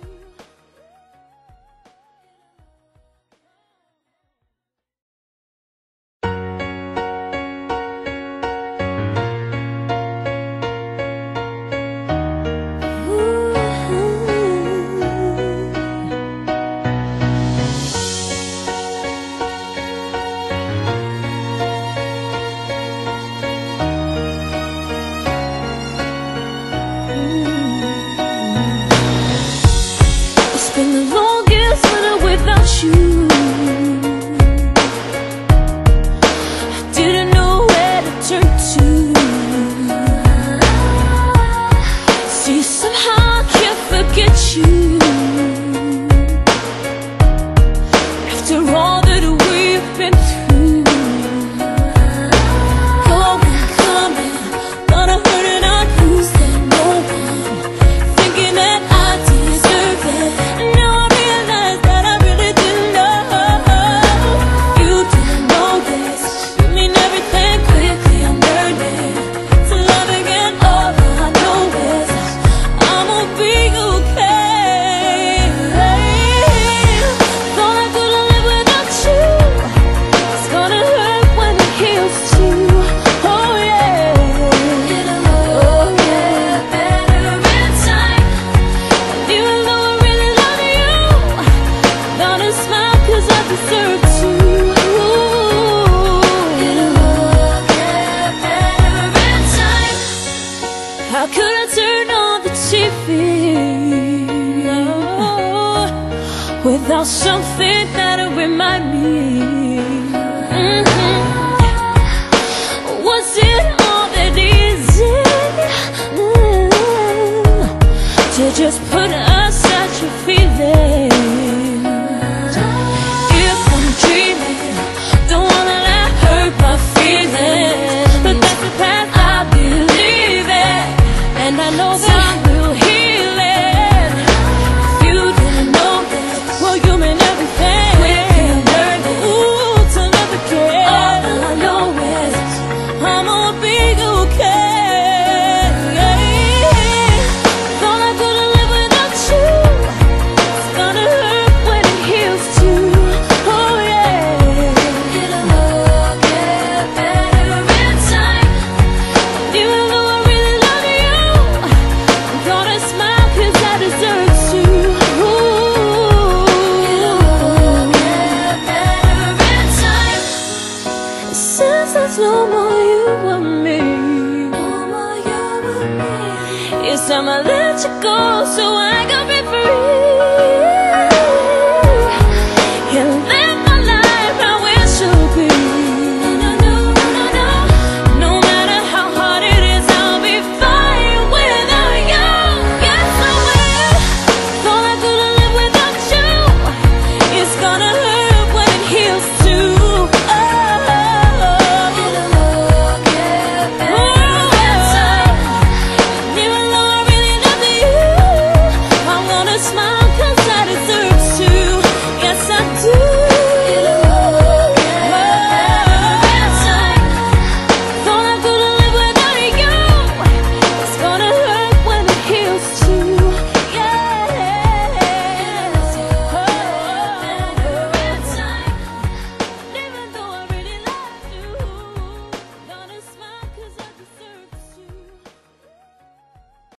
Speaker 1: It's been the longest winter without you. I didn't know where to turn to. See, somehow I can't forget you. After all that we've been through, going, coming, gonna hurt and I'd lose that no one, thinking that I deserve it. And now I realize that I really didn't know. You didn't know this. You mean everything. Quickly I'm learning to love again. All I know is I'm gonna be okay. Thought I couldn't live without you. It's gonna hurt when it heals too. Oh yeah. It'll all get better in time. Even though I really love you, gonna smile 'cause I deserve to. It'll all get better in time. How could I turn on the TV without something that'll remind me? Was it all that easy to just put aside your feelings? If I'm dreaming, don't wanna let hurt my feelings, but that's the path I believe in, and I know that time will heal it. If you didn't know that, well, you mean everything. Quickly I'm learning, ooh, to love again. All I know is I'm gonna be okay. Thought I couldn't live without you. this time I let you go, so I can be free.